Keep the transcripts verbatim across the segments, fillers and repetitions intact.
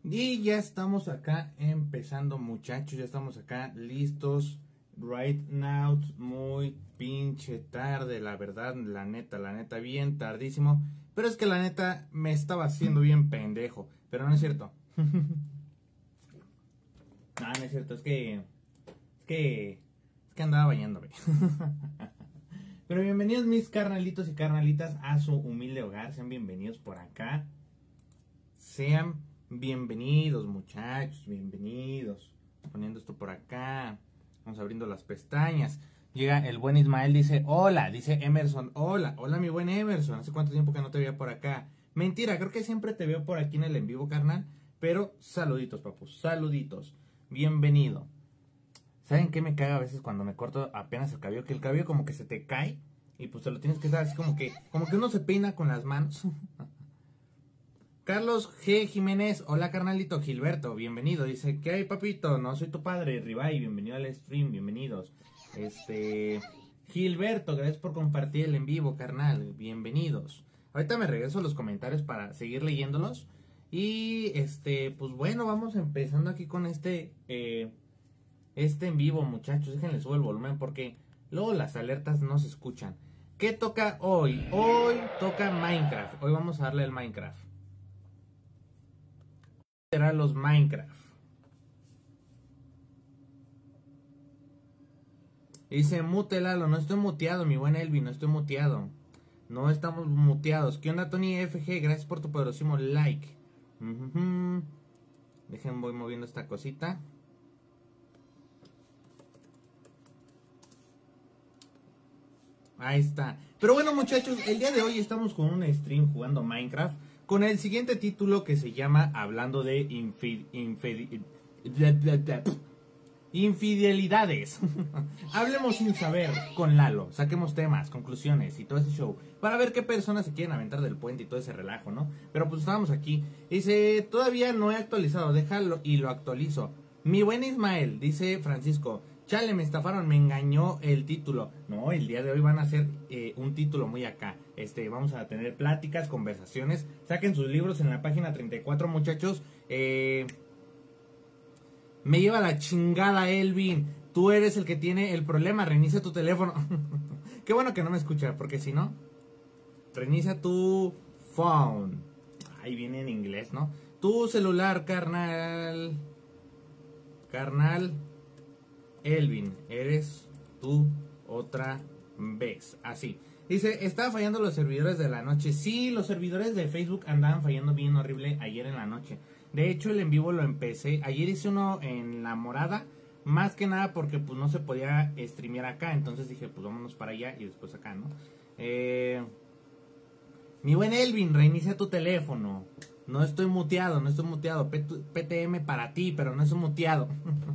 Y ya estamos acá empezando, muchachos, ya estamos acá listos. Right now, muy pinche tarde, la verdad, la neta, la neta, bien tardísimo. Pero es que la neta me estaba haciendo bien pendejo, pero no es cierto. No, no es cierto, es que, es que, es que andaba bañándome. Pero bienvenidos mis carnalitos y carnalitas a su humilde hogar, sean bienvenidos por acá. Sean bienvenidos, muchachos, bienvenidos. Poniendo esto por acá. Vamos abriendo las pestañas. Llega el buen Ismael, dice, hola, dice Emerson, hola, hola mi buen Emerson, hace cuánto tiempo que no te veía por acá. Mentira, creo que siempre te veo por aquí en el en vivo, carnal, pero saluditos, papus, saluditos, bienvenido. ¿Saben qué me caga a veces cuando me corto apenas el cabello? Que el cabello como que se te cae y pues te lo tienes que dar así como que, como que uno se peina con las manos. Carlos G. Jiménez, hola carnalito. Gilberto, bienvenido, dice, ¿qué hay papito? No soy tu padre. Ribay, bienvenido al stream, bienvenidos. Este, Gilberto, gracias por compartir el en vivo, carnal, bienvenidos. Ahorita me regreso a los comentarios para seguir leyéndolos. Y este, pues bueno, vamos empezando aquí con este, eh, este en vivo, muchachos. Déjenle subo el volumen porque luego las alertas no se escuchan. ¿Qué toca hoy? Hoy toca Minecraft, hoy vamos a darle el Minecraft. Serán los Minecraft. Dice mute Lalo, no estoy muteado, mi buen Elvin, no estoy muteado. No estamos muteados. ¿Qué onda, Tony F G? Gracias por tu poderosísimo like. Uh-huh. Dejen, voy moviendo esta cosita. Ahí está. Pero bueno, muchachos, el día de hoy estamos con un stream jugando Minecraft con el siguiente título que se llama Hablando de infi infi infidelidades. Hablemos sin saber con Lalo, saquemos temas, conclusiones y todo ese show para ver qué personas se quieren aventar del puente y todo ese relajo, ¿no? Pero pues estábamos aquí. Dice, todavía no he actualizado, déjalo y lo actualizo. Mi buen Ismael, dice Francisco, chale, me estafaron, me engañó el título. No, el día de hoy van a hacer eh, un título muy acá. Este, vamos a tener pláticas, conversaciones. Saquen sus libros en la página treinta y cuatro, muchachos. Eh, me lleva la chingada, Elvin. Tú eres el que tiene el problema. Reinicia tu teléfono. Qué bueno que no me escucha, porque si no, reinicia tu phone. Ahí viene en inglés, ¿no? Tu celular, carnal. Carnal. Elvin, eres tú otra vez. Así. Dice, estaba fallando los servidores de la noche. Sí, los servidores de Facebook andaban fallando bien horrible ayer en la noche. De hecho, el en vivo lo empecé. Ayer hice uno en La Morada. Más que nada porque pues no se podía streamear acá. Entonces dije, pues vámonos para allá y después acá, ¿no? Eh, mi buen Elvin, reinicia tu teléfono. No estoy muteado, no estoy muteado. P T M para ti, pero no estoy muteado.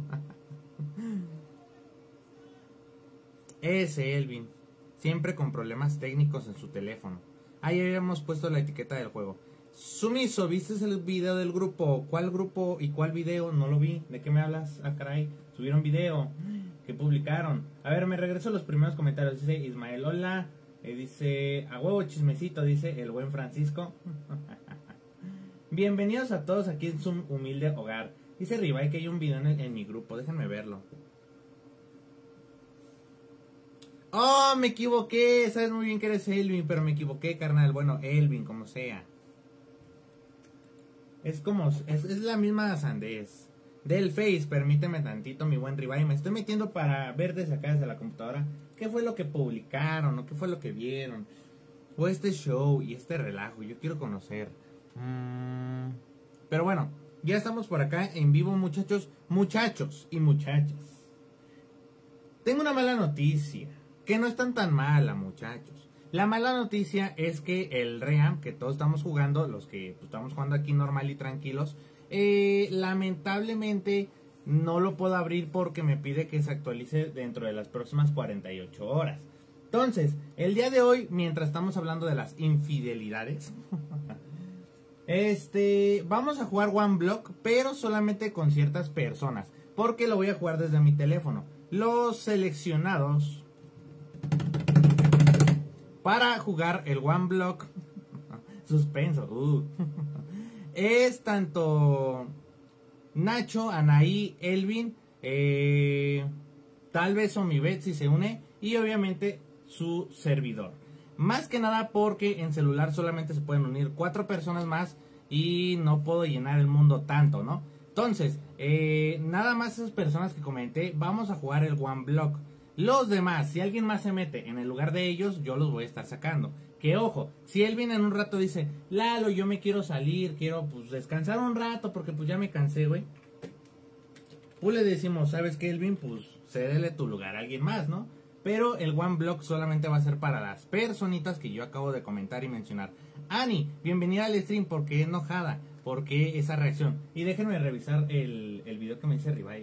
Ese Elvin, siempre con problemas técnicos en su teléfono. Ahí habíamos puesto la etiqueta del juego. Sumiso, ¿viste el video del grupo? ¿Cuál grupo y cuál video? No lo vi. ¿De qué me hablas? Ah, caray, subieron video que publicaron. A ver, me regreso a los primeros comentarios. Dice Ismael, hola. Eh, dice, a huevo chismecito, dice el buen Francisco. Bienvenidos a todos aquí en su humilde hogar. Dice Ribay que hay un video en, el, en mi grupo. Déjenme verlo. Oh, me equivoqué. Sabes muy bien que eres Elvin, pero me equivoqué, carnal. Bueno, Elvin, como sea. Es como, es, es la misma sandez. Del Face, permíteme tantito, mi buen Ribay. Me estoy metiendo para ver desde acá, desde la computadora, qué fue lo que publicaron o qué fue lo que vieron. O este show y este relajo. Yo quiero conocer. Mm, pero bueno, ya estamos por acá en vivo, muchachos. Muchachos y muchachas. Tengo una mala noticia. Que no están tan mala, muchachos. La mala noticia es que el Ream, que todos estamos jugando, los que pues, estamos jugando aquí normal y tranquilos, eh, lamentablemente no lo puedo abrir porque me pide que se actualice dentro de las próximas cuarenta y ocho horas. Entonces, el día de hoy, mientras estamos hablando de las infidelidades, este, vamos a jugar One Block, pero solamente con ciertas personas, porque lo voy a jugar desde mi teléfono. Los seleccionados para jugar el One Block suspenso uh, es tanto Nacho, Anaí, Elvin, eh, tal vez Omibet si se une, y obviamente su servidor. Más que nada porque en celular solamente se pueden unir cuatro personas más y no puedo llenar el mundo tanto, ¿no? Entonces, eh, nada más esas personas que comenté, vamos a jugar el One Block. Los demás, si alguien más se mete en el lugar de ellos, yo los voy a estar sacando. Que ojo, si Elvin en un rato dice, Lalo, yo me quiero salir, quiero pues descansar un rato porque pues ya me cansé, güey. Pues le decimos, ¿sabes qué, Elvin? Pues cédele tu lugar a alguien más, ¿no? Pero el One Block solamente va a ser para las personitas que yo acabo de comentar y mencionar. Ani, bienvenida al stream, porque enojada, porque esa reacción. Y déjenme revisar el, el video que me dice Ribay.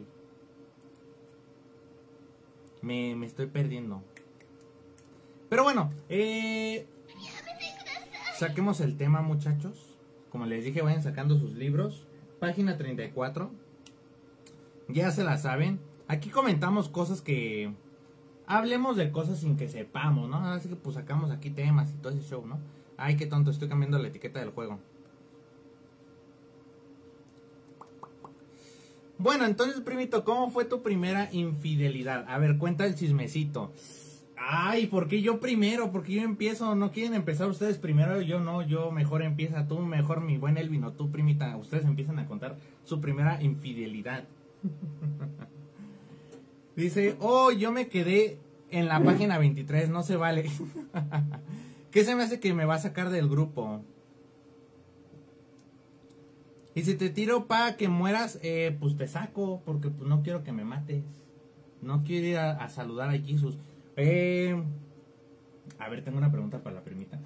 Me, me estoy perdiendo. Pero bueno, eh, saquemos el tema, muchachos. Como les dije, vayan sacando sus libros. Página treinta y cuatro. Ya se la saben. Aquí comentamos cosas que... Hablemos de cosas sin que sepamos, ¿no? Así que pues sacamos aquí temas y todo ese show, ¿no? Ay, qué tonto, estoy cambiando la etiqueta del juego. Bueno, entonces, primito, ¿cómo fue tu primera infidelidad? A ver, cuenta el chismecito. Ay, ¿por qué yo primero? ¿Por qué yo empiezo? ¿No quieren empezar ustedes primero? Yo no, yo mejor empieza tú, mejor mi buen Elvin o tú, primita. Ustedes empiezan a contar su primera infidelidad. Dice, oh, yo me quedé en la página veintitrés, no se vale. ¿Qué se me hace que me va a sacar del grupo? Y si te tiro para que mueras, eh, pues te saco, porque pues no quiero que me mates. No quiero ir a, a saludar a Jesus. Eh, a ver, tengo una pregunta para la primita.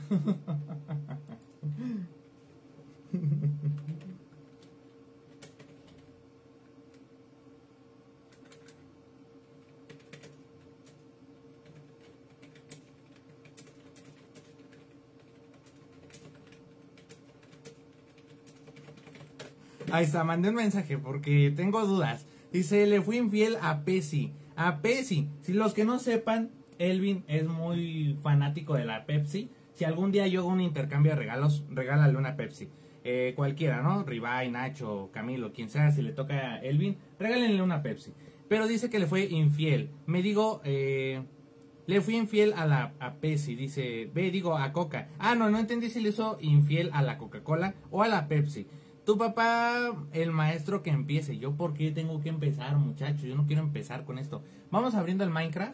Ahí está, mandé un mensaje porque tengo dudas. Dice, le fui infiel a Pepsi. A Pepsi. Si los que no sepan, Elvin es muy fanático de la Pepsi. Si algún día yo hago un intercambio de regalos, regálale una Pepsi. Eh, cualquiera, ¿no? Ribay, Nacho, Camilo, quien sea, si le toca a Elvin, regálenle una Pepsi. Pero dice que le fue infiel. Me digo, eh, le fui infiel a la a Pepsi. Dice, ve, digo, a Coca. Ah, no, no entendí si le hizo infiel a la Coca-Cola o a la Pepsi. Tu papá, el maestro que empiece. Yo, ¿por qué tengo que empezar, muchachos? Yo no quiero empezar con esto. Vamos abriendo el Minecraft.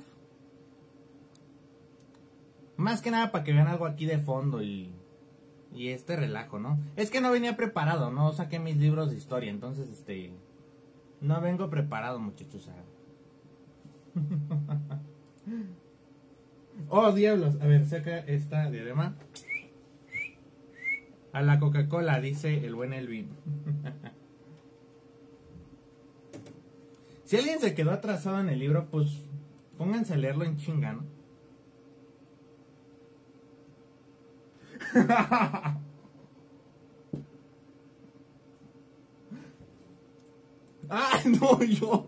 Más que nada para que vean algo aquí de fondo y, y este relajo, ¿no? Es que no venía preparado, no saqué mis libros de historia. Entonces, este... no vengo preparado, muchachos. Oh, diablos. A ver, saca esta diadema. A la Coca-Cola, dice el buen Elvin. Si alguien se quedó atrasado en el libro, pues pónganse a leerlo en chinga, ¿no? ¡Ah, no, yo!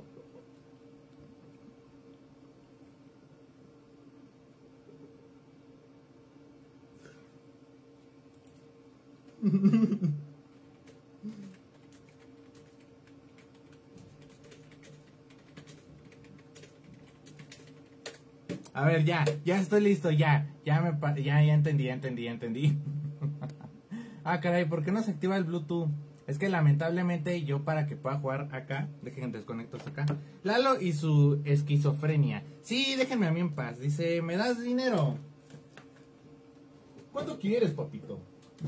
A ver, ya, ya estoy listo, ya, ya me pa ya, ya entendí, ya entendí, ya entendí. Ah, caray, ¿por qué no se activa el Bluetooth? Es que lamentablemente yo para que pueda jugar acá, dejen desconecto hasta acá. Lalo y su esquizofrenia. Sí, déjenme a mí en paz. Dice, ¿me das dinero? ¿Cuánto quieres, papito?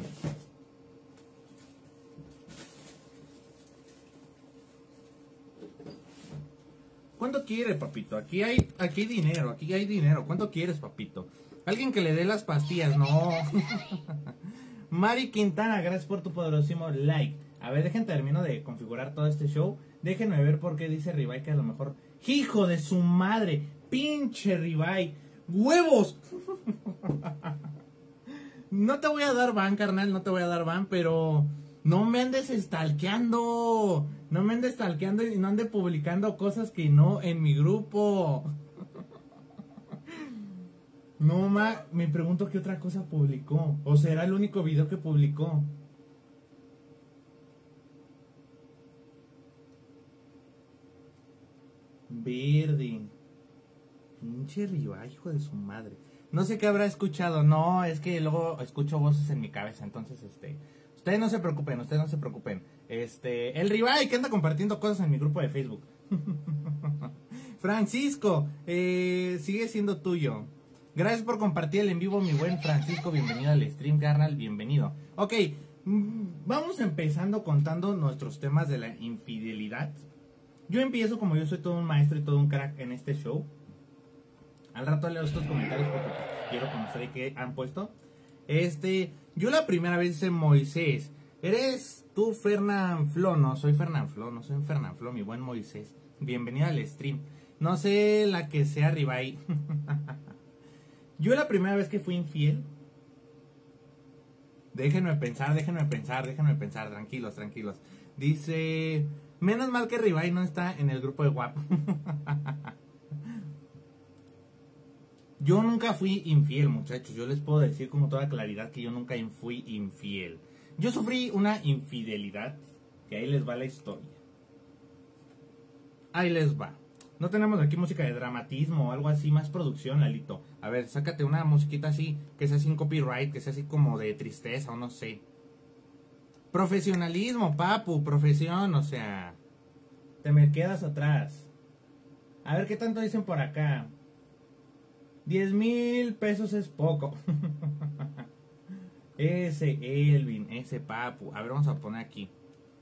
¿Cuánto quiere, papito? Aquí hay, aquí hay dinero, aquí hay dinero. ¿Cuánto quieres, papito? Alguien que le dé las pastillas, no. Mari Quintana, gracias por tu poderosísimo like. A ver, dejen termino de configurar todo este show. Déjenme ver por qué dice Ribay que a lo mejor... ¡Hijo de su madre! ¡Pinche Ribay! ¡Huevos! No te voy a dar ban, carnal, no te voy a dar ban, pero... No me andes stalkeando. No me andes stalkeando y no ande publicando cosas que no en mi grupo. No, ma, me pregunto qué otra cosa publicó. ¿O será el único video que publicó? Verde. Pinche Ribay, hijo de su madre. No sé qué habrá escuchado. No, es que luego escucho voces en mi cabeza. Entonces, este... Ustedes no se preocupen, ustedes no se preocupen. Este... El Ribay que anda compartiendo cosas en mi grupo de Facebook. Francisco, eh, sigue siendo tuyo. Gracias por compartir el en vivo, mi buen Francisco. Bienvenido al stream, carnal. Bienvenido. Ok, vamos empezando contando nuestros temas de la infidelidad. Yo empiezo como yo soy todo un maestro y todo un crack en este show. Al rato leo estos comentarios porque pues, quiero conocer de qué han puesto. Este, yo la primera vez hice Moisés. ¿Eres tú Fernán Flo? No, soy Fernán Flo, no soy Fernán Flo, mi buen Moisés. Bienvenido al stream. No sé la que sea arriba ahí. Yo la primera vez que fui infiel. Déjenme pensar, déjenme pensar, déjenme pensar. Tranquilos, tranquilos. Dice... Menos mal que Ribay no está en el grupo de W A P. Yo nunca fui infiel, muchachos. Yo les puedo decir con toda claridad que yo nunca fui infiel. Yo sufrí una infidelidad. Que ahí les va la historia. Ahí les va. No tenemos aquí música de dramatismo o algo así, más producción, Lalito. A ver, sácate una musiquita así, que sea sin copyright, que sea así como de tristeza o no sé. Profesionalismo, papu, profesión, o sea, te me quedas atrás. A ver qué tanto dicen por acá. Diez mil pesos es poco. Ese Elvin, ese papu. A ver, vamos a poner aquí.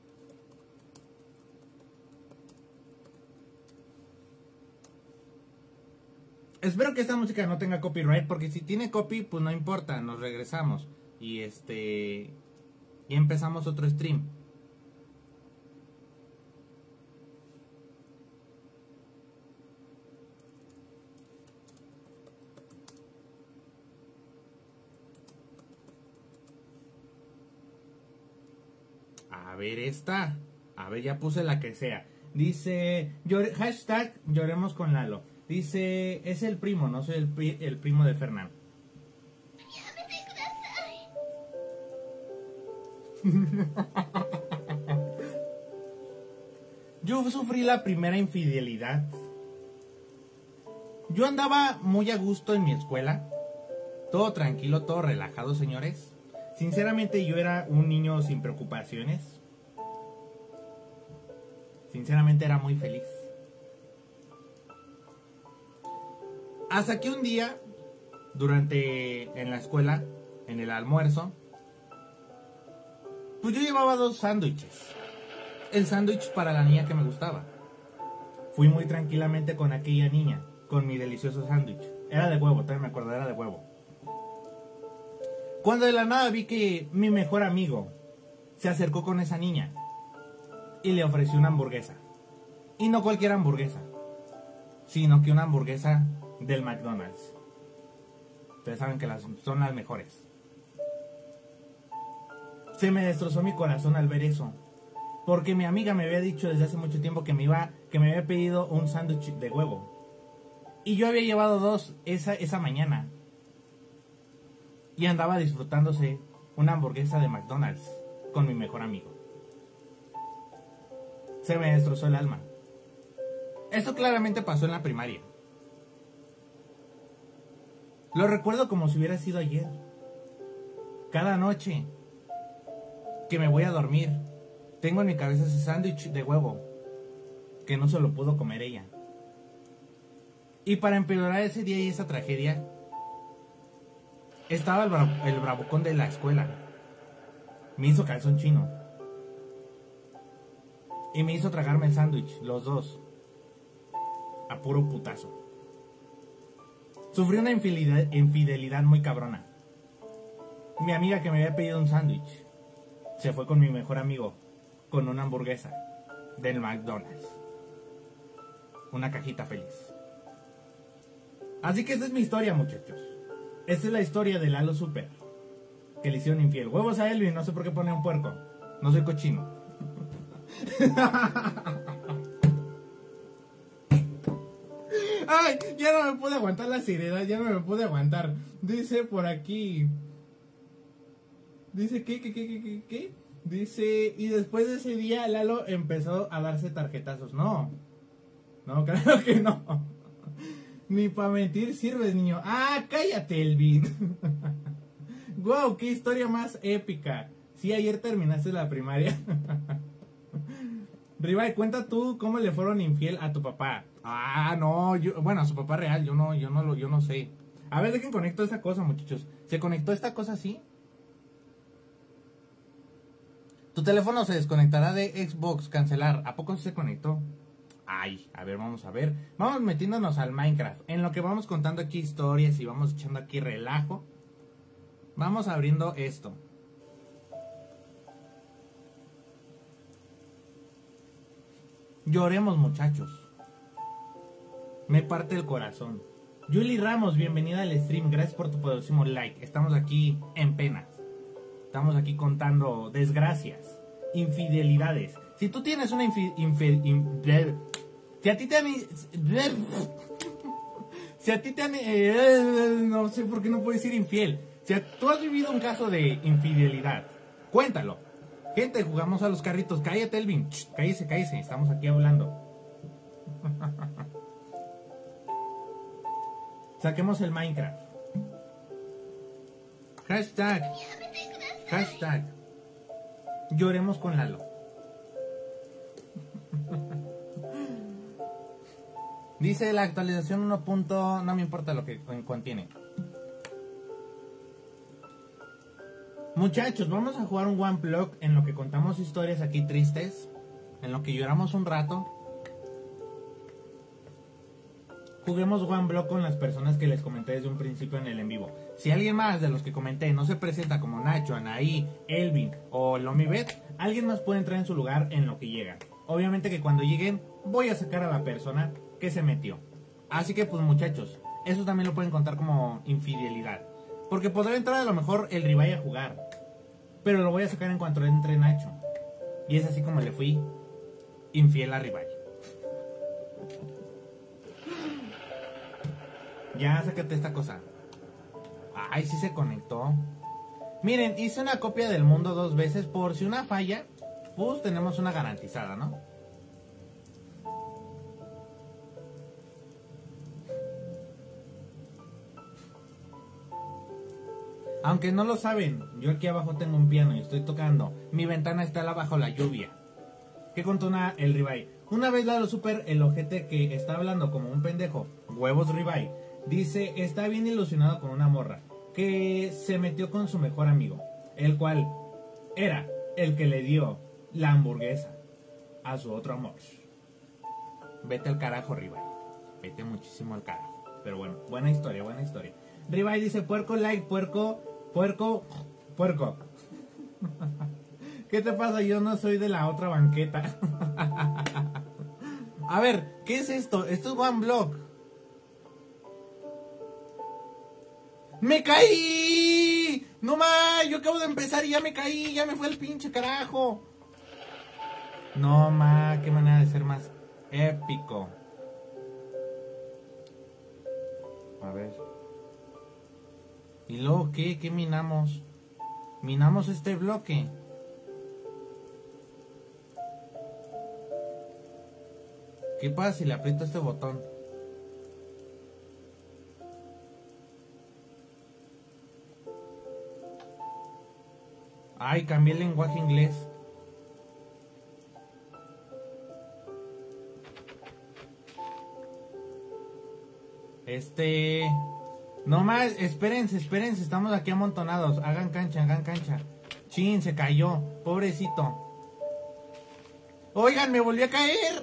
Espero que esta música no tenga copyright, porque si tiene copy, pues no importa, nos regresamos. Y este... Y empezamos otro stream. A ver esta. A ver, ya puse la que sea. Dice, llore, hashtag lloremos con Lalo. Dice, es el primo, no soy el, pri, el primo de Fernán. Yo sufrí la primera infidelidad. Yo andaba muy a gusto en mi escuela. Todo tranquilo, todo relajado, señores. Sinceramente yo era un niño sin preocupaciones. Sinceramente era muy feliz. Hasta que un día, durante, en la escuela, en el almuerzo, pues yo llevaba dos sándwiches. El sándwich para la niña que me gustaba. Fui muy tranquilamente con aquella niña, con mi delicioso sándwich. Era de huevo, todavía me acuerdo, era de huevo. Cuando de la nada vi que mi mejor amigo se acercó con esa niña y le ofreció una hamburguesa. Y no cualquier hamburguesa, sino que una hamburguesa del McDonald's. Ustedes saben que las, son las mejores. Se me destrozó mi corazón al ver eso, porque mi amiga me había dicho desde hace mucho tiempo que me iba, que me había pedido un sándwich de huevo. Y yo había llevado dos esa, esa mañana. Y andaba disfrutándose una hamburguesa de McDonald's con mi mejor amigo. Se me destrozó el alma. Esto claramente pasó en la primaria. Lo recuerdo como si hubiera sido ayer. Cada noche que me voy a dormir, tengo en mi cabeza ese sándwich de huevo que no se lo pudo comer ella. Y para empeorar ese día y esa tragedia, estaba el, bra el bravucón de la escuela. Me hizo calzón chino y me hizo tragarme el sándwich, los dos, a puro putazo. Sufrí una infidelidad, infidelidad muy cabrona. Mi amiga que me había pedido un sándwich se fue con mi mejor amigo con una hamburguesa del McDonald's, una cajita feliz. Así que esta es mi historia, muchachos. Esta es la historia de Lalo Super, que le hicieron infiel. Huevos a Elvin, no sé por qué pone un puerco. No soy cochino. Ay, ya no me pude aguantar la seriedad, ya no me pude aguantar. Dice por aquí. Dice, ¿qué, qué, qué, qué, qué, qué? Dice, y después de ese día Lalo empezó a darse tarjetazos. No. No, claro que no. Ni para mentir sirves, niño. Ah, cállate, Elvin. Wow, qué historia más épica. Sí, ayer terminaste la primaria. Ribay, cuenta tú cómo le fueron infiel a tu papá. Ah, no, yo, bueno, a su papá real, yo no, yo no lo, yo no sé. A ver, dejen conecto esta cosa, muchachos. ¿Se conectó esta cosa así? Tu teléfono se desconectará de Xbox, cancelar. ¿A poco se conectó? Ay, a ver, vamos a ver. Vamos metiéndonos al Minecraft. En lo que vamos contando aquí historias y vamos echando aquí relajo. Vamos abriendo esto. Lloremos, muchachos. Me parte el corazón. Julie Ramos, bienvenida al stream. Gracias por tu poderosísimo like. Estamos aquí en penas. Estamos aquí contando desgracias, infidelidades. Si tú tienes una infi, infi, in, si a ti te han, si a ti te han, eh, no sé por qué no puedo decir infiel. Si tú has vivido un caso de infidelidad, cuéntalo. Gente, jugamos a los carritos. Cállate, Elvin. Shh, cállese, cállese. Estamos aquí hablando. Saquemos el Minecraft. Hashtag. Hashtag. Lloremos con Lalo. Dice la actualización uno. No me importa lo que contiene. Muchachos, vamos a jugar un One Block en lo que contamos historias aquí tristes, en lo que lloramos un rato. Juguemos One Block con las personas que les comenté desde un principio en el en vivo. Si alguien más de los que comenté no se presenta como Nacho, Anaí, Elvin o Lomibet, alguien más puede entrar en su lugar en lo que llega. Obviamente que cuando lleguen voy a sacar a la persona que se metió. Así que pues muchachos, eso también lo pueden contar como infidelidad. Porque podrá entrar a lo mejor el Ribay a jugar, pero lo voy a sacar en cuanto entre Nacho. Y es así como le fui infiel a Ribay. Ya, sácate esta cosa. Ay, sí se conectó. Miren, hice una copia del mundo dos veces. Por si una falla, pues tenemos una garantizada, ¿no? Aunque no lo saben, yo aquí abajo tengo un piano y estoy tocando. Mi ventana está bajo la lluvia. ¿Qué contó una, el Ribay? Una vez Lalo Super, el ojete que está hablando como un pendejo, huevos Ribay, dice, está bien ilusionado con una morra que se metió con su mejor amigo, el cual era el que le dio la hamburguesa a su otro amor. Vete al carajo, Ribay. Vete muchísimo al carajo. Pero bueno, buena historia, buena historia. Ribay dice, puerco like, puerco, puerco, puerco. ¿Qué te pasa? Yo no soy de la otra banqueta. A ver, ¿qué es esto? Esto es One Block. ¡Me caí! ¡No más! Yo acabo de empezar y ya me caí. Ya me fue el pinche carajo. No más, qué manera de ser más épico. A ver. ¿Y luego qué? ¿Qué minamos? Minamos este bloque. ¿Qué pasa si le aprieto este botón? Ay, cambié el lenguaje inglés. Este... No más, espérense, espérense, estamos aquí amontonados. Hagan cancha, hagan cancha. Chin, se cayó, pobrecito. Oigan, me volví a caer.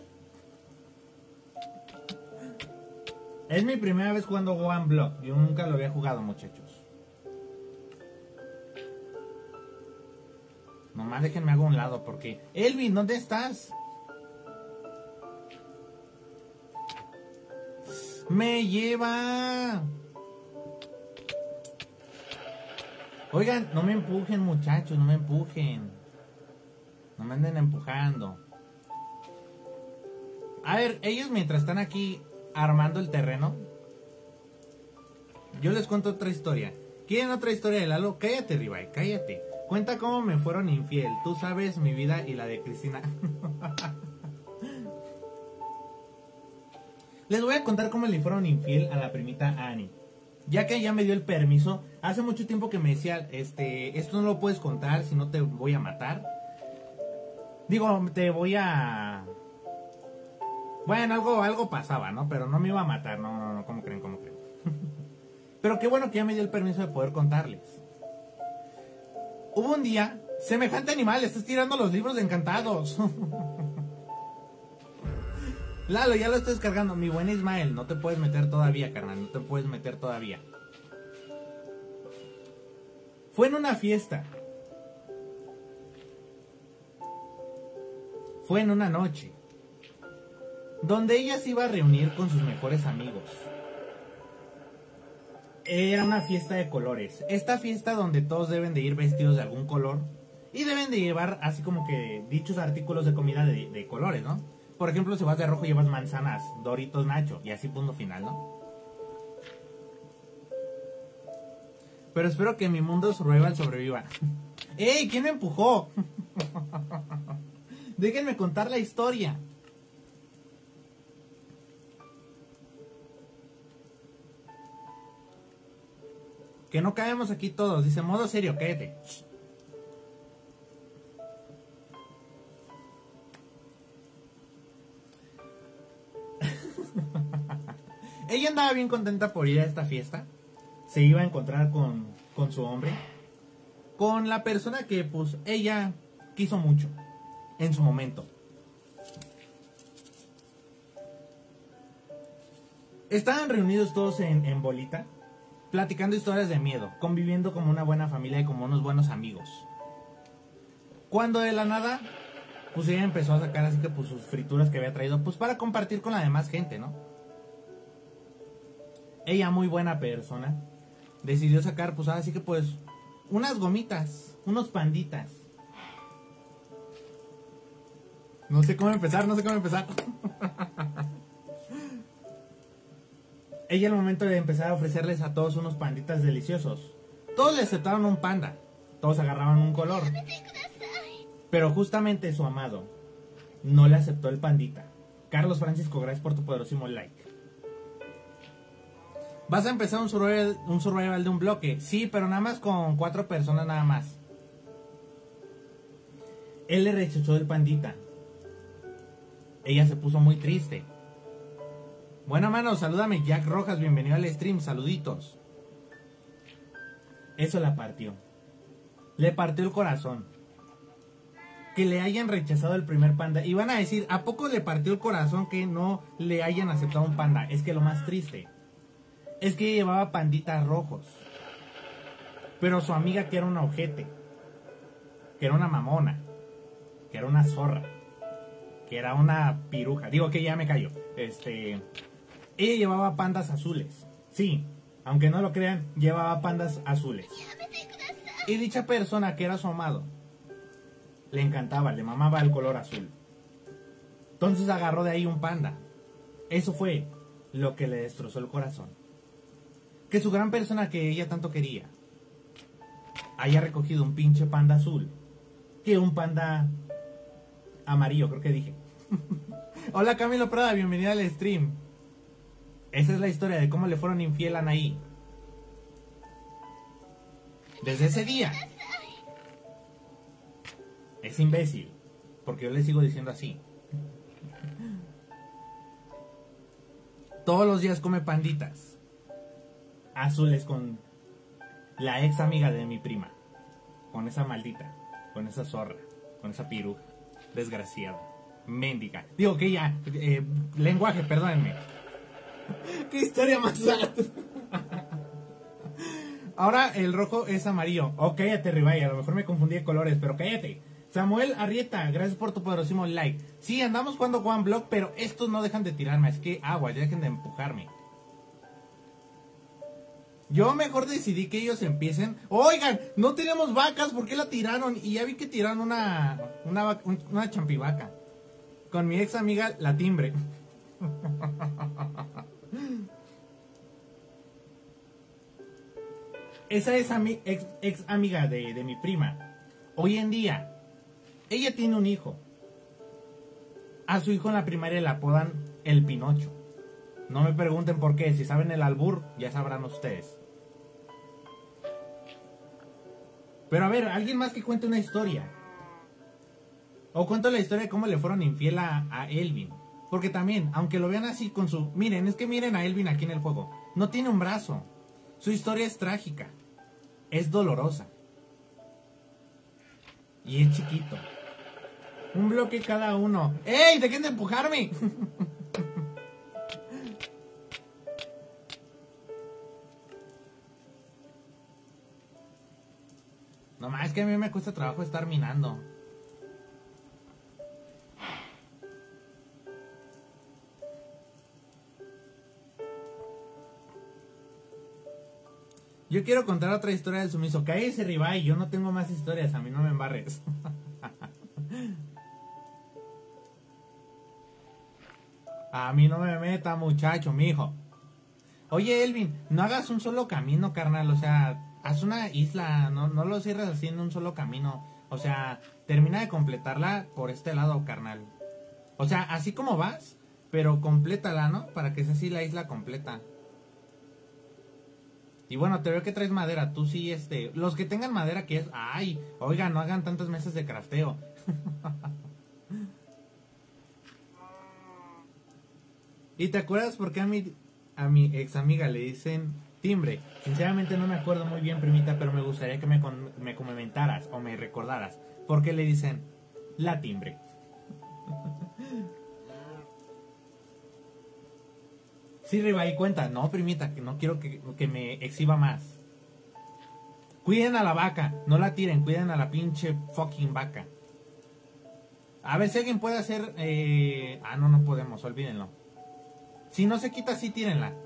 Es mi primera vez jugando One Block. Yo nunca lo había jugado, muchachos. Nomás déjenme hago un lado porque... Elvin, ¿dónde estás? ¡Me lleva! Oigan, no me empujen, muchachos, no me empujen. No me anden empujando. A ver, ellos mientras están aquí armando el terreno, yo les cuento otra historia. ¿Quieren otra historia de Lalo? Cállate, Ribay, cállate. Cuenta cómo me fueron infiel. Tú sabes mi vida y la de Cristina. Les voy a contar cómo le fueron infiel a la primita Annie. Ya que ella me dio el permiso, hace mucho tiempo que me decía, este, esto no lo puedes contar, si no te voy a matar. Digo, te voy a... Bueno, algo, algo pasaba, ¿no? Pero no me iba a matar, no, no, no, ¿cómo creen, cómo creen? Pero qué bueno que ya me dio el permiso de poder contarles. Hubo un día, semejante animal, estás tirando los libros de Encantados. Lalo, ya lo estoy descargando. Mi buen Ismael, no te puedes meter todavía, carnal. No te puedes meter todavía. Fue en una fiesta. Fue en una noche. Donde ella se iba a reunir con sus mejores amigos. Era una fiesta de colores. Esta fiesta donde todos deben de ir vestidos de algún color. Y deben de llevar así como que dichos artículos de comida de, de colores, ¿no? Por ejemplo, si vas de rojo llevas manzanas, Doritos Nacho, y así punto final, ¿no? Pero espero que mi mundo survival sobreviva. ¡Ey! ¿Quién me empujó? Déjenme contar la historia. Que no caemos aquí todos. Dice, modo serio, cállate. Ella andaba bien contenta por ir a esta fiesta. Se iba a encontrar con, con su hombre. Con la persona que pues ella quiso mucho en su momento. Estaban reunidos todos en, en bolita, platicando historias de miedo, conviviendo como una buena familia y como unos buenos amigos. Cuando de la nada, pues ella empezó a sacar así que pues sus frituras que había traído, pues para compartir con la demás gente, ¿no? Ella, muy buena persona, decidió sacar, pues así que pues, unas gomitas, unos panditas. No sé cómo empezar, no sé cómo empezar. Ella, al momento de empezar a ofrecerles a todos unos panditas deliciosos, todos le aceptaron un panda, todos agarraban un color. Pero justamente su amado no le aceptó el pandita. Carlos Francisco, gracias por tu poderosísimo like. ¿Vas a empezar un survival, un survival de un bloque? Sí, pero nada más con cuatro personas nada más. Él le rechazó el pandita. Ella se puso muy triste. Bueno, mano, salúdame, Jack Rojas, bienvenido al stream, saluditos. Eso la partió. Le partió el corazón. Que le hayan rechazado el primer panda. Y van a decir, ¿a poco le partió el corazón que no le hayan aceptado un panda? Es que lo más triste es que ella llevaba panditas rojos. Pero su amiga, que era una ojete, que era una mamona, que era una zorra, que era una piruja. Digo que ya me callo. Este, ella llevaba pandas azules. Sí, aunque no lo crean, llevaba pandas azules. Y dicha persona, que era su amado, le encantaba, le mamaba el color azul. Entonces agarró de ahí un panda. Eso fue lo que le destrozó el corazón. Que su gran persona que ella tanto quería haya recogido un pinche panda azul. Que un panda amarillo, creo que dije. Hola Camilo Prada, bienvenida al stream. Esa es la historia de cómo le fueron infiel a Anaí. Desde ese día es imbécil, porque yo le sigo diciendo así. Todos los días come panditas azules con la ex amiga de mi prima. Con esa maldita, con esa zorra, con esa piruja desgraciada, mendiga. Digo que ya, eh, lenguaje, perdónenme. Qué historia más sad. Ahora el rojo es amarillo. Oh, cállate, Ribay, a lo mejor me confundí de colores, pero cállate. Samuel Arrieta, gracias por tu poderosísimo like. Sí, andamos jugando One Block, pero estos no dejan de tirarme, es que agua, ya dejen de empujarme. Yo mejor decidí que ellos empiecen. Oigan, no tenemos vacas, ¿por qué la tiraron? Y ya vi que tiraron una una, una champivaca. Con mi ex amiga, la Timbre. Esa es ami ex, ex amiga de, de mi prima. Hoy en día, ella tiene un hijo. A su hijo en la primaria le apodan el Pinocho. No me pregunten por qué. Si saben el albur, ya sabrán ustedes. Pero a ver, alguien más que cuente una historia. O cuento la historia de cómo le fueron infiel a, a Elvin. Porque también, aunque lo vean así con su... Miren, es que miren a Elvin aquí en el juego. No tiene un brazo. Su historia es trágica. Es dolorosa. Y es chiquito. Un bloque cada uno. ¡Ey! ¡Dejen de empujarme! No más, es que a mí me cuesta trabajo estar minando. Yo quiero contar otra historia del sumiso. Cállese, Ribai, yo no tengo más historias, a mí no me embarres. A mí no me meta, muchacho, mijo. Oye, Elvin, no hagas un solo camino, carnal, o sea, haz una isla, no, no lo cierres así en un solo camino. O sea, termina de completarla por este lado, carnal. O sea, así como vas, pero complétala, ¿no? Para que sea así la isla completa. Y bueno, te veo que traes madera, tú sí, este... Los que tengan madera que es... Ay, oiga, no hagan tantas mesas de crafteo. ¿Y te acuerdas por qué a mi, a mi ex amiga le dicen timbre? Sinceramente no me acuerdo muy bien, primita, pero me gustaría que me, con, me comentaras o me recordaras. ¿Por qué le dicen la timbre? Sí, Ribai, cuenta. No, primita, que no quiero que, que me exhiba más. Cuiden a la vaca, no la tiren, cuiden a la pinche fucking vaca. A ver si alguien puede hacer... Eh... Ah, no, no podemos, olvídenlo. Si no se quita, sí, tírenla.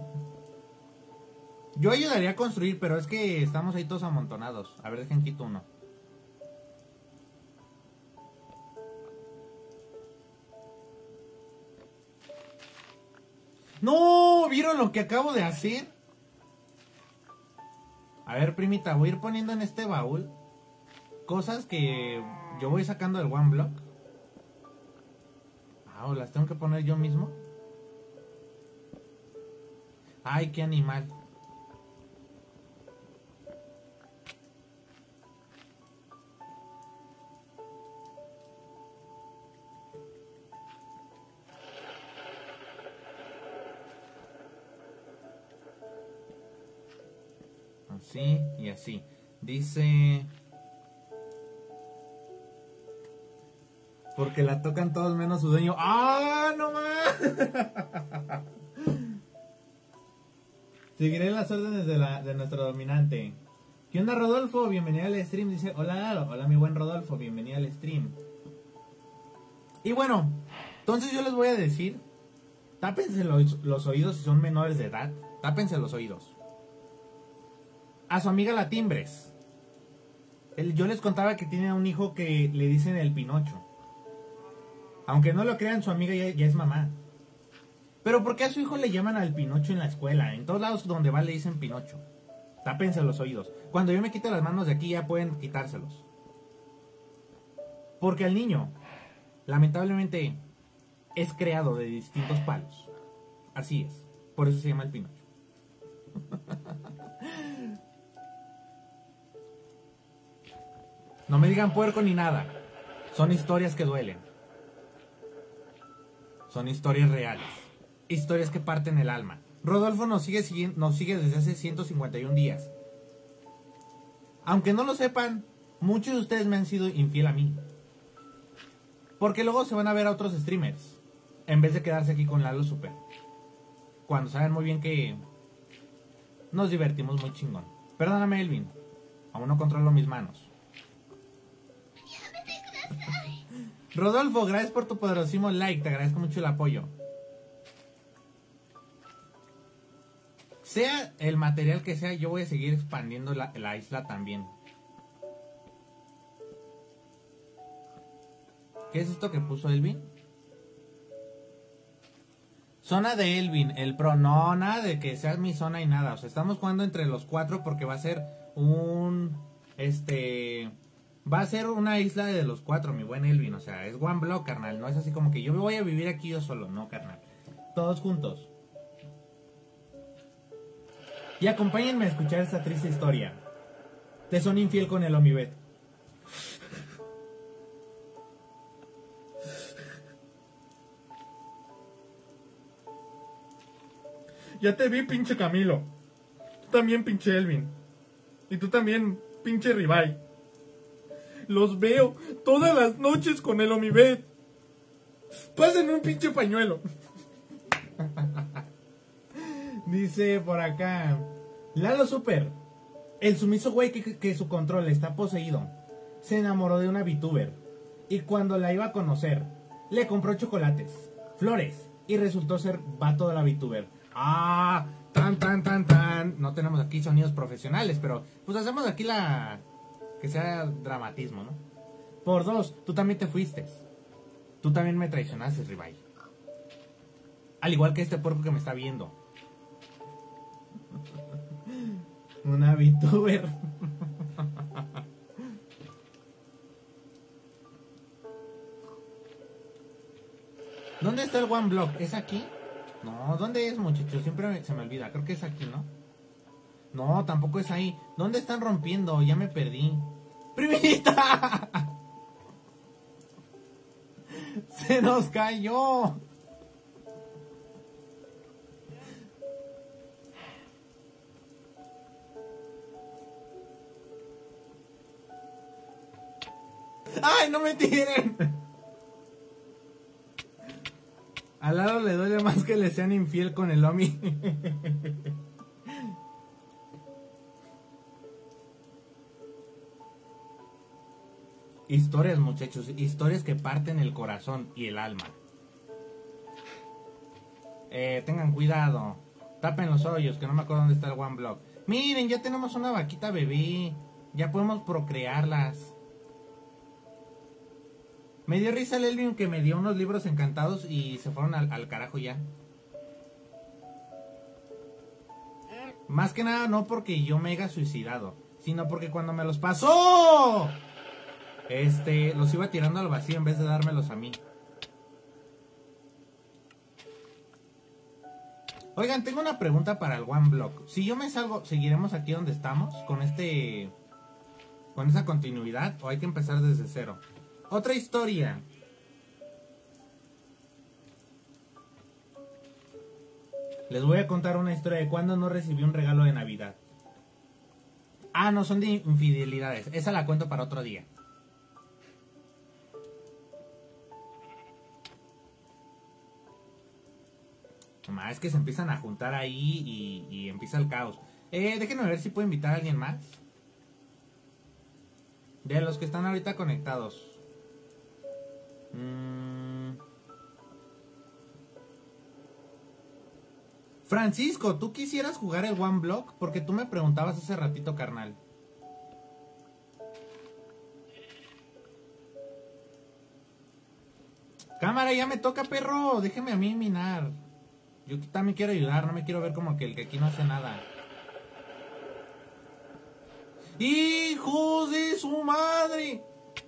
Yo ayudaría a construir, pero es que estamos ahí todos amontonados. A ver, dejen quito uno. ¡No! ¿Vieron lo que acabo de hacer? A ver, primita, voy a ir poniendo en este baúl cosas que yo voy sacando del one block. Ah, ¿o las tengo que poner yo mismo? Ay, qué animal. Así y así. Dice... Porque la tocan todos menos su dueño. ¡Ah, no más! Seguiré las órdenes de, la, de nuestro dominante. ¿Qué onda, Rodolfo? Bienvenido al stream. Dice, hola, Lalo. Hola, mi buen Rodolfo. Bienvenido al stream. Y bueno, entonces yo les voy a decir, tápense los, los oídos si son menores de edad. Tápense los oídos. A su amiga la Timbres. Él, yo les contaba que tiene un hijo que le dicen el Pinocho. Aunque no lo crean, su amiga ya, ya es mamá. Pero ¿por qué a su hijo le llaman al Pinocho en la escuela? En todos lados donde va le dicen Pinocho. Tápense los oídos. Cuando yo me quite las manos de aquí ya pueden quitárselos. Porque el niño, lamentablemente, es creado de distintos palos. Así es. Por eso se llama el Pinocho. No me digan puerco ni nada. Son historias que duelen. Son historias reales. Historias que parten el alma. Rodolfo nos sigue, nos sigue desde hace ciento cincuenta y un días. Aunque no lo sepan, muchos de ustedes me han sido infiel a mí. Porque luego se van a ver a otros streamers, en vez de quedarse aquí con Lalo Super. Cuando saben muy bien que nos divertimos muy chingón. Perdóname, Elvin. Aún no controlo mis manos. Rodolfo, gracias por tu poderosísimo like. Te agradezco mucho el apoyo. Sea el material que sea, yo voy a seguir expandiendo la, la isla también. ¿Qué es esto que puso Elvin? Zona de Elvin, el pro. No, nada de que sea mi zona y nada. O sea, estamos jugando entre los cuatro porque va a ser un... Este... Va a ser una isla de los cuatro, mi buen Elvin. O sea, es one block, carnal. No es así como que yo me voy a vivir aquí yo solo. No, carnal. Todos juntos. Y acompáñenme a escuchar esta triste historia. Te son infiel con el Omibet. Ya te vi, pinche Camilo. Tú también, pinche Elvin. Y tú también, pinche Ribay. Los veo todas las noches con el Omibet. Pásenme un pinche pañuelo. Dice por acá Lalo Super. El sumiso güey que, que, que su control está poseído se enamoró de una VTuber. Y cuando la iba a conocer, le compró chocolates, flores, y resultó ser vato de la VTuber. Ah, tan, tan, tan, tan. No tenemos aquí sonidos profesionales, pero pues hacemos aquí la... que sea dramatismo, ¿no? Por dos, tú también te fuiste. Tú también me traicionaste, Ribay. Al igual que este puerco que me está viendo. Una VTuber. ¿Dónde está el One Block? ¿Es aquí? No, ¿dónde es, muchachos? Siempre se me olvida. Creo que es aquí, ¿no? No, tampoco es ahí. ¿Dónde están rompiendo? Ya me perdí. ¡Primita! ¡Se nos cayó! ¡Ay, no me tiren! Al lado le duele más que le sean infiel con el Omi. Historias, muchachos, historias que parten el corazón y el alma. Eh, tengan cuidado. Tapen los hoyos, que no me acuerdo dónde está el One Block. Miren, ya tenemos una vaquita bebé. Ya podemos procrearlas. Me dio risa el Elvin que me dio unos libros encantados y se fueron al, al carajo ya. Más que nada no porque yo me haya suicidado, sino porque cuando me los pasó, este, los iba tirando al vacío en vez de dármelos a mí. Oigan, tengo una pregunta para el One Block. Si yo me salgo, ¿seguiremos aquí donde estamos? Con este... con esa continuidad, ¿o hay que empezar desde cero? Otra historia. Les voy a contar una historia de cuando no recibí un regalo de Navidad. Ah, no, son de infidelidades. Esa la cuento para otro día. Nomás es que se empiezan a juntar ahí y, y empieza el caos. Eh, déjenme ver si puedo invitar a alguien más. De los que están ahorita conectados. Mm. Francisco, ¿tú quisieras jugar el One Block? Porque tú me preguntabas hace ratito, carnal. Cámara, ya me toca, perro. Déjeme a mí minar. Yo también quiero ayudar, no me quiero ver como que el que aquí no hace nada. ¡Hijos de su madre!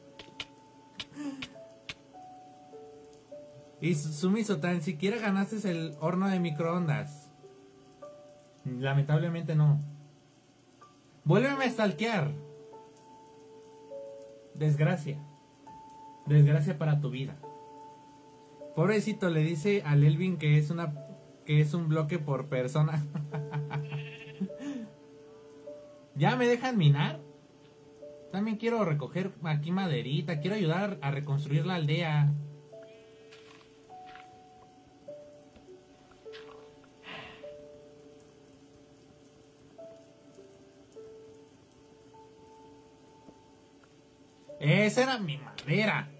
Y Sumiso, tan siquiera ganaste el horno de microondas. Lamentablemente no. Vuélveme a stalkear. Desgracia. Desgracia para tu vida. Pobrecito, le dice al Elvin que es una que es un bloque por persona. ¿Ya me dejan minar? También quiero recoger aquí maderita. Quiero ayudar a reconstruir la aldea. Esa era mi madera.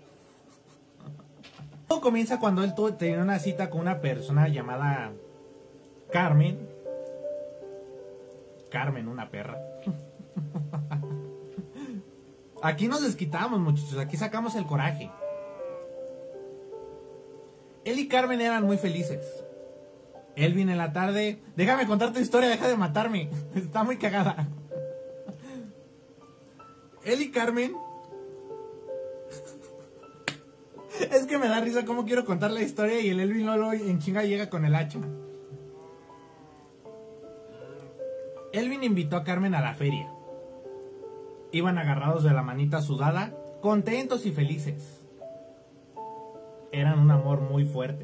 Todo comienza cuando él tenía una cita con una persona llamada Carmen. Carmen, una perra. Aquí nos desquitamos, muchachos. Aquí sacamos el coraje. Él y Carmen eran muy felices. Elvin en la tarde... Déjame contar tu historia, deja de matarme. Está muy cagada. Él y Carmen... Es que me da risa cómo quiero contar la historia y el Elvin Lolo en chinga llega con el hacha. Elvin invitó a Carmen a la feria. Iban agarrados de la manita sudada, contentos y felices. Eran un amor muy fuerte.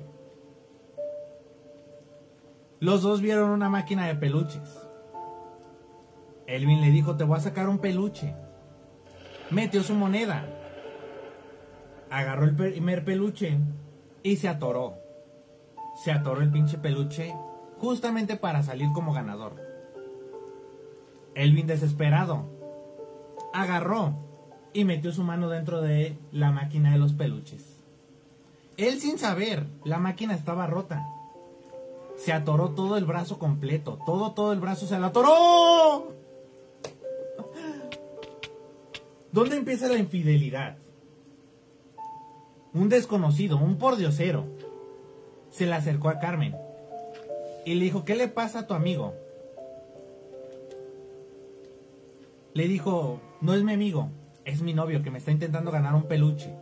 Los dos vieron una máquina de peluches. Elvin le dijo, te voy a sacar un peluche. Metió su moneda. Agarró el primer peluche y se atoró. Se atoró el pinche peluche justamente para salir como ganador. Elvin, desesperado, agarró y metió su mano dentro de la máquina de los peluches. Él, sin saber, la máquina estaba rota. Se atoró todo el brazo completo. Todo, todo el brazo se lo atoró. ¿Dónde empieza la infidelidad? Un desconocido, un pordiosero, se le acercó a Carmen y le dijo, ¿qué le pasa a tu amigo? Le dijo, no es mi amigo, es mi novio que me está intentando ganar un peluche.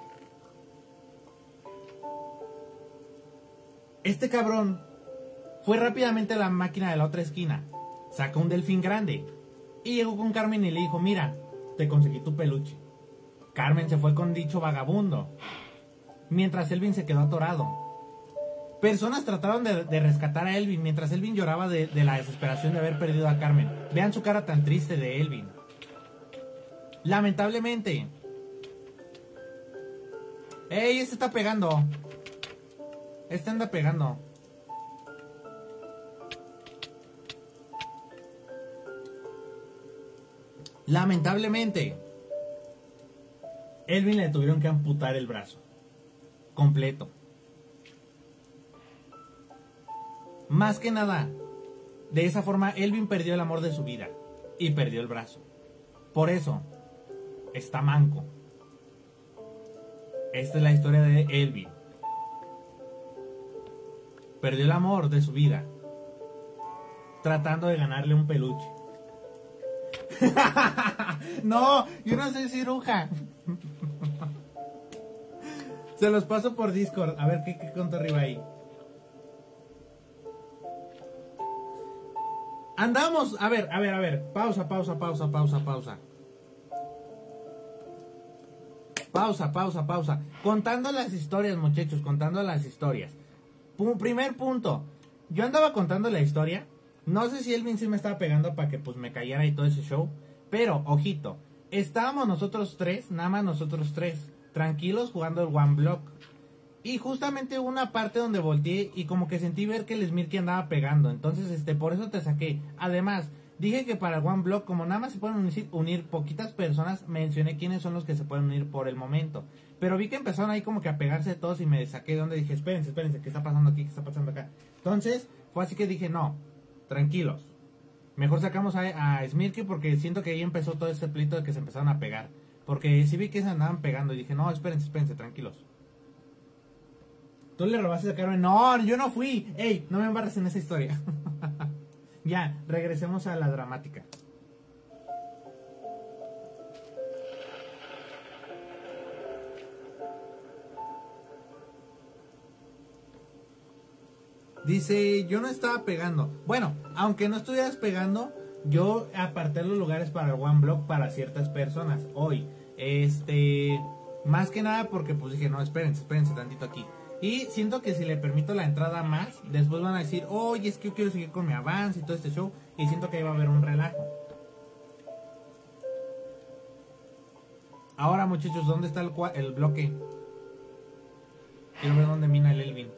Este cabrón fue rápidamente a la máquina de la otra esquina, sacó un delfín grande y llegó con Carmen y le dijo, mira, te conseguí tu peluche. Carmen se fue con dicho vagabundo, mientras Elvin se quedó atorado. Personas trataron de, de rescatar a Elvin, mientras Elvin lloraba de, de la desesperación de haber perdido a Carmen. Vean su cara tan triste de Elvin. Lamentablemente. ¡Ey! Este está pegando. Este anda pegando. Lamentablemente, Elvin le tuvieron que amputar el brazo completo. Más que nada, de esa forma Elvin perdió el amor de su vida y perdió el brazo. Por eso está manco. Esta es la historia de Elvin. Perdió el amor de su vida tratando de ganarle un peluche. No, yo no soy ciruja. Se los paso por Discord. A ver qué, qué conto arriba ahí. Andamos, a ver, a ver, a ver. Pausa, pausa, pausa, pausa, pausa. Pausa, pausa, pausa. Contando las historias, muchachos, contando las historias. P- primer punto. Yo andaba contando la historia. No sé si Elvin sí me estaba pegando para que pues me callara y todo ese show. Pero, ojito, estábamos nosotros tres, nada más nosotros tres, tranquilos jugando el One Block. Y justamente hubo una parte donde volteé y como que sentí ver que el Smirky andaba pegando. Entonces, este, por eso te saqué. Además, dije que para el One Block, como nada más se pueden unir, unir poquitas personas, mencioné quiénes son los que se pueden unir por el momento. Pero vi que empezaron ahí como que a pegarse todos y me saqué de donde dije, espérense, espérense, ¿qué está pasando aquí? ¿Qué está pasando acá? Entonces, fue así que dije, no, tranquilos. Mejor sacamos a, a Smirky porque siento que ahí empezó todo ese pleito de que se empezaron a pegar. Porque sí vi que se andaban pegando y dije, no, espérense, espérense, tranquilos. ¿Tú le robaste a Carmen? No, yo no fui. Ey, no me embarres en esa historia. Ya, regresemos a la dramática. Dice, yo no estaba pegando. Bueno, aunque no estuvieras pegando, yo aparté los lugares para el One Block para ciertas personas hoy. Este, más que nada porque pues dije, no, espérense, espérense tantito aquí. Y siento que si le permito la entrada más, después van a decir, oye, es que yo quiero seguir con mi avance y todo este show. Y siento que ahí va a haber un relajo. Ahora, muchachos, ¿dónde está el, el bloque? Quiero ver dónde mina el Elvin.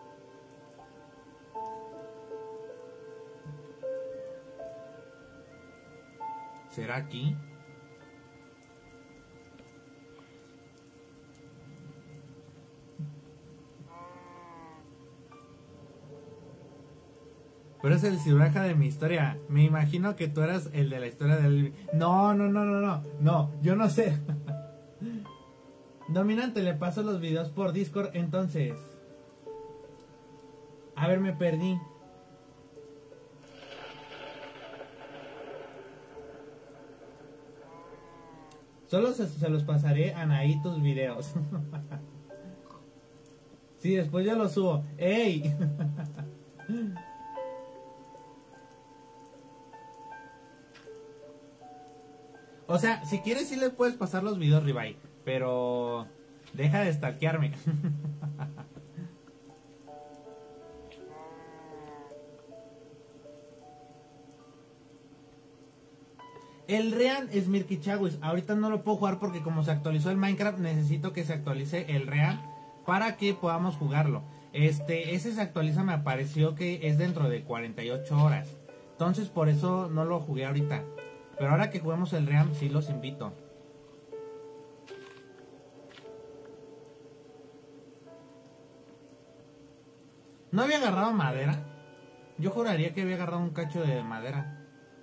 ¿Será aquí? Pero es el cibraja de mi historia. Me imagino que tú eras el de la historia del... No, no, no, no, no. No, yo no sé. Dominante, le paso los videos por Discord, entonces. A ver, me perdí. Solo se, se los pasaré a Anaí tus videos. Sí, después yo los subo. ¡Ey! O sea, si quieres sí les puedes pasar los videos, Ribay, pero deja de stalkearme. El Rean Smirkichawis, ahorita no lo puedo jugar porque como se actualizó el Minecraft, necesito que se actualice el Rean para que podamos jugarlo. Este, ese se actualiza, me apareció que es dentro de cuarenta y ocho horas. Entonces por eso no lo jugué ahorita. Pero ahora que juguemos el Ream, sí los invito. ¿No había agarrado madera? Yo juraría que había agarrado un cacho de madera.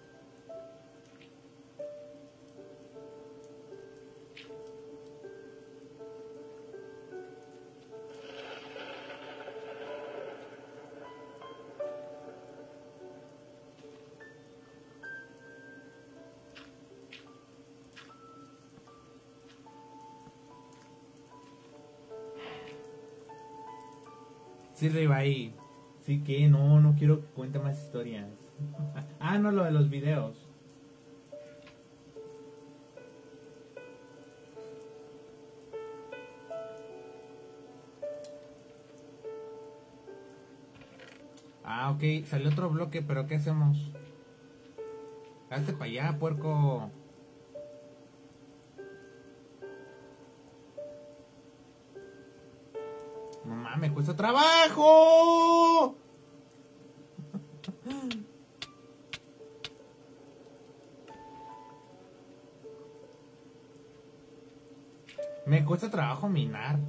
Sí, Ribay. Sí que no, no quiero que cuente más historias. Ah, no, lo de los videos. Ah, ok, salió otro bloque, pero ¿qué hacemos? Hazte para allá, puerco. No mames, me cuesta trabajo. Me cuesta trabajo minar.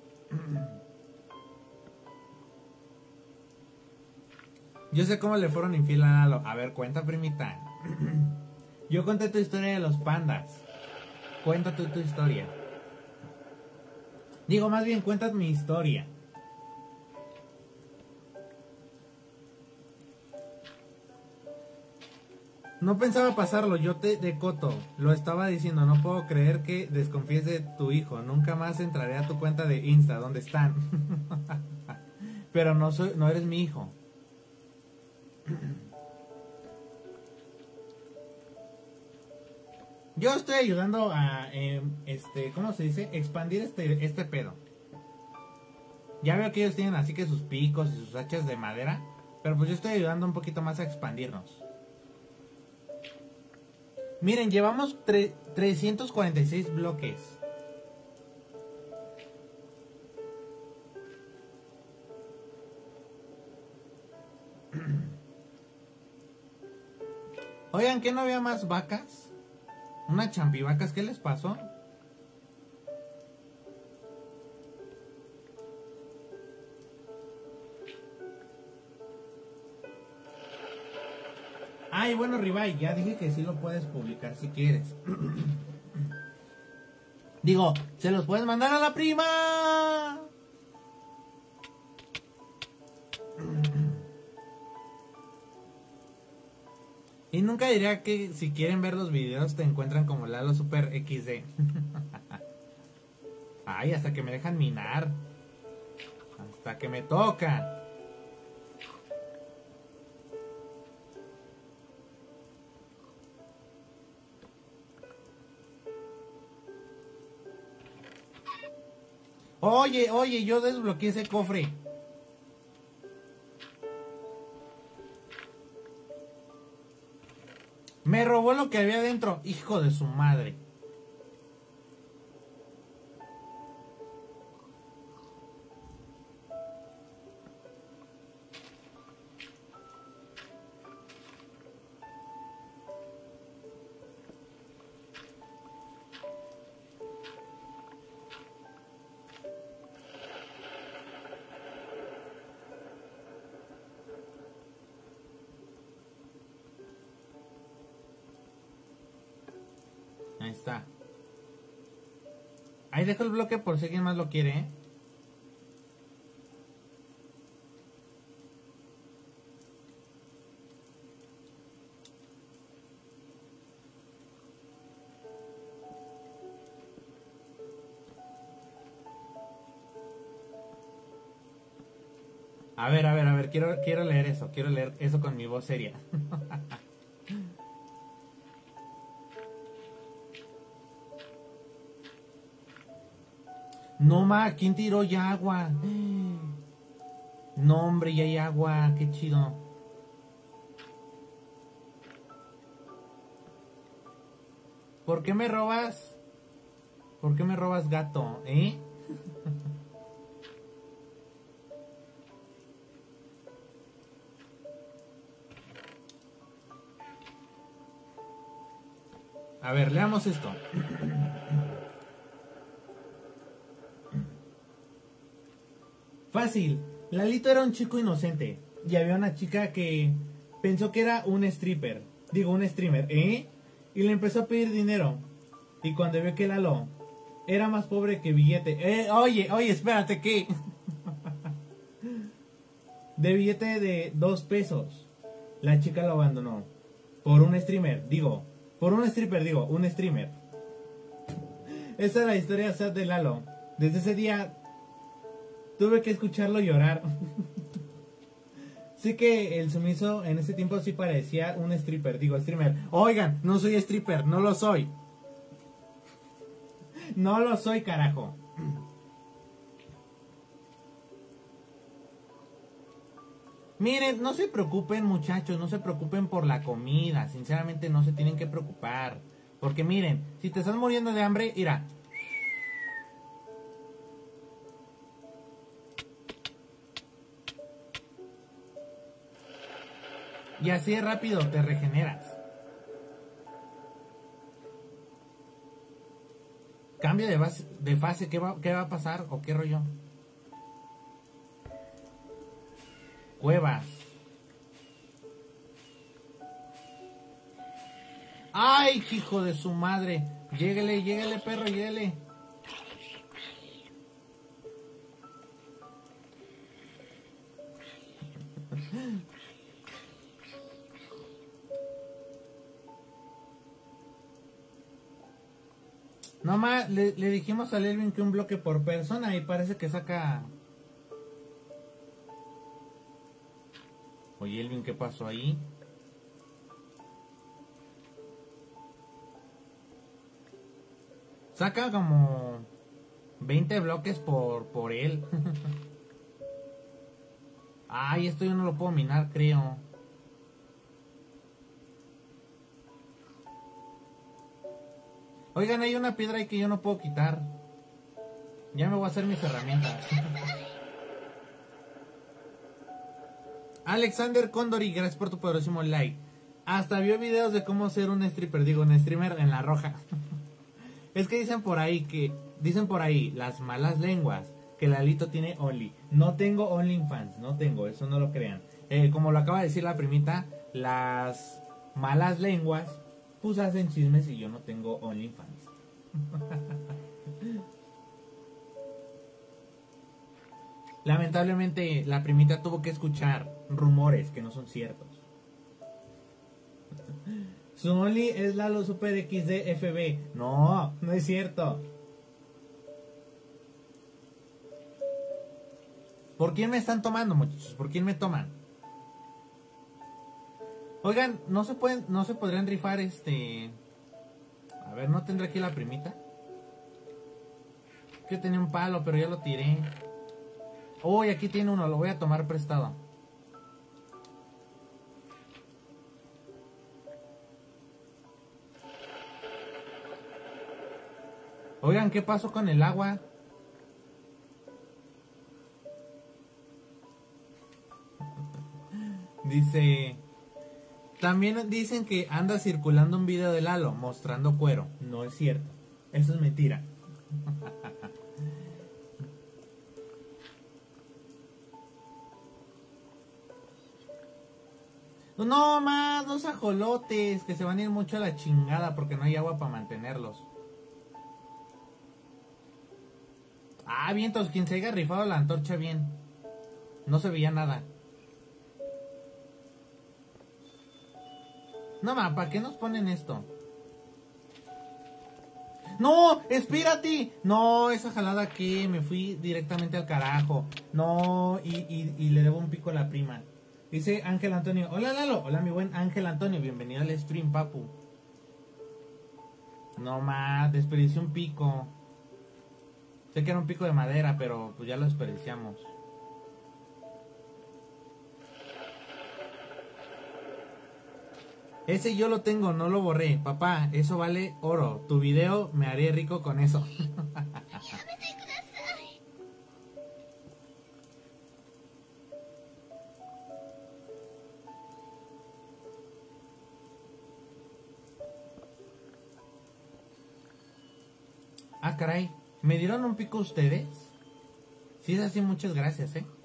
Yo sé cómo le fueron infiel a Lalo. A ver, cuenta, primita. Yo conté tu historia de los pandas. Cuenta tú tu historia. Digo, más bien, cuentas mi historia. No pensaba pasarlo, yo te de coto. Lo estaba diciendo, no puedo creer que desconfíes de tu hijo. Nunca más entraré a tu cuenta de Insta, ¿dónde están? Pero no soy, no eres mi hijo. Yo estoy ayudando a, eh, este, ¿cómo se dice? Expandir este, este pedo. Ya veo que ellos tienen así que sus picos y sus hachas de madera, pero pues yo estoy ayudando un poquito más a expandirnos. Miren, llevamos trescientos cuarenta y seis bloques. Oigan, ¿qué no había más vacas? Unas champivacas, ¿qué les pasó? Ay, bueno, Ribay, ya dije que sí lo puedes publicar si quieres. Digo, se los puedes mandar a la prima. Y nunca diría que si quieren ver los videos te encuentran como Lalo Super equis de. Ay, hasta que me dejan minar. Hasta que me toca. Oye, oye, yo desbloqueé ese cofre. Me robó lo que había dentro, hijo de su madre. Ahí está. Ahí dejo el bloque por si alguien más lo quiere, ¿eh? A ver, a ver, a ver, quiero, quiero leer eso, quiero leer eso con mi voz seria. No, ma, ¿quién tiró ya agua? No, hombre, ya hay agua, qué chido. ¿Por qué me robas? ¿Por qué me robas, gato? ¿Eh? A ver, leamos esto. Fácil. Lalito era un chico inocente. Y había una chica que pensó que era un stripper. Digo, un streamer, ¿eh? Y le empezó a pedir dinero. Y cuando vio que Lalo era más pobre que billete. Eh, oye, oye, espérate, ¿qué? De billete de dos pesos. La chica lo abandonó. Por un streamer, digo. Por un stripper, digo, un streamer. Esa es la historia sad de Lalo. Desde ese día tuve que escucharlo llorar. Sí que el sumiso en ese tiempo sí parecía un stripper, digo, streamer. Oigan, no soy stripper, no lo soy. No lo soy, carajo. Miren, no se preocupen, muchachos, no se preocupen por la comida. Sinceramente no se tienen que preocupar. Porque miren, si te estás muriendo de hambre, mira. Y así de rápido te regeneras. Cambio de, base, de fase, ¿qué va, ¿qué va a pasar? ¿O qué rollo? Cuevas. ¡Ay, hijo de su madre! Lléguele, lléguele, perro, lléguele. Nomás le, le dijimos a Elvin que un bloque por persona y parece que saca... Oye, Elvin, ¿qué pasó ahí? Saca como veinte bloques por, por él. Ay, esto yo no lo puedo minar, creo. Oigan, hay una piedra ahí que yo no puedo quitar. Ya me voy a hacer mis herramientas. Alexander Condori, gracias por tu poderosísimo like. Hasta vio videos de cómo ser un stripper, digo, un streamer en la roja. Es que dicen por ahí que, dicen por ahí, las malas lenguas, que Lalito tiene Only. No tengo OnlyFans, no tengo, eso no lo crean. Eh, como lo acaba de decir la primita, las malas lenguas, pues hacen chismes y yo no tengo OnlyFans. Lamentablemente la primita tuvo que escuchar rumores que no son ciertos. Su Only es Lalo Super X D F B. No, no es cierto. ¿Por quién me están tomando, muchachos? ¿Por quién me toman? Oigan, no se pueden, no se podrían rifar este. A ver, ¿no tendré aquí la primita? Que tenía un palo, pero ya lo tiré. Uy, aquí tiene uno, lo voy a tomar prestado. Oigan, ¿qué pasó con el agua? Dice... También dicen que anda circulando un video de Lalo mostrando cuero. No es cierto. Eso es mentira. No más, dos ajolotes que se van a ir mucho a la chingada porque no hay agua para mantenerlos. Ah, vientos, quien se haya rifado la antorcha bien. No se veía nada. No, ma, ¿para qué nos ponen esto? ¡No! ¡Espérate! No, esa jalada que me fui directamente al carajo. No, y, y, y le debo un pico a la prima. Dice Ángel Antonio. Hola, Lalo. Hola, mi buen Ángel Antonio. Bienvenido al stream, papu. No, ma, desperdicié un pico. Sé que era un pico de madera, pero pues ya lo desperdiciamos. Ese yo lo tengo, no lo borré. Papá, eso vale oro. Tu video me haré rico con eso. Ah, caray. ¿Me dieron un pico ustedes? Sí, es así, muchas gracias, ¿eh?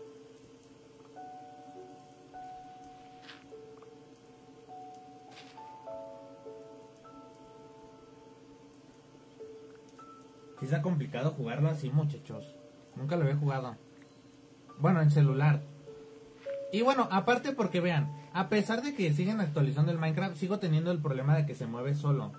Sí está complicado jugarlo así, muchachos. Nunca lo había jugado. Bueno, en celular. Y bueno, aparte porque vean, a pesar de que siguen actualizando el Minecraft, sigo teniendo el problema de que se mueve solo.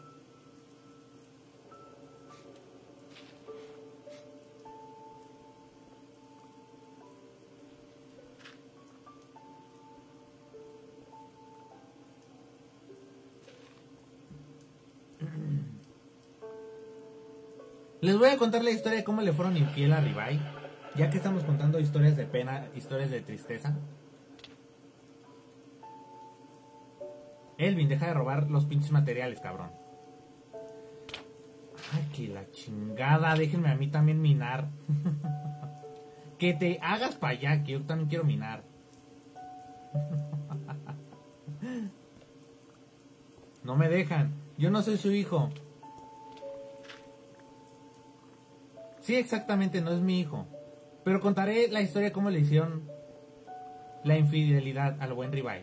Les voy a contar la historia de cómo le fueron infiel a Ribai. Ya que estamos contando historias de pena, historias de tristeza. Elvin, deja de robar los pinches materiales, cabrón. Ay, que la chingada. Déjenme a mí también minar. Que te hagas para allá, que yo también quiero minar. No me dejan. Yo no soy su hijo. Sí, exactamente, no es mi hijo. Pero contaré la historia de cómo le hicieron la infidelidad al buen Ribai.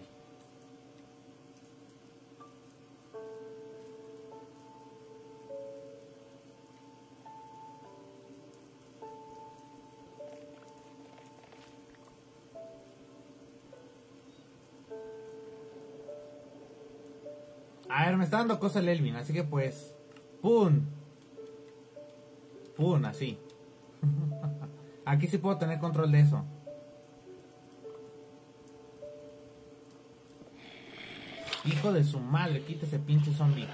A ver, me está dando cosa el Elvin, así que pues... ¡Pum! ¡Pum! Así. Aquí sí puedo tener control de eso. Hijo de su madre, quita ese pinche zombie.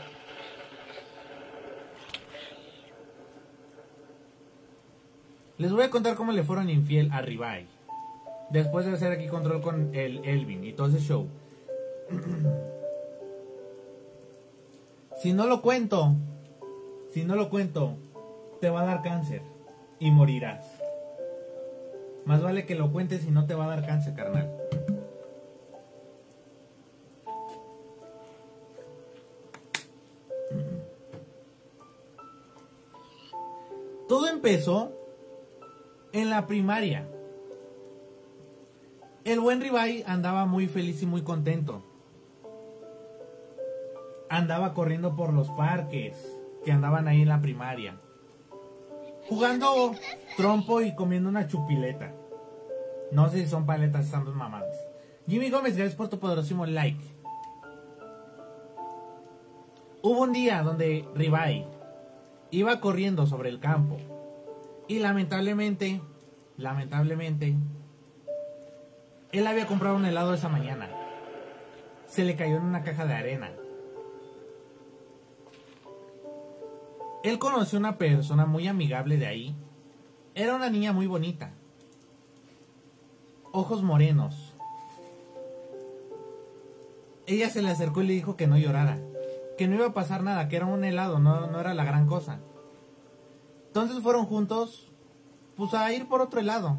Les voy a contar cómo le fueron infiel a Ribai. Después de hacer aquí control con el Elvin y todo ese show. Si no lo cuento, si no lo cuento, te va a dar cáncer y morirás. Más vale que lo cuentes y no te va a dar cáncer, carnal. Todo empezó en la primaria. El buen Ribai andaba muy feliz y muy contento. Andaba corriendo por los parques que andaban ahí en la primaria, jugando trompo y comiendo una chupileta. No sé si son paletas, están dos mamadas. Jimmy Gómez, gracias por tu poderosísimo like. Hubo un día donde Ribai iba corriendo sobre el campo y lamentablemente, lamentablemente, él había comprado un helado esa mañana. Se le cayó en una caja de arena. Él conoció una persona muy amigable de ahí. Era una niña muy bonita. Ojos morenos. Ella se le acercó y le dijo que no llorara, que no iba a pasar nada, que era un helado, no, no era la gran cosa. Entonces fueron juntos, pues a ir por otro helado.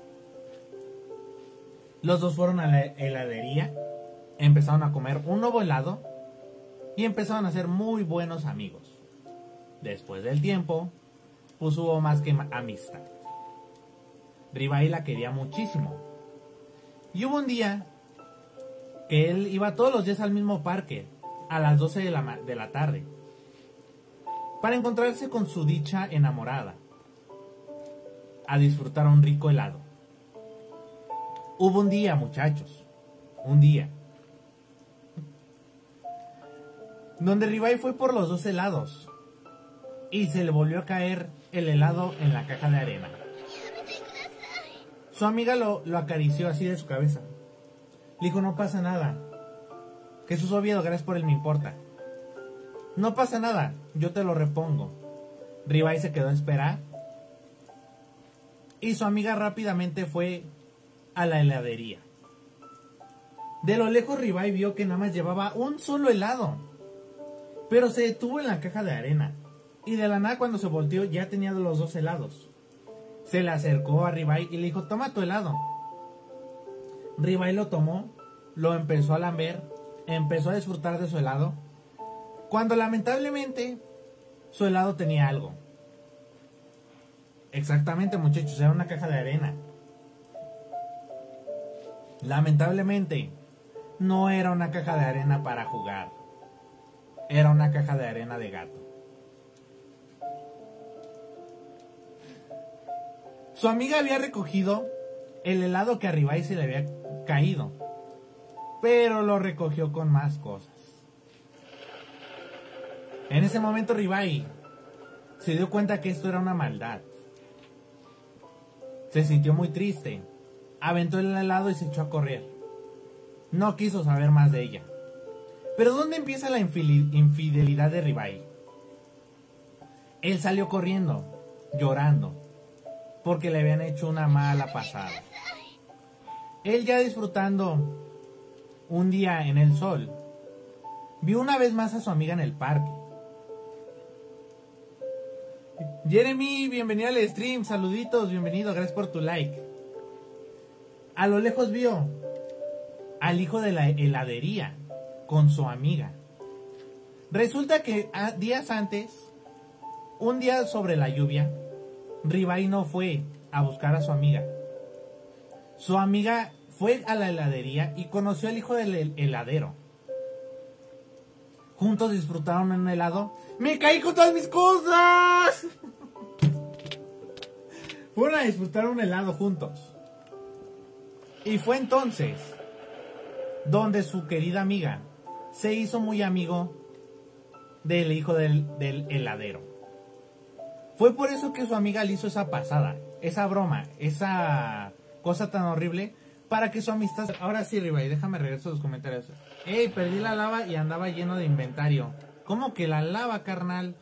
Los dos fueron a la heladería, empezaron a comer un nuevo helado y empezaron a ser muy buenos amigos. Después del tiempo, pues hubo más que amistad. Ribai la quería muchísimo. Y hubo un día que él iba todos los días al mismo parque, a las doce de la, de la tarde, para encontrarse con su dicha enamorada, a disfrutar un rico helado. Hubo un día, muchachos, un día, donde Ribai fue por los dos helados y se le volvió a caer el helado en la caja de arena. Su amiga lo, lo acarició así de su cabeza. Le dijo, no pasa nada. Jesús Oviedo, gracias por el me importa. No pasa nada, yo te lo repongo. Ribai se quedó a esperar y su amiga rápidamente fue a la heladería. De lo lejos Ribai vio que nada más llevaba un solo helado, pero se detuvo en la caja de arena, y de la nada cuando se volteó ya tenía los dos helados. Se le acercó a Ribai y le dijo: toma tu helado. Ribai lo tomó, lo empezó a lamber, empezó a disfrutar de su helado, cuando lamentablemente su helado tenía algo. Exactamente, muchachos, era una caja de arena. Lamentablemente no era una caja de arena para jugar, era una caja de arena de gato. Su amiga había recogido el helado que a Ribai se le había caído, pero lo recogió con más cosas. En ese momento Ribai se dio cuenta que esto era una maldad. Se sintió muy triste, aventó el helado y se echó a correr. No quiso saber más de ella. Pero ¿dónde empieza la infidelidad de Ribai? Él salió corriendo, llorando, porque le habían hecho una mala pasada. Él, ya disfrutando un día en el sol, vio una vez más a su amiga en el parque. Jeremy, bienvenido al stream, saluditos, bienvenido, gracias por tu like. A lo lejos vio al hijo de la heladería con su amiga. Resulta que días antes, un día sobre la lluvia, Ribai no fue a buscar a su amiga. Su amiga fue a la heladería y conoció al hijo del heladero. Juntos disfrutaron un helado. ¡Me caí con todas mis cosas! Fueron a disfrutar un helado juntos. Y fue entonces donde su querida amiga se hizo muy amigo del hijo del, del heladero. Fue por eso que su amiga le hizo esa pasada, esa broma, esa cosa tan horrible, para que su amistad... Ahora sí, Ribai, déjame regresar a los comentarios. Ey, perdí la lava y andaba lleno de inventario. ¿Cómo que la lava, carnal?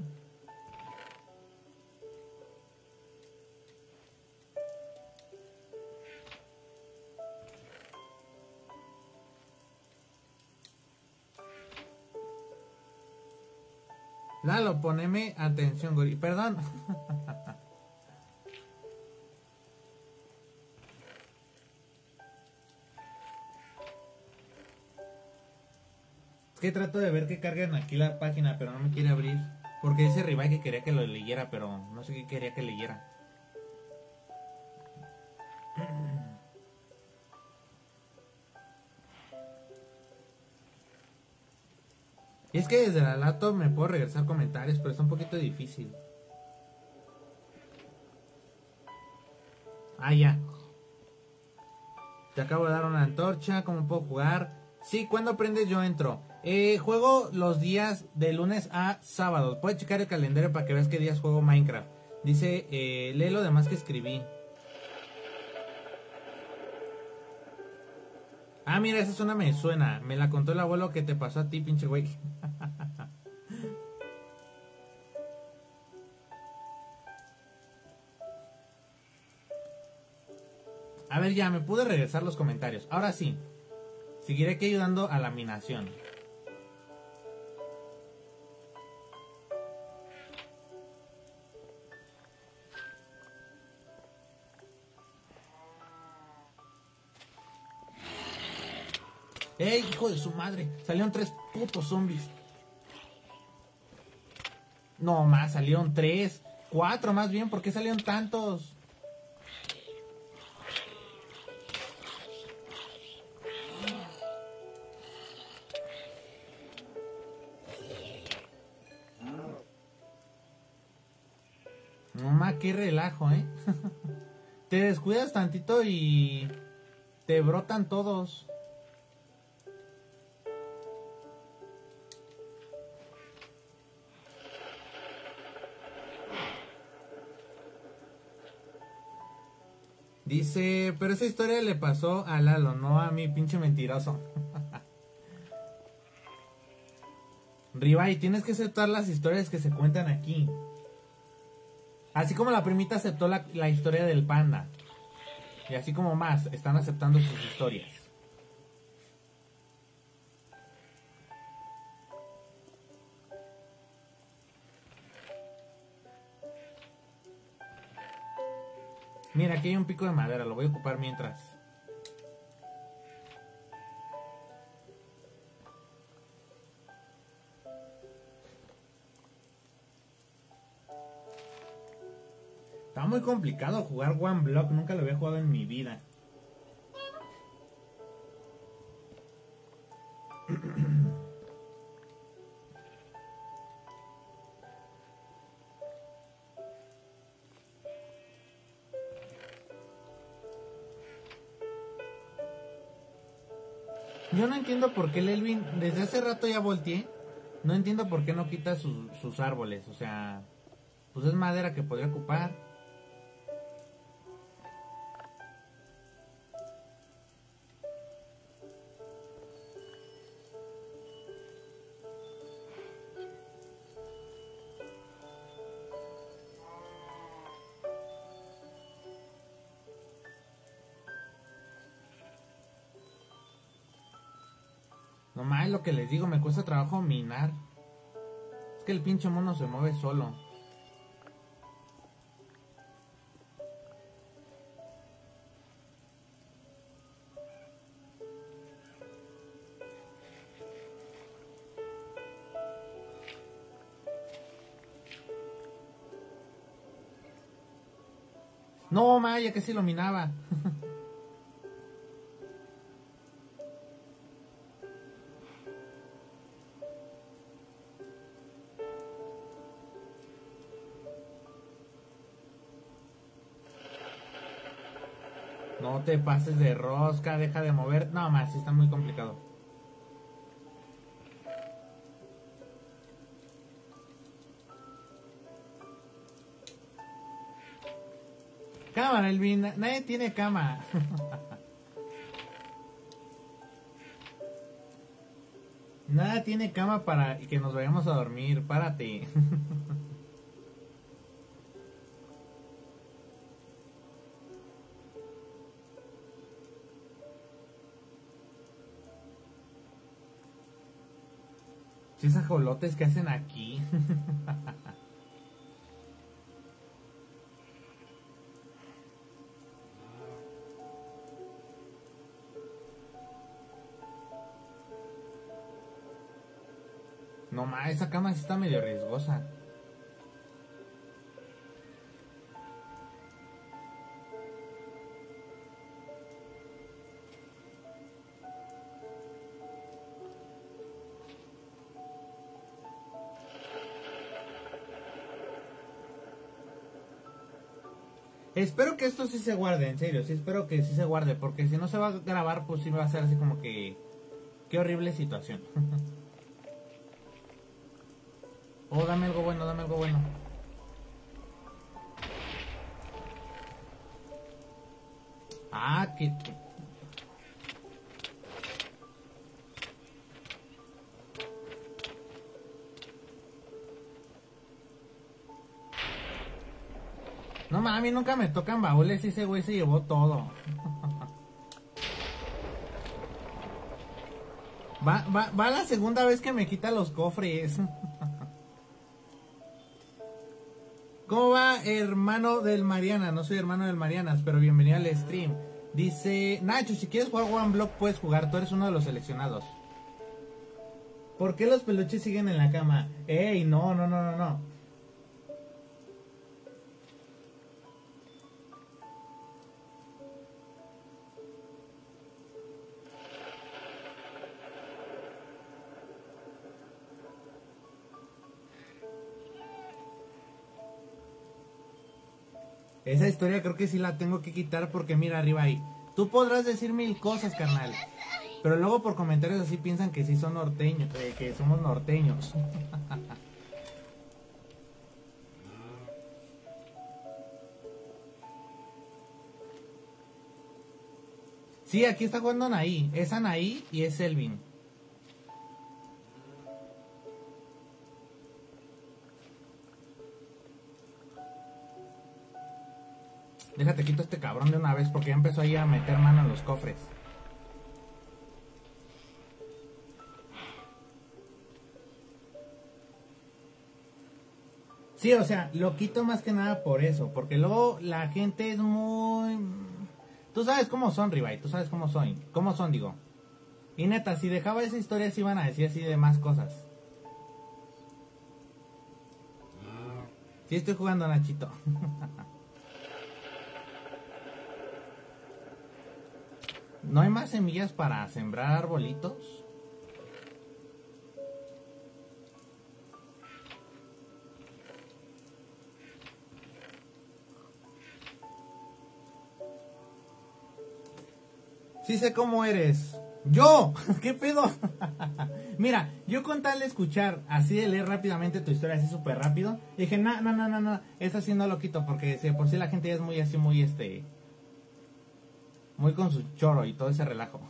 Lalo, poneme atención, Gori. Perdón. Es que trato de ver que cargan aquí la página, pero no me quiere abrir. Porque dice Ribai que quería que lo leyera, pero no sé qué quería que leyera. Y es que desde la laptop me puedo regresar comentarios, pero está un poquito difícil. Ah, ya. Te acabo de dar una antorcha, ¿cómo puedo jugar? Sí, ¿cuándo aprendes? Yo entro. Eh, juego los días de lunes a sábados. Puedes checar el calendario para que veas qué días juego Minecraft. Dice, eh, lee lo demás que escribí. Ah, mira, esa zona me suena. Me la contó el abuelo que te pasó a ti, pinche güey. A ver, ya, me pude regresar los comentarios. Ahora sí. Seguiré aquí ayudando a la minación. ¡Ey, hijo de su madre! Salieron tres putos zombies. No más, salieron tres. Cuatro más bien, ¿por qué salieron tantos? No más, qué relajo, ¿eh? Te descuidas tantito y te brotan todos. Dice, pero esa historia le pasó a Lalo, no a mí, pinche mentiroso. Ribai, tienes que aceptar las historias que se cuentan aquí. Así como la primita aceptó la, la historia del panda. Y así como más, están aceptando sus historias. Mira, aquí hay un pico de madera, lo voy a ocupar mientras. Está muy complicado jugar One Block, nunca lo había jugado en mi vida. Yo no entiendo por qué el Elvin, desde hace rato ya volteé, no entiendo por qué no quita sus, sus árboles, o sea, pues es madera que podría ocupar. No más, lo que les digo, me cuesta trabajo minar. Es que el pinche mono se mueve solo. No, Maya, que sí lo minaba. No te pases de rosca, deja de mover. No, más, sí está muy complicado. Cámara, Elvin, nadie tiene cama. Nada tiene cama para que nos vayamos a dormir. Párate. Si esas ajolotes que hacen aquí. No ma, esa cama sí está medio riesgosa. Espero que esto sí se guarde, en serio, sí espero que sí se guarde, porque si no se va a grabar, pues sí va a ser así como que... Qué horrible situación. Oh, dame algo bueno, dame algo bueno. Ah, que... No mami, nunca me tocan baúles y ese güey se llevó todo. Va, va, va la segunda vez que me quita los cofres. ¿Cómo va, hermano del Mariana? No soy hermano del Marianas, pero bienvenido al stream. Dice, Nacho, si quieres jugar One Block puedes jugar, tú eres uno de los seleccionados. ¿Por qué los peluches siguen en la cama? Ey, no, no, no, no, no. Esa historia creo que sí la tengo que quitar porque mira arriba ahí. Tú podrás decir mil cosas, carnal. Pero luego por comentarios así piensan que sí son norteños, eh, que somos norteños. Sí, aquí está jugando Anaí. Es Anaí y es Elvin. Déjate quito este cabrón de una vez porque ya empezó ahí a meter mano en los cofres. Sí, o sea, lo quito más que nada por eso, porque luego la gente es muy... Tú sabes cómo son, Ribay, tú sabes cómo son, cómo son, digo. Y neta, si dejaba esa historia sí iban a decir así de más cosas. Sí estoy jugando, Nachito. ¿No hay más semillas para sembrar arbolitos? Sí sé cómo eres. ¡Yo! ¿Qué pedo? Mira, yo con tal de escuchar, así de leer rápidamente tu historia, así súper rápido, dije, no, no, no, no, no, esta sí no lo quito, porque si por sí la gente ya es muy así, muy este... Muy con su choro y todo ese relajo.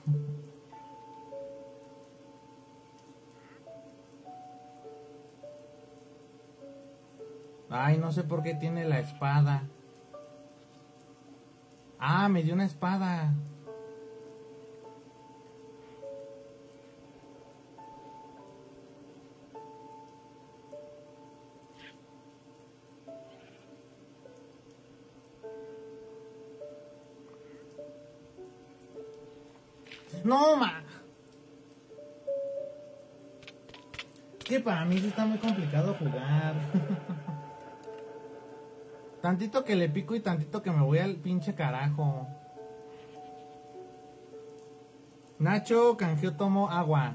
Ay, no sé por qué tiene la espada. Ah, me dio una espada. No, ma. Es que para mí sí está muy complicado jugar. Tantito que le pico y tantito que me voy al pinche carajo. Nacho canjeó, tomó agua.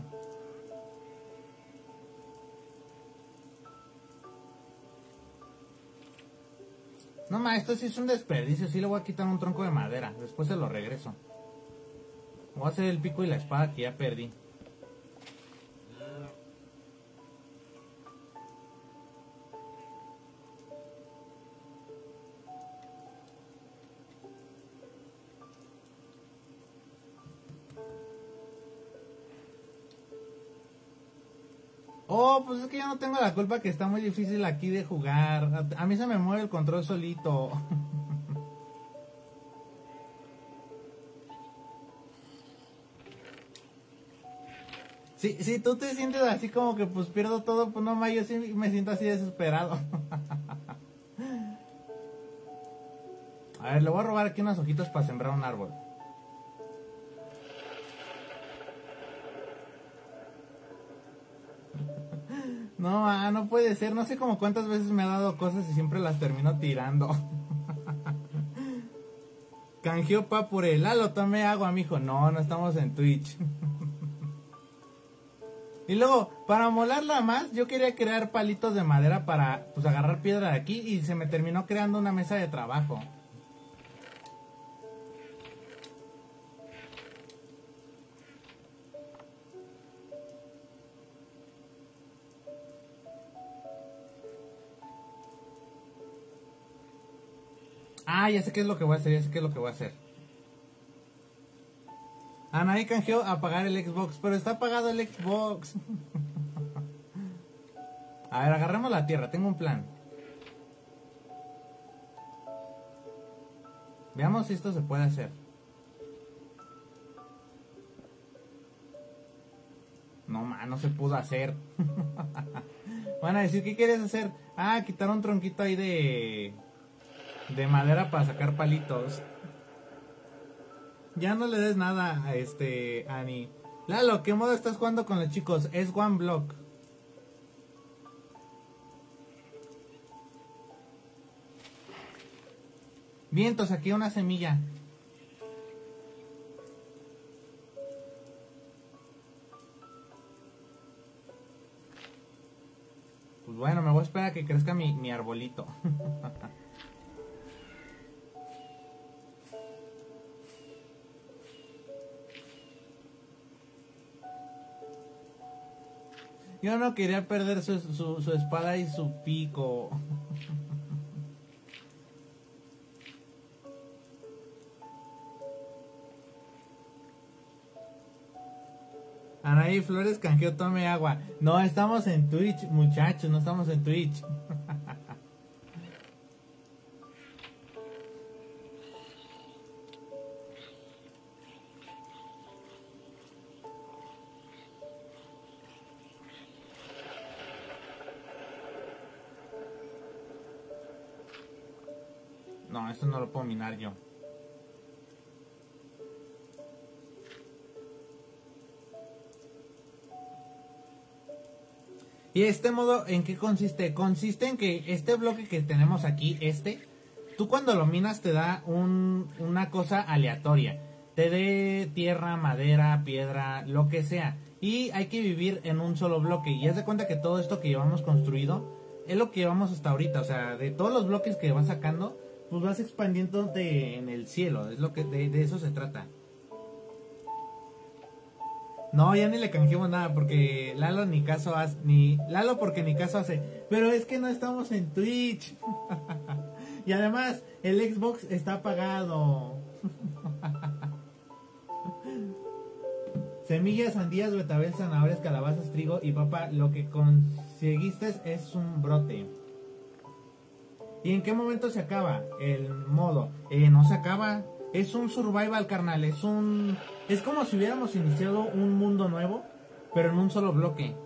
No, ma, esto sí es un desperdicio. Sí le voy a quitar un tronco de madera. Después se lo regreso. Voy a hacer el pico y la espada que ya perdí. Oh, pues es que yo no tengo la culpa que está muy difícil aquí de jugar. A, a mí se me mueve el control solito. Si, si tú te sientes así como que pues pierdo todo, pues no, ma, yo sí me siento así desesperado. A ver, le voy a robar aquí unas hojitas para sembrar un árbol. No, ah, no puede ser. No sé como cuántas veces me ha dado cosas y siempre las termino tirando. Canjeó pa por el Lalo, tomé agua, mijo. No, no estamos en Twitch. Y luego, para molarla más, yo quería crear palitos de madera para pues agarrar piedra de aquí y se me terminó creando una mesa de trabajo. Ah, ya sé qué es lo que voy a hacer, ya sé qué es lo que voy a hacer. Anaí canjeó apagar el Xbox, pero está apagado el Xbox. A ver, agarremos la tierra, tengo un plan. Veamos si esto se puede hacer. No, man, no se pudo hacer. Van a decir, ¿qué quieres hacer? Ah, quitar un tronquito ahí de... de madera para sacar palitos. Ya no le des nada a este, Ani. Lalo, ¿qué modo estás jugando con los chicos? Es One Block. Vientos, aquí una semilla. Pues bueno, me voy a esperar a que crezca mi, mi arbolito. Yo no quería perder su, su, su espada y su pico. Anaí Flores canjeó, tome agua. No, estamos en Twitch, muchachos, no estamos en Twitch. No, esto no lo puedo minar yo. Y este modo, ¿en qué consiste? Consiste en que este bloque que tenemos aquí, este, tú cuando lo minas te da un, una cosa aleatoria. Te dé tierra, madera, piedra, lo que sea. Y hay que vivir en un solo bloque. Y haz de cuenta que todo esto que llevamos construido es lo que llevamos hasta ahorita. O sea, de todos los bloques que vas sacando, pues vas expandiéndote en el cielo. Es lo que de, de eso se trata. No, ya ni le canjeemos nada porque Lalo ni caso hace, ni Lalo porque ni caso hace. Pero es que no estamos en Twitch. Y además el Xbox está apagado. Semillas, sandías, betabel, zanahorias, calabazas, trigo y papa. Lo que conseguiste es un brote. ¿Y en qué momento se acaba el modo? Eh, no se acaba. Es un survival, carnal. Es un... Es como si hubiéramos iniciado un mundo nuevo, pero en un solo bloque.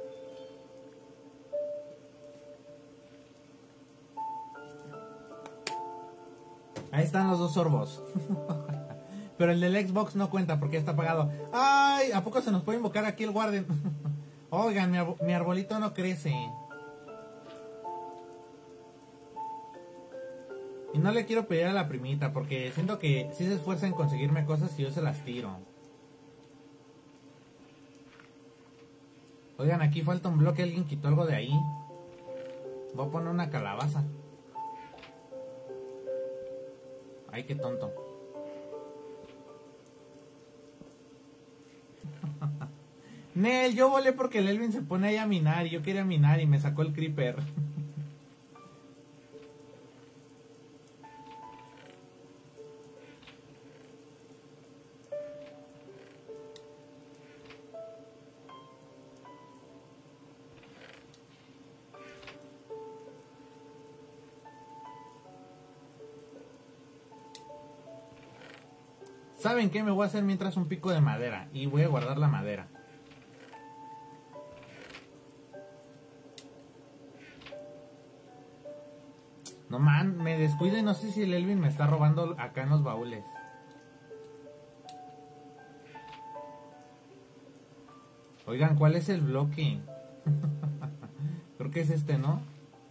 Ahí están los dos sorbos. Pero el del Xbox no cuenta porque está apagado. ¡Ay! ¿A poco se nos puede invocar aquí el Warden? Oigan, mi, ar mi arbolito no crece. Y no le quiero pedir a la primita porque siento que si se esfuerza en conseguirme cosas y yo se las tiro. Oigan, aquí falta un bloque, alguien quitó algo de ahí. Voy a poner una calabaza. Ay, qué tonto. Nel, yo volé porque el Elvin se pone ahí a minar y yo quería minar y me sacó el creeper. ¿Saben qué? Me voy a hacer mientras un pico de madera y voy a guardar la madera. No man, me descuido y no sé si el Elvin me está robando acá en los baúles. Oigan, ¿cuál es el bloque? Creo que es este, ¿no?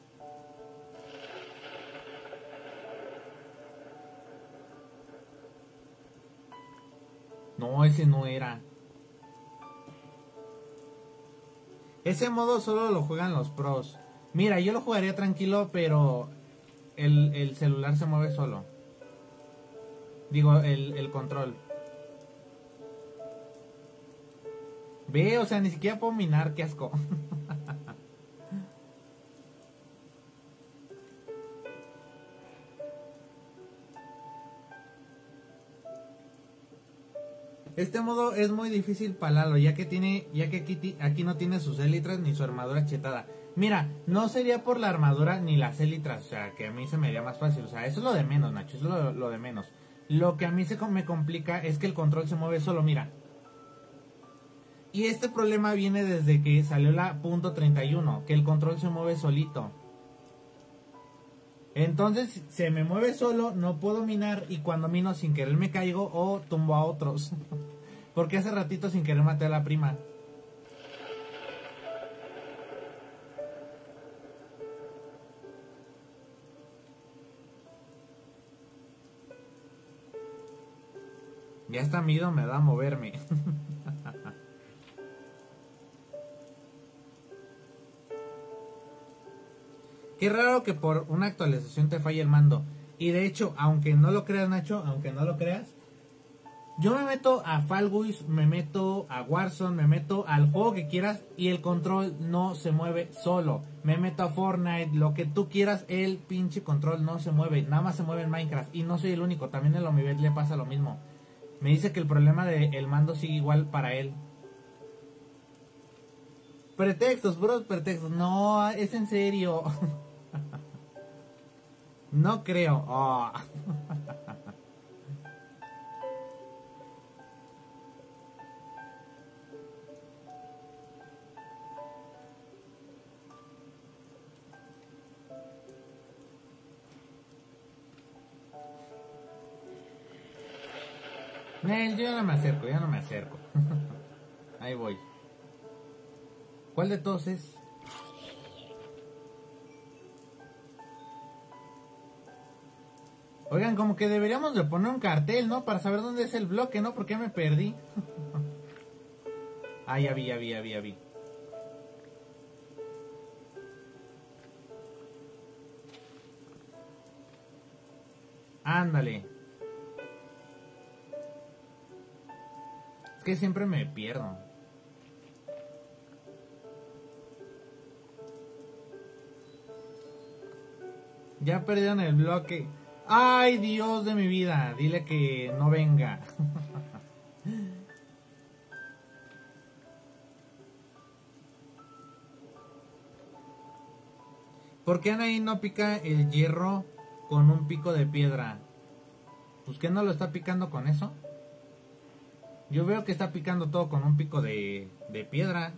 No, ese no era. Ese modo solo lo juegan los pros. Mira, yo lo jugaría tranquilo, pero el, el celular se mueve solo. Digo, el, el control. Ve, o sea, ni siquiera puedo minar, qué asco. Este modo es muy difícil para Lalo, ya que tiene, ya que aquí, aquí no tiene sus élitras ni su armadura chetada. Mira, no sería por la armadura ni las élitras, o sea, que a mí se me haría más fácil. O sea, eso es lo de menos, Nacho, eso es lo, lo de menos. Lo que a mí se me complica es que el control se mueve solo, mira. Y este problema viene desde que salió la punto treinta y uno, que el control se mueve solito. Entonces se me mueve solo, no puedo minar y cuando mino sin querer me caigo o tumbo a otros. Porque hace ratito sin querer maté a la prima. Ya hasta miedo me da moverme. Qué raro que por una actualización te falle el mando. Y de hecho, aunque no lo creas, Nacho, aunque no lo creas, yo me meto a Fall Guys, me meto a Warzone, me meto al juego que quieras y el control no se mueve solo. Me meto a Fortnite, lo que tú quieras, el pinche control no se mueve. Nada más se mueve en Minecraft. Y no soy el único, también en Omibet le pasa lo mismo. Me dice que el problema del mando sigue igual para él. Pretextos, bro, pretextos. No, es en serio. No creo. Oh. Nel, yo ya no me acerco, ya no me acerco. Ahí voy. ¿Cuál de todos es? Oigan, como que deberíamos de poner un cartel, ¿no? Para saber dónde es el bloque, ¿no? Porque ya me perdí. Ah, ya vi, ya vi, ya vi, ya vi. Ándale. Es que siempre me pierdo. Ya perdieron el bloque. Ay, Dios de mi vida. Dile que no venga. ¿Por qué Anaí no pica el hierro con un pico de piedra? Pues que no lo está picando con eso. Yo veo que está picando todo con un pico de, de piedra.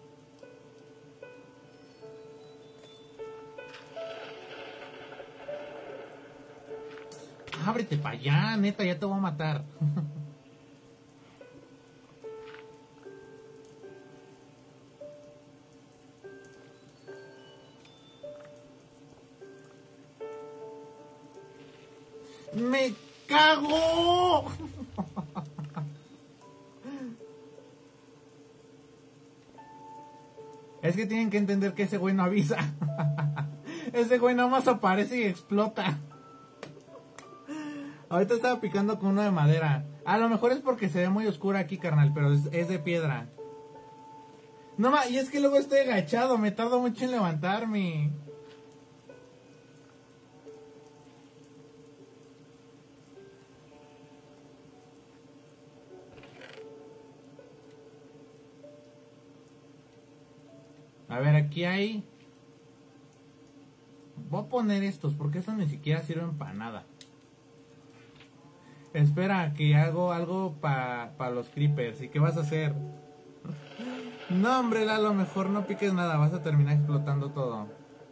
Ábrete para allá, neta, ya te voy a matar. ¡Me cago! Es que tienen que entender que ese güey no avisa. Ese güey nada más aparece y explota. Ahorita estaba picando con uno de madera. A lo mejor es porque se ve muy oscura aquí, carnal, pero es, es de piedra. No ma, y es que luego estoy agachado, me tardo mucho en levantarme. A ver, aquí hay... Voy a poner estos, porque estos ni siquiera sirven para nada. Espera, que hago algo para pa los creepers. ¿Y qué vas a hacer? No, hombre, Lalo, mejor no piques nada. Vas a terminar explotando todo.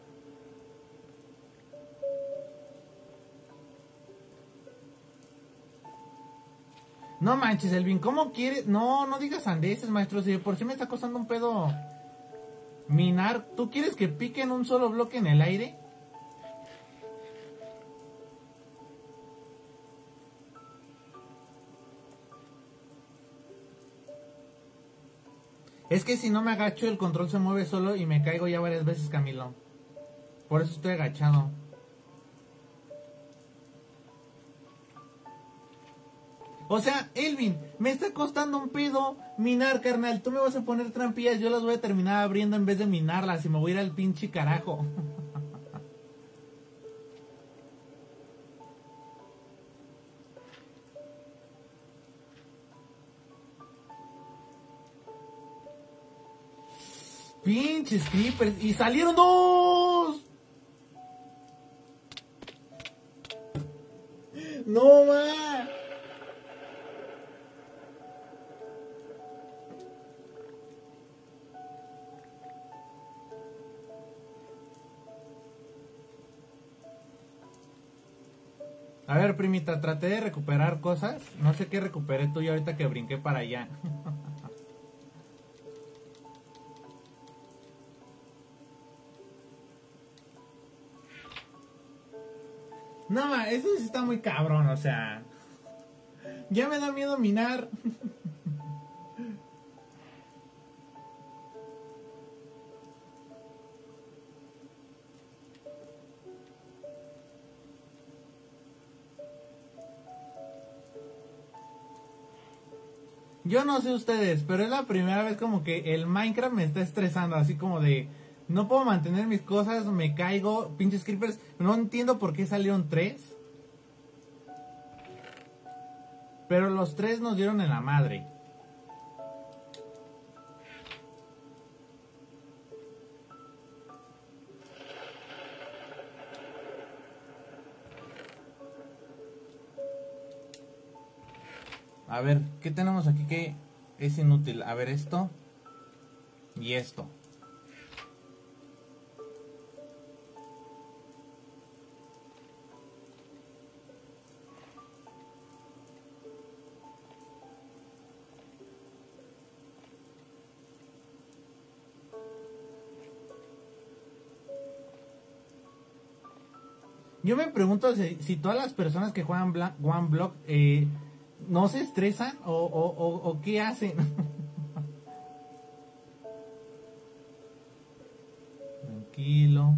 No manches, Elvin, ¿cómo quieres? No, no digas sandeces, maestro. Si por si me está costando un pedo minar. ¿Tú quieres que pique en un solo bloque en el aire? Es que si no me agacho, el control se mueve solo y me caigo ya varias veces, Camilo. Por eso estoy agachado. O sea, Elvin, me está costando un pedo minar, carnal. Tú me vas a poner trampillas, yo las voy a terminar abriendo en vez de minarlas y me voy a ir al pinche carajo. Pinches creepers. Y salieron dos. No, ma. A ver, primita, traté de recuperar cosas. No sé qué recuperé tú y ahorita que brinqué para allá. No, ma, eso sí está muy cabrón, o sea. Ya me da miedo minar. Yo no sé ustedes, pero es la primera vez como que el Minecraft me está estresando, así como de... No puedo mantener mis cosas, me caigo, pinches creepers. No entiendo por qué salieron tres. Pero los tres nos dieron en la madre. A ver, ¿qué tenemos aquí que es inútil? A ver, esto y esto. Yo me pregunto si, si todas las personas que juegan Bla- One Block eh, no se estresan o, o, o, o qué hacen. Tranquilo.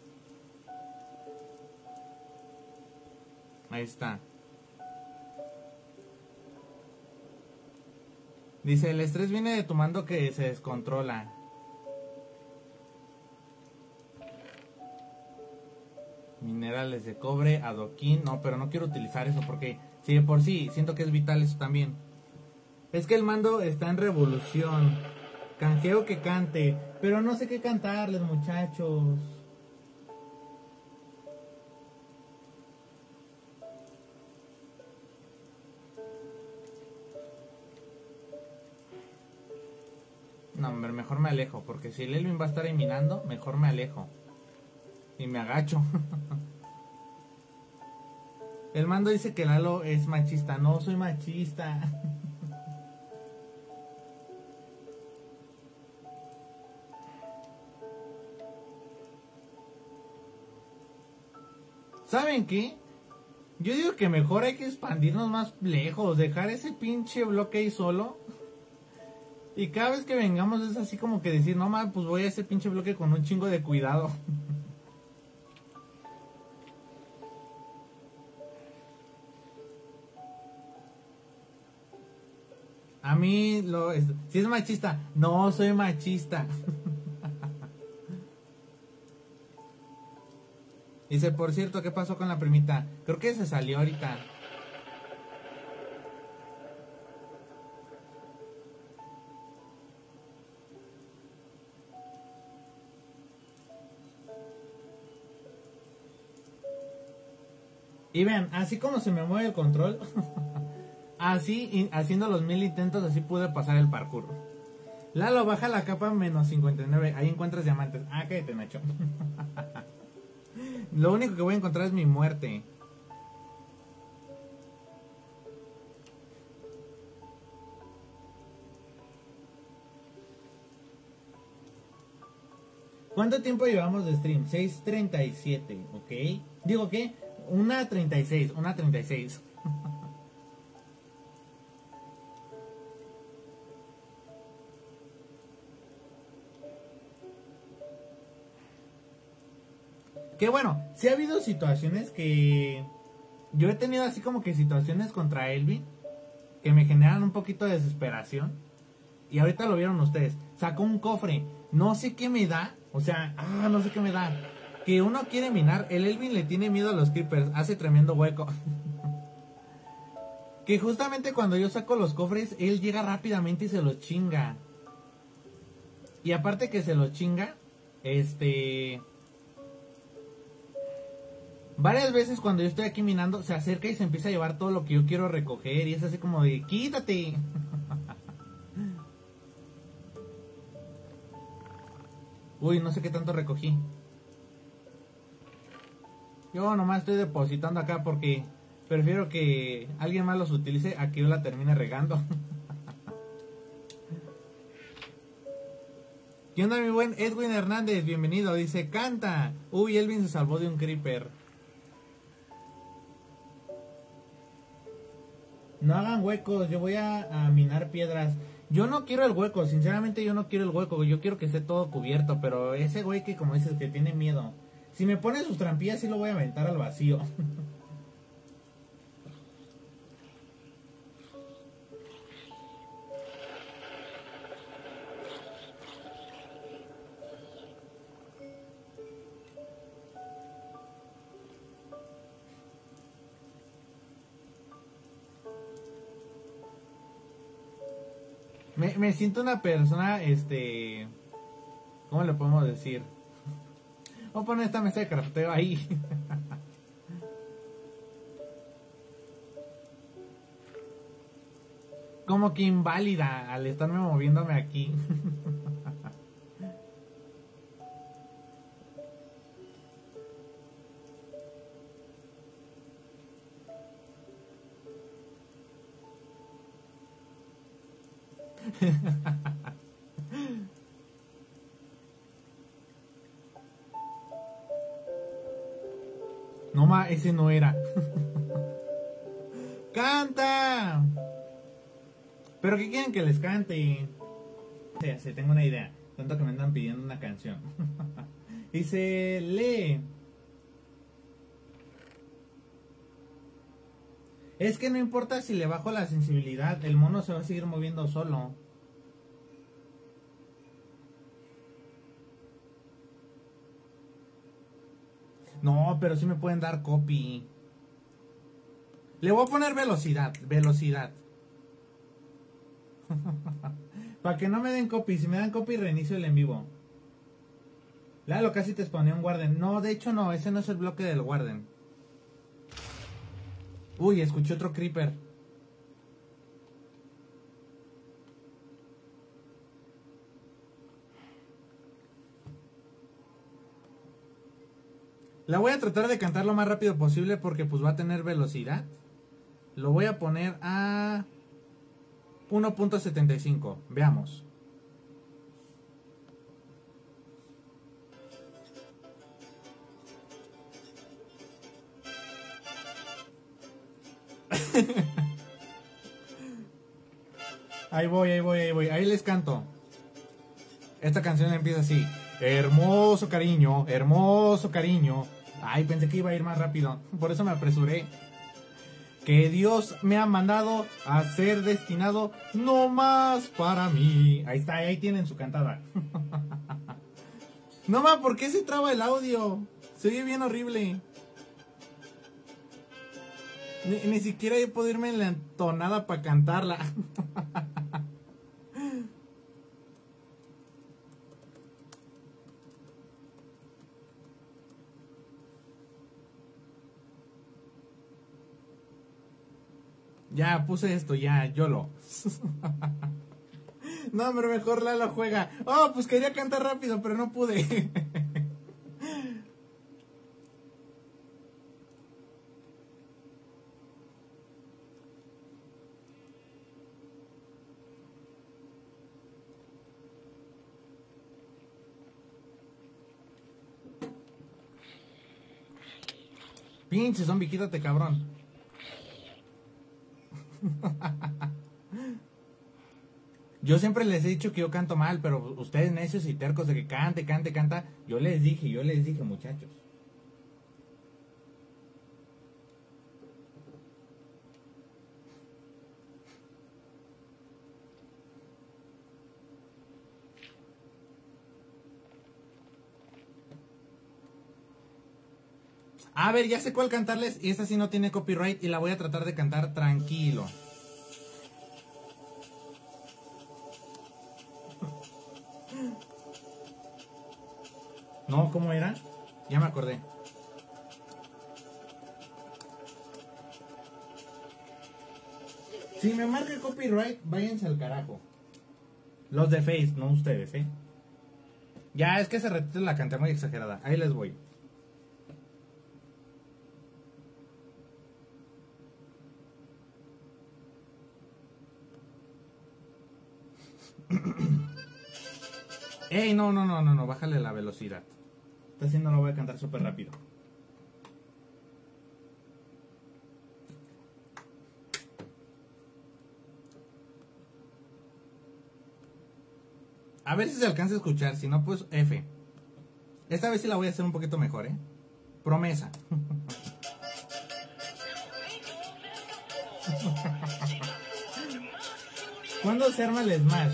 Ahí está. Dice, el estrés viene de tu mando que se descontrola. Minerales de cobre, adoquín. No, pero no quiero utilizar eso porque si de por sí siento que es vital eso también. Es que el mando está en revolución. Canjeo que cante. Pero no sé qué cantarles, muchachos. No, hombre, mejor me alejo. Porque si el Elvin va a estar ahí minando, mejor me alejo. Y me agacho. El mando dice que Lalo es machista. No, soy machista. ¿Saben qué? Yo digo que mejor hay que expandirnos más lejos. Dejar ese pinche bloque ahí solo. Y cada vez que vengamos es así como que decir, no mames, pues voy a ese pinche bloque con un chingo de cuidado. A mí, lo es, si es machista, no soy machista. Dice, por cierto, ¿qué pasó con la primita? Creo que se salió ahorita. Y vean, así como se me mueve el control, así, y haciendo los mil intentos, así pude pasar el parkour. Lalo, baja la capa menos cincuenta y nueve, ahí encuentras diamantes. Ah, cállate, Nacho. Lo único que voy a encontrar es mi muerte. ¿Cuánto tiempo llevamos de stream? seis treinta y siete, ¿ok? Digo, ¿qué? Una treinta y seis, una treinta y seis. Que bueno, sí ha habido situaciones que... Yo he tenido así como que situaciones contra Elvin que me generan un poquito de desesperación. Y ahorita lo vieron ustedes. Sacó un cofre. No sé qué me da. O sea, ah, no sé qué me da. Que uno quiere minar. El Elvin le tiene miedo a los creepers. Hace tremendo hueco. Que justamente cuando yo saco los cofres, él llega rápidamente y se los chinga. Y aparte que se los chinga, este... varias veces cuando yo estoy aquí minando, se acerca y se empieza a llevar todo lo que yo quiero recoger. Y es así como de, quítate. Uy, no sé qué tanto recogí. Yo nomás estoy depositando acá porque prefiero que alguien más los utilice a que yo la termine regando. ¿Qué onda, mi buen Edwin Hernández? Bienvenido. Dice, canta. Uy, Elvin se salvó de un creeper. No hagan huecos, yo voy a, a minar piedras. Yo no quiero el hueco, sinceramente yo no quiero el hueco. Yo quiero que esté todo cubierto, pero ese güey que como dices que tiene miedo. Si me pone sus trampillas sí lo voy a aventar al vacío. Me, me siento una persona, este... ¿Cómo le podemos decir? Voy a poner esta mesa de crafteo ahí. Como que inválida al estarme moviéndome aquí. No ma, ese no era. ¡Canta! ¿Pero qué quieren que les cante? Sí, sí, tengo una idea. Tanto que me andan pidiendo una canción. Dice, lee. Es que no importa si le bajo la sensibilidad, el mono se va a seguir moviendo solo. No, pero sí me pueden dar copy. Le voy a poner velocidad, velocidad. Para que no me den copy. Si me dan copy, reinicio el en vivo. Lalo, casi te spawné un Warden. No, de hecho no, ese no es el bloque del Warden. Uy, escuché otro Creeper. La voy a tratar de cantar lo más rápido posible porque pues va a tener velocidad. Lo voy a poner a uno punto setenta y cinco. Veamos. Ahí voy, ahí voy, ahí voy. Ahí les canto. Esta canción empieza así. Hermoso cariño, hermoso cariño. Ay, pensé que iba a ir más rápido. Por eso me apresuré. Que Dios me ha mandado a ser destinado no más para mí. Ahí está, ahí tienen su cantada. No más, ¿por qué se traba el audio? Se oye bien horrible. Ni, ni siquiera he podido irme en la entonada para cantarla. Ya, puse esto, ya, YOLO. No, pero mejor Lalo juega. Oh, pues quería cantar rápido, pero no pude. Pinche zombie, quítate, cabrón. Yo siempre les he dicho que yo canto mal, pero ustedes necios y tercos de que cante, cante, canta. Yo les dije, yo les dije, muchachos. A ver, ya sé cuál cantarles y esta sí no tiene copyright y la voy a tratar de cantar tranquilo. No, ¿cómo era? Ya me acordé. Si me marca el copyright, váyanse al carajo. Los de Face, no ustedes, ¿eh? Ya, es que ese ratito la canté muy exagerada. Ahí les voy. Ey, no, no, no, no, no, bájale la velocidad. Está haciendo, lo voy a cantar súper rápido. A ver si se alcanza a escuchar, si no, pues F. Esta vez sí la voy a hacer un poquito mejor, ¿eh? Promesa. ¿Cuándo se arma el Smash?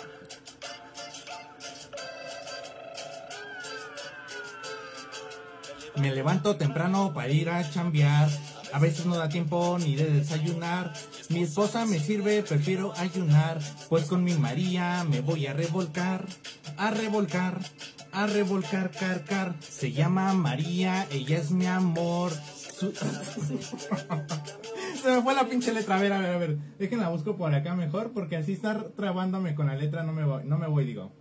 Me levanto temprano para ir a chambear. A veces no da tiempo ni de desayunar. Mi esposa me sirve, prefiero ayunar. Pues con mi María me voy a revolcar. A revolcar, a revolcar, car, car. Se llama María, ella es mi amor. Su... Se me fue la pinche letra. A ver, a ver, a ver. Déjenla busco por acá mejor. Porque así estar trabándome con la letra no me voy, no me voy, digo.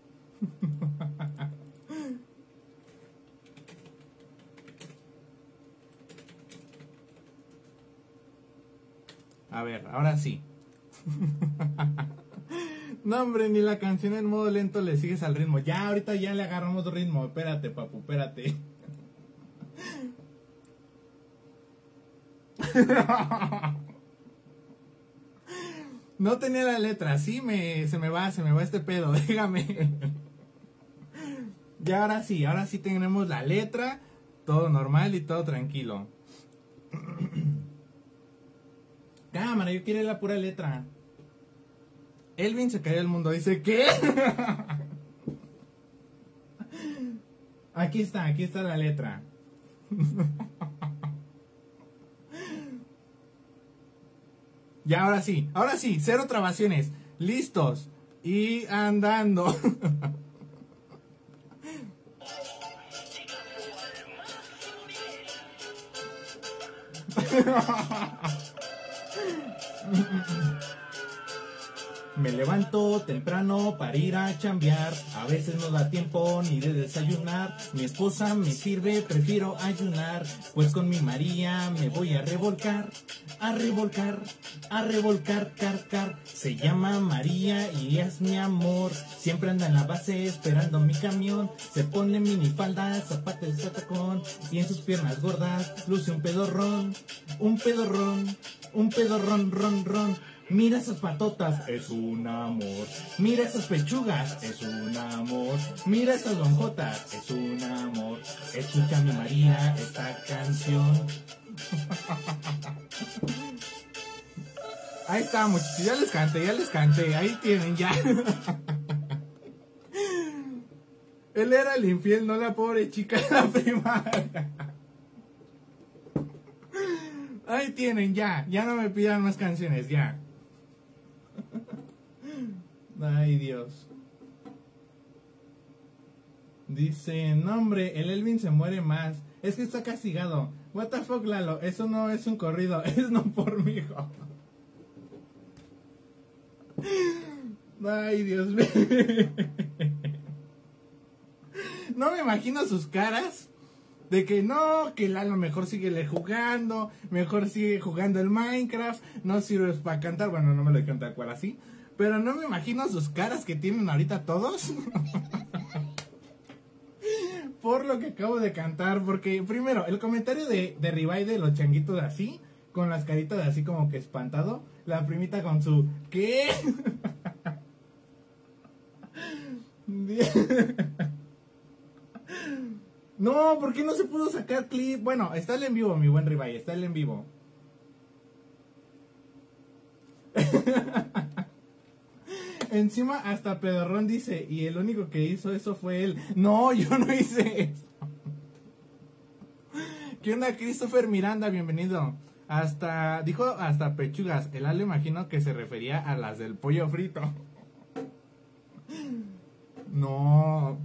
A ver, ahora sí. No, hombre, ni la canción en modo lento le sigues al ritmo. Ya, ahorita ya le agarramos ritmo. Espérate, papu, espérate. No tenía la letra, sí me, se me va, se me va este pedo, déjame. Y ahora sí, ahora sí tenemos la letra, todo normal y todo tranquilo. Cámara, yo quiero la pura letra. Elvin se cayó del mundo, dice, ¿qué? Aquí está, aquí está la letra. Y ahora sí, ahora sí, cero trabaciones. Listos. Y andando. Me levanto temprano para ir a chambear. A veces no da tiempo ni de desayunar. Mi esposa me sirve, prefiero ayunar. Pues con mi María me voy a revolcar. A revolcar, a revolcar, car, car. Se llama María y es mi amor. Siempre anda en la base esperando mi camión. Se pone minifalda, zapatos de tacón. Y en sus piernas gordas luce un pedorrón. Un pedorrón, un pedorrón, ron, ron. Mira esas patotas, es un amor. Mira esas pechugas, es un amor. Mira esas lonjotas, es un amor. Escucha mi María esta canción. Ahí está, muchachos, ya les canté, ya les canté. Ahí tienen, ya. Él era el infiel, no la pobre chica de la primaria. Ahí tienen, ya. Ya no me pidan más canciones, ya. Ay, Dios. Dice, no hombre, el Elvin se muere más. Es que está castigado. What the fuck, Lalo, eso no es un corrido. Es no por mi hijo. Ay, Dios mío. No me imagino sus caras de que no, que Lalo mejor sigue jugando, mejor sigue jugando el Minecraft, no sirves para cantar. Bueno, no me lo dijeron tal cual así, pero no me imagino sus caras que tienen ahorita todos por lo que acabo de cantar. Porque primero, el comentario de, de Ribay de los changuitos así, con las caritas así como que espantado. La primita con su ¿qué? No, ¿por qué no se pudo sacar clip? Bueno, está el en vivo, mi buen Ribay, está el en vivo. Encima hasta Pedorrón dice, y el único que hizo eso fue él. No, yo no hice eso. ¿Qué onda, Christopher Miranda? Bienvenido. Hasta, dijo hasta pechugas. El Ale imagino que se refería a las del pollo frito. No.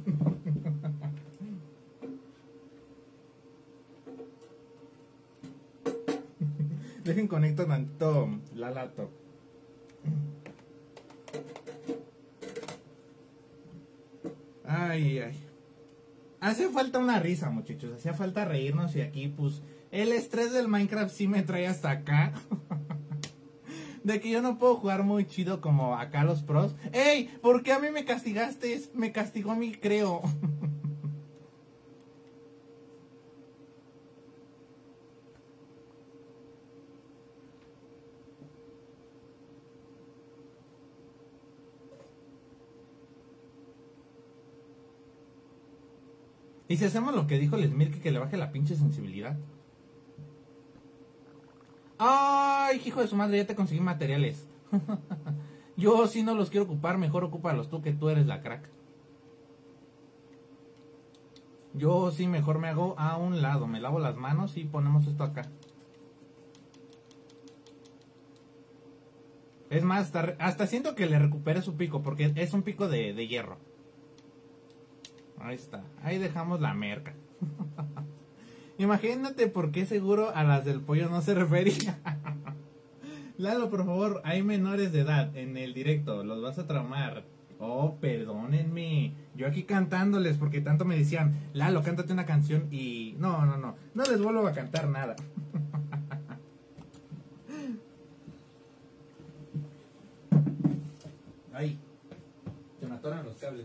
Dejen conectar tanto la laptop. Ay, ay. Hace falta una risa, muchachos. Hacía falta reírnos y aquí, pues, el estrés del Minecraft sí me trae hasta acá. De que yo no puedo jugar muy chido como acá los pros. ¡Ey! ¿Por qué a mí me castigaste? Me castigó a mí, creo. ¿Y si hacemos lo que dijo el Smirk, que le baje la pinche sensibilidad? ¡Ay, hijo de su madre! Ya te conseguí materiales. Yo sí no los quiero ocupar, mejor ocúpalos tú, que tú eres la crack. Yo sí mejor me hago a un lado, me lavo las manos y ponemos esto acá. Es más, hasta, hasta siento que le recupere su pico, porque es un pico de, de hierro. Ahí está, ahí dejamos la merca. Imagínate por qué seguro a las del pollo no se refería. Lalo, por favor, hay menores de edad en el directo, los vas a traumar. Oh, perdónenme. Yo aquí cantándoles porque tanto me decían, Lalo, cántate una canción y... No, no, no, no les vuelvo a cantar nada. Ay, se me atoran los cables.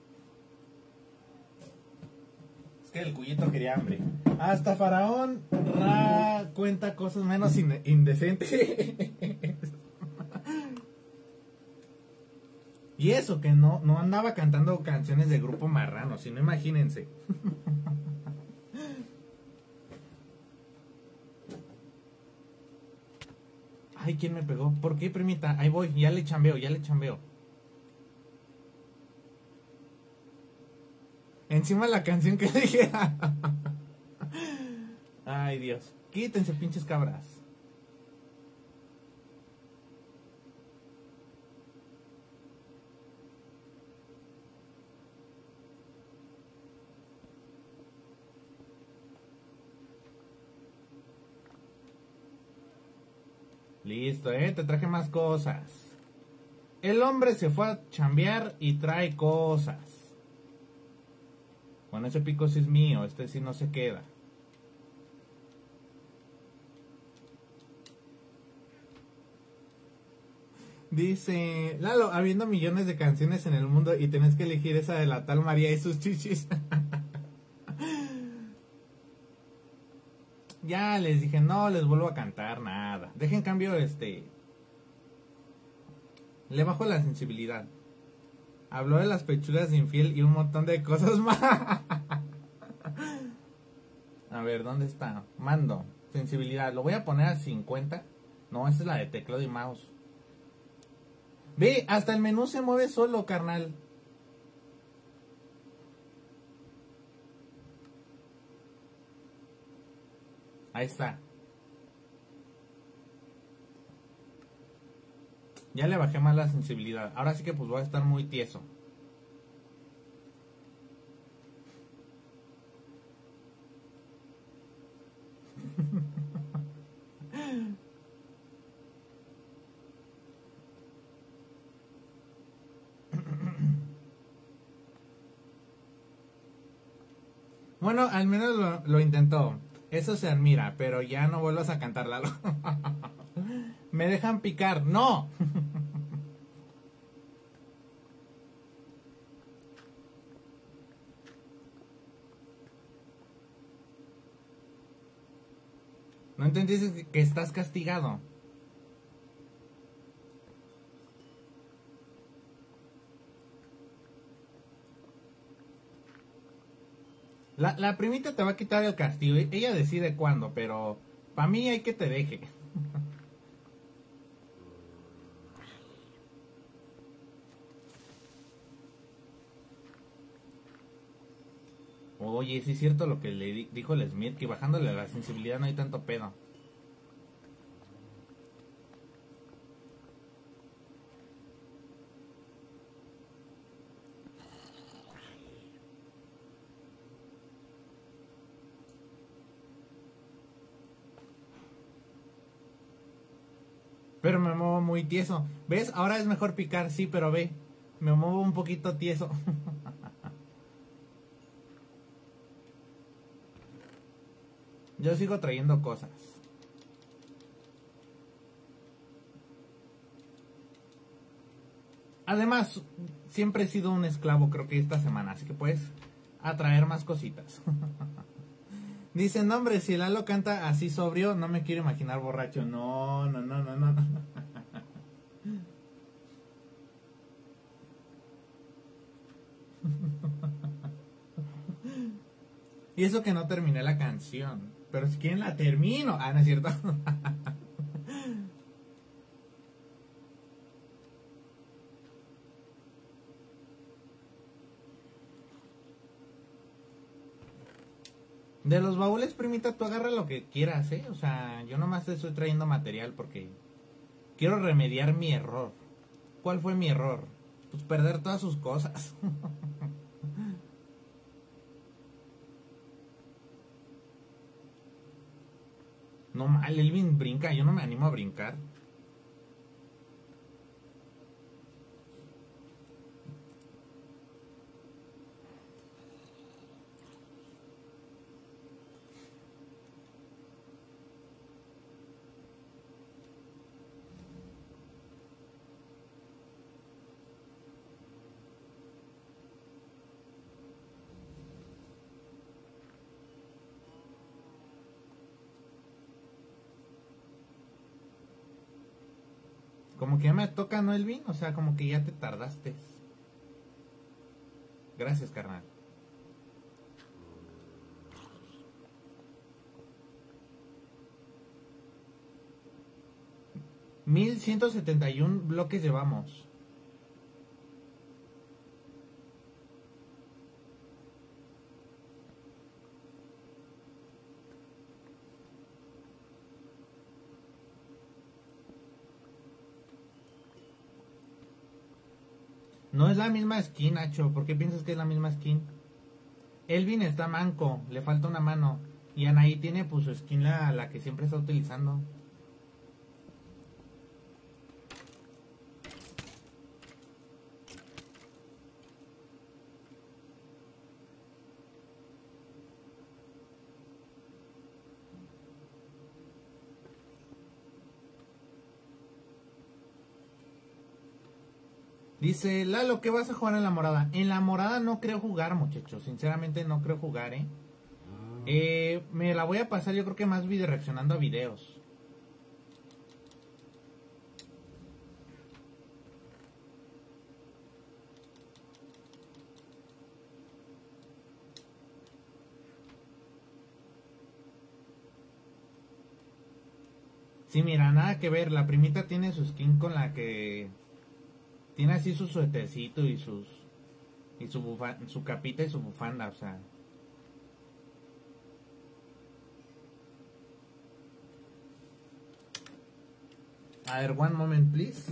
Es que el cuyito quería hambre. Hasta Faraón Ra cuenta cosas menos in indecentes. Y eso que no, no andaba cantando canciones de Grupo Marrano, sino imagínense. Ay, ¿quién me pegó? ¿Por qué, primita? Ahí voy, ya le chambeo, ya le chambeo. Encima la canción que dije. Ay, Dios. Quítense, pinches cabras. Listo, eh, te traje más cosas. El hombre se fue a chambear y trae cosas. Bueno, ese pico sí es mío, este sí no se queda. Dice, Lalo, habiendo millones de canciones en el mundo y tenés que elegir esa de la tal María y sus chichis. Ya les dije, no les vuelvo a cantar nada. Dejen cambio, este... Le bajo la sensibilidad. Habló de las pechugas de infiel y un montón de cosas más. A ver, ¿dónde está? Mando, sensibilidad. Lo voy a poner a cincuenta. No, esta es la de teclado y mouse. Ve, hasta el menú se mueve solo, carnal. Ahí está. Ya le bajé más la sensibilidad. Ahora sí que pues voy a estar muy tieso. Bueno, al menos lo, lo intentó. Eso se admira, pero ya no vuelvas a cantarla. Me dejan picar. ¡No! ¿No entendiste que estás castigado? La, la primita te va a quitar el castigo. Ella decide cuándo, pero para mí hay que te deje. Oye, sí es cierto lo que le di dijo el Smith, que bajándole la sensibilidad no hay tanto pedo. Pero me muevo muy tieso. ¿Ves? Ahora es mejor picar, sí, pero ve. Me muevo un poquito tieso. Yo sigo trayendo cosas. Además, siempre he sido un esclavo, creo que esta semana. Así que puedes atraer más cositas. Dice, no hombre, si Lalo canta así sobrio, no me quiero imaginar borracho. No, no, no, no, no. Y eso que no terminé la canción. Pero si quieren la termino. Ah, no es cierto. De los baúles, primita, tú agarra lo que quieras, ¿eh? O sea, yo nomás te estoy trayendo material porque quiero remediar mi error. ¿Cuál fue mi error? Pues perder todas sus cosas. No mal, Elvin brinca, yo no me animo a brincar. Como que ya me toca, ¿no, Elvin? O sea, como que ya te tardaste. Gracias, carnal. Mil ciento setenta y un bloques llevamos. No es la misma skin, Nacho. ¿Por qué piensas que es la misma skin? Elvin está manco, le falta una mano. Y Anaí tiene pues su skin la, la que siempre está utilizando. Dice, Lalo, ¿qué vas a jugar en la morada? En la morada no creo jugar, muchachos. Sinceramente no creo jugar, ¿eh? Eh, me la voy a pasar yo creo que más video reaccionando a videos. Sí, mira, nada que ver. La primita tiene su skin con la que... Tiene así su suétercito y sus... Y su, bufa, su capita y su bufanda, o sea... A ver, one moment, please.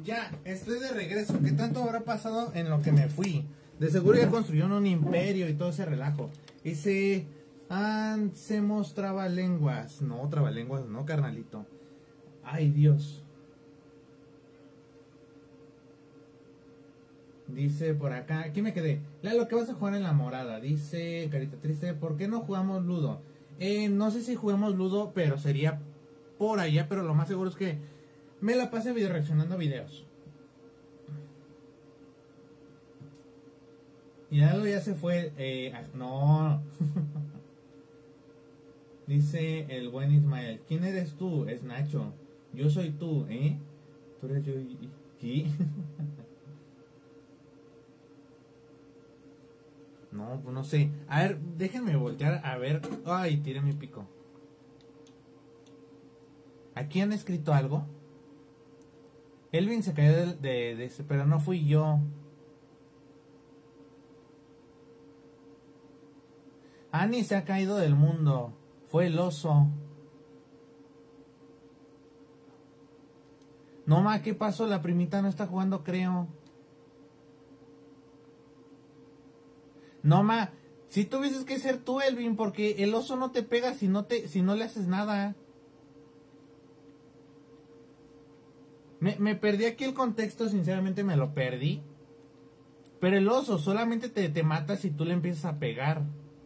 Ya, estoy de regreso. ¿Qué tanto habrá pasado en lo que me fui? De seguro ya construyeron un imperio y todo ese relajo. Ese... Ansemos trabalenguas. No, trabalenguas, no, carnalito. Ay, Dios. Dice por acá, aquí me quedé. Lalo, ¿qué vas a jugar en la morada? Dice Carita Triste, ¿por qué no jugamos Ludo? Eh, no sé si jugamos Ludo, pero sería por allá, pero lo más seguro es que me la pase video reaccionando a videos. Y Lalo ya se fue. Eh, no. Dice el buen Ismael, ¿quién eres tú? Es Nacho. Yo soy tú, ¿eh? Tú eres yo y... ¿Qué? No, pues no sé. A ver, déjenme voltear a ver. Ay, tiré mi pico. ¿Aquí han escrito algo? Elvin se cayó de, de, de ese, pero no fui yo. Annie se ha caído del mundo. Fue el oso. No, ma, ¿qué pasó? La primita no está jugando, creo. No, ma, si tuvieses que ser tú, Elvin, porque el oso no te pega si no te, si no le haces nada. Me, me perdí aquí el contexto, sinceramente me lo perdí. Pero el oso solamente te, te mata si tú le empiezas a pegar.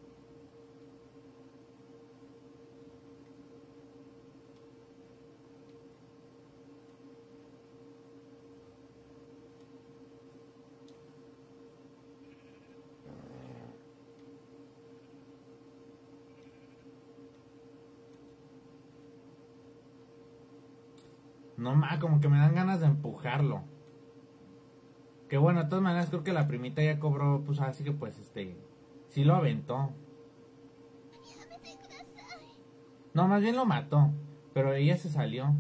No, ma, como que me dan ganas de empujarlo. Que bueno, de todas maneras creo que la primita ya cobró, pues así que pues este, sí lo aventó. No, más bien lo mató, pero ella se salió.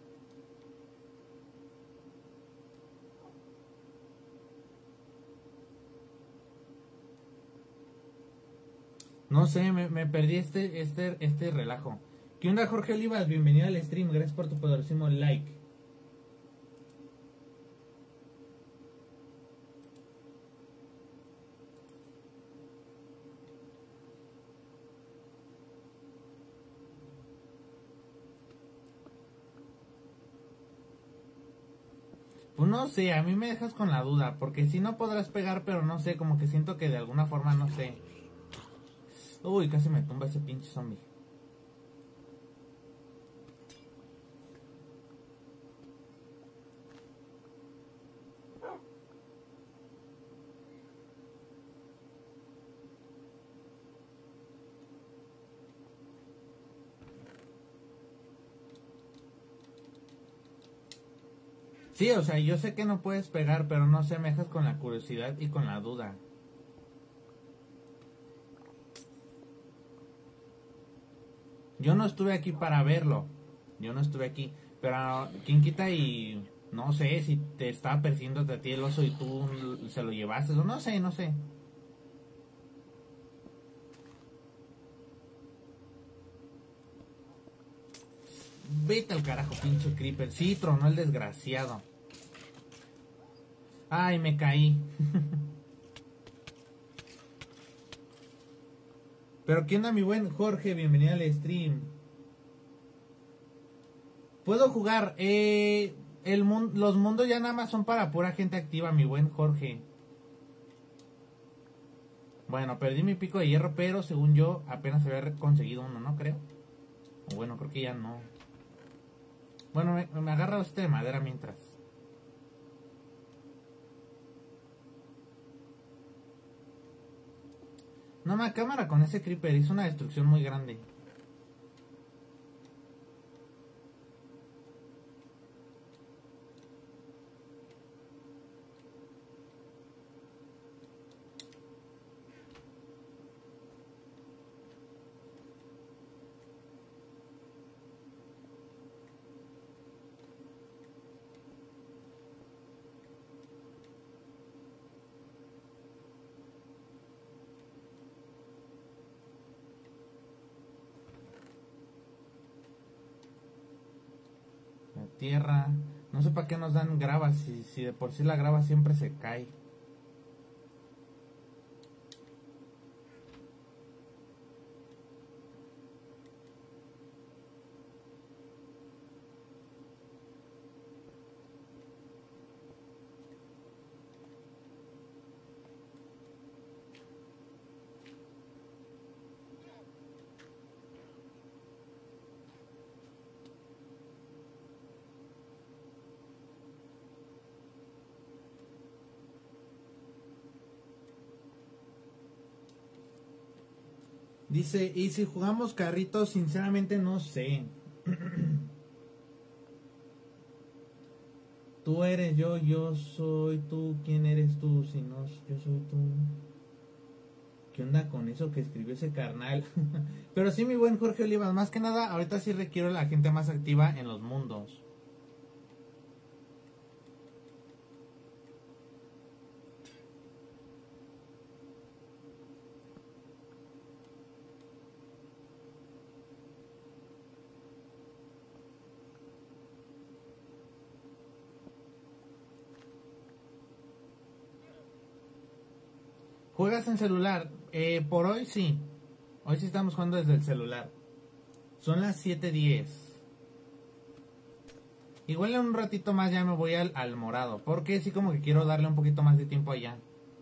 No sé, me, me perdí este, este, este relajo. ¿Qué onda, Jorge Olivas? Bienvenido al stream, gracias por tu poderosísimo like. Pues no sé, a mí me dejas con la duda, porque si no podrás pegar, pero no sé, como que siento que de alguna forma, no sé. Uy, casi me tumba ese pinche zombie. Sí, o sea, yo sé que no puedes pegar, pero no sé, me dejas con la curiosidad y con la duda. Yo no estuve aquí para verlo. Yo no estuve aquí. Pero quién quita y no sé si te estaba persiguiendo a ti el oso y tú se lo llevaste. O no sé, no sé. Vete al carajo, pinche creeper. Sí, tronó el desgraciado. Ay, me caí. Pero ¿qué onda, mi buen Jorge? Bienvenido al stream. ¿Puedo jugar? Eh, el mun los mundos ya nada más son para pura gente activa, mi buen Jorge. Bueno, perdí mi pico de hierro, pero según yo apenas había conseguido uno, ¿no? Creo. O bueno, creo que ya no. Bueno, me, me agarra este de madera mientras. No, ma, cámara con ese creeper. Hizo una destrucción muy grande. Tierra. No sé para qué nos dan grava, si, si de por sí la grava siempre se cae. Dice, y si jugamos carritos, sinceramente no sé. Tú eres yo, yo soy tú. ¿Quién eres tú? Si no, yo soy tú. ¿Qué onda con eso que escribió ese carnal? Pero sí, mi buen Jorge Olivas, más que nada, ahorita sí requiero a la gente más activa en los mundos. ¿Juegas en celular? Eh, por hoy sí. Hoy sí estamos jugando desde el celular. Son las siete diez. Igual en un ratito más ya me voy al, al morado. Porque sí como que quiero darle un poquito más de tiempo allá.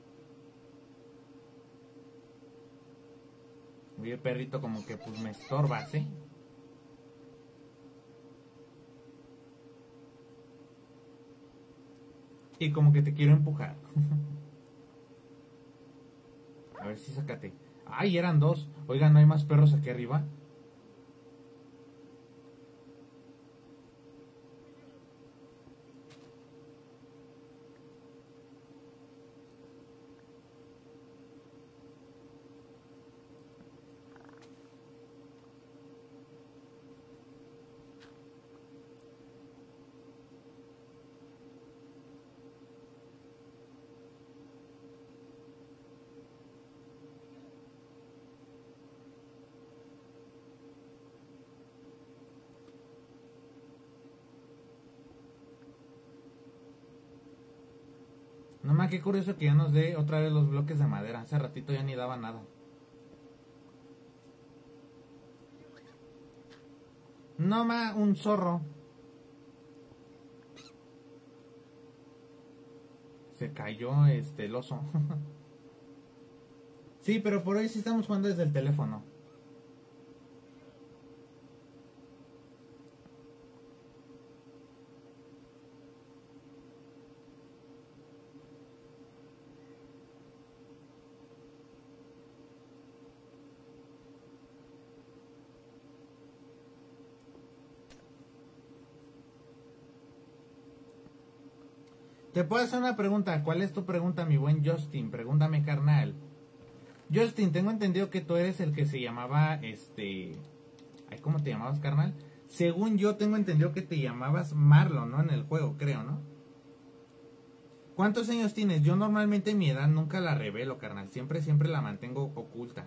Oye, perrito, como que pues me estorbas, ¿eh? Y como que te quiero empujar. A ver si sácate. Ay, eran dos. Oigan, ¿no hay más perros aquí arriba? No más, qué curioso que ya nos dé otra vez los bloques de madera. Hace ratito ya ni daba nada. No más, un zorro. Se cayó este el oso. Sí, pero por hoy sí estamos jugando desde el teléfono. Te puedo hacer una pregunta. ¿Cuál es tu pregunta, mi buen Justin? Pregúntame, carnal. Justin, tengo entendido que tú eres el que se llamaba, este... Ay, ¿cómo te llamabas, carnal? Según yo tengo entendido que te llamabas Marlon, ¿no? En el juego, creo, ¿no? ¿Cuántos años tienes? Yo normalmente mi edad nunca la revelo, carnal. Siempre, siempre la mantengo oculta.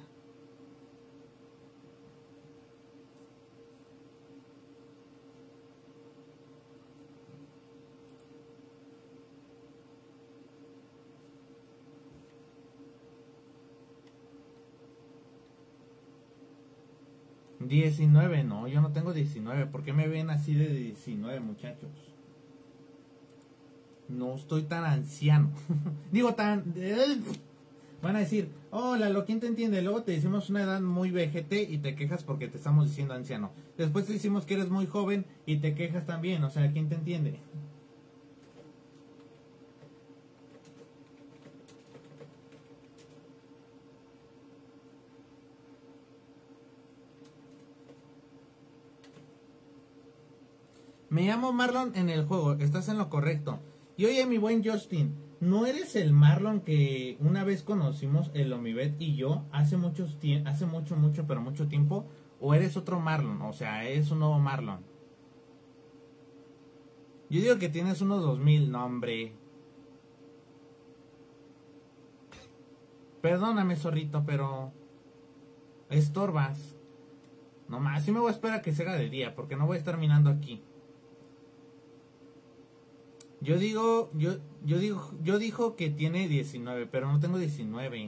diecinueve, no, yo no tengo diecinueve. ¿Por qué me ven así de diecinueve, muchachos? No estoy tan anciano. Digo tan... Van a decir, hola, lo ¿quién te entiende? Luego te decimos una edad muy vejete y te quejas porque te estamos diciendo anciano. Después te decimos que eres muy joven y te quejas también. O sea, ¿quién te entiende? Me llamo Marlon en el juego, estás en lo correcto. Y oye, mi buen Justin, ¿no eres el Marlon que una vez conocimos el Omibet y yo hace muchos hace mucho, mucho, pero mucho tiempo? ¿O eres otro Marlon? O sea, ¿eres un nuevo Marlon? Yo digo que tienes unos dos mil, no hombre. Perdóname, zorrito, pero... estorbas. No más, sí me voy a esperar a que se haga de día, porque no voy a estar minando aquí. Yo digo, yo, yo digo, yo dijo que tiene diecinueve, pero no tengo diecinueve.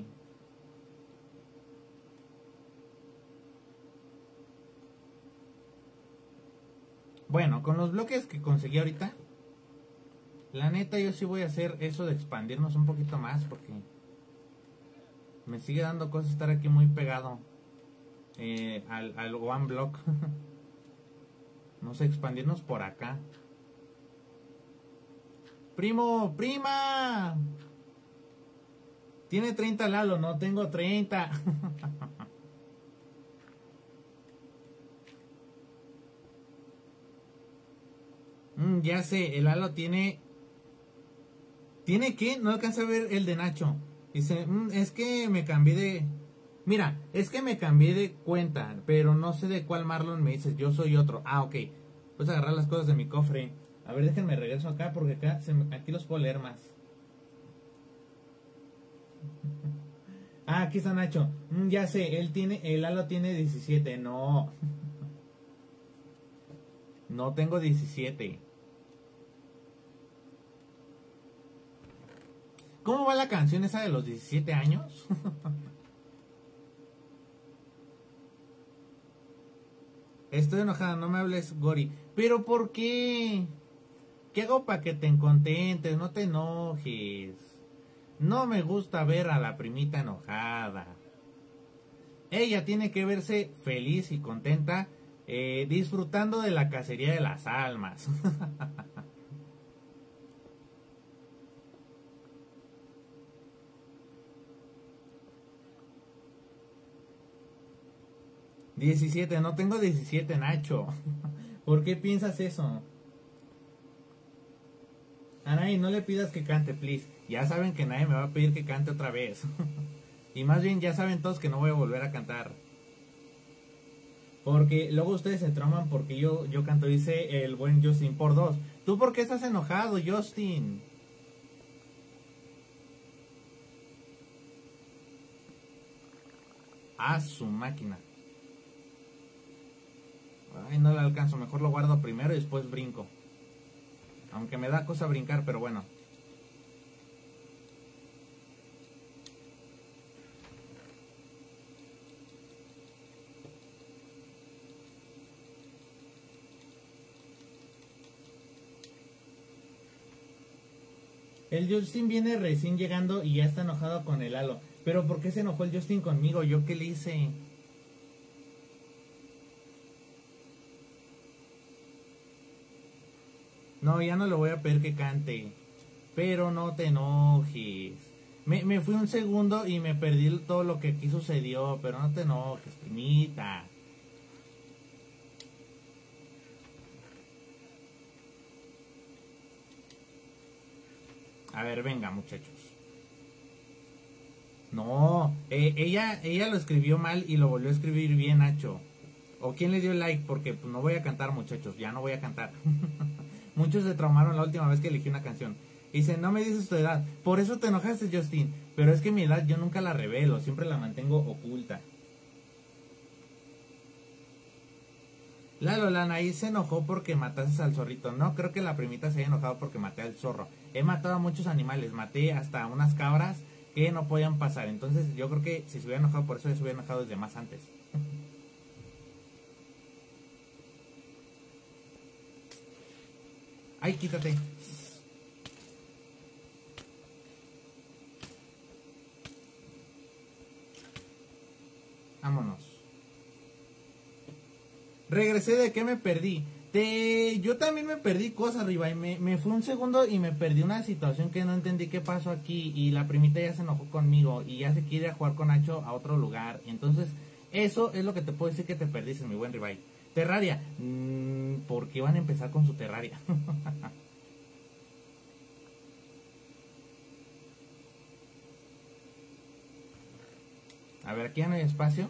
Bueno, con los bloques que conseguí ahorita, la neta yo sí voy a hacer eso de expandirnos un poquito más, porque me sigue dando cosas estar aquí muy pegado eh, al, al one block. No sé, expandirnos por acá. Primo, prima. Tiene treinta Lalo, no tengo treinta. mm, ya sé, el Lalo tiene... ¿Tiene qué? No alcanza a ver el de Nacho. Dice, mm, es que me cambié de... Mira, es que me cambié de cuenta, pero no sé de cuál Marlon me dices, yo soy otro. Ah, ok. Pues agarrar las cosas de mi cofre. A ver, déjenme regreso acá porque acá se me, aquí los puedo leer más. Ah, aquí está Nacho. Mm, ya sé, él tiene, el Lalo tiene diecisiete. No. No tengo diecisiete. ¿Cómo va la canción esa de los diecisiete años? Estoy enojada, no me hables, Gori. ¿Pero por qué? ¿Qué hago para que te contentes? No te enojes. No me gusta ver a la primita enojada. Ella tiene que verse feliz y contenta, eh, disfrutando de la cacería de las almas. diecisiete, no tengo diecisiete, Nacho. ¿Por qué piensas eso? Anaí, no le pidas que cante, please. Ya saben que nadie me va a pedir que cante otra vez. Y más bien ya saben todos que no voy a volver a cantar. Porque luego ustedes se trauman porque yo, yo canto, dice el buen Justin, por dos. ¿Tú por qué estás enojado, Justin? A su máquina. Ay, no le alcanzo, mejor lo guardo primero y después brinco. Aunque me da cosa brincar, pero bueno. El Justin viene recién llegando y ya está enojado con el Lalo. Pero ¿por qué se enojó el Justin conmigo? ¿Yo qué le hice? No, ya no le voy a pedir que cante. Pero no te enojes. Me, me fui un segundo y me perdí todo lo que aquí sucedió. Pero no te enojes, primita. A ver, venga, muchachos. No, eh, ella, ella lo escribió mal y lo volvió a escribir bien, Nacho. ¿O quién le dio like? Porque pues, no voy a cantar, muchachos. Ya no voy a cantar. Muchos se traumaron la última vez que elegí una canción. Dice, no me dices tu edad. Por eso te enojaste, Justin. Pero es que mi edad yo nunca la revelo. Siempre la mantengo oculta. Lalo, Lana, ahí se enojó porque mataste al zorrito. No, creo que la primita se haya enojado porque maté al zorro. He matado a muchos animales. Maté hasta unas cabras que no podían pasar. Entonces yo creo que si se hubiera enojado por eso, se hubiera enojado desde más antes. Ay, quítate. Vámonos. Regresé, ¿de qué me perdí? De... Yo también me perdí cosas arriba y me, me fui un segundo y me perdí una situación que no entendí qué pasó aquí y la primita ya se enojó conmigo y ya se quiere jugar con Nacho a otro lugar. Entonces, eso es lo que te puedo decir que te perdiste, mi buen Ribay. Terraria. Mm, ¿por qué van a empezar con su Terraria? A ver, aquí ya no hay espacio.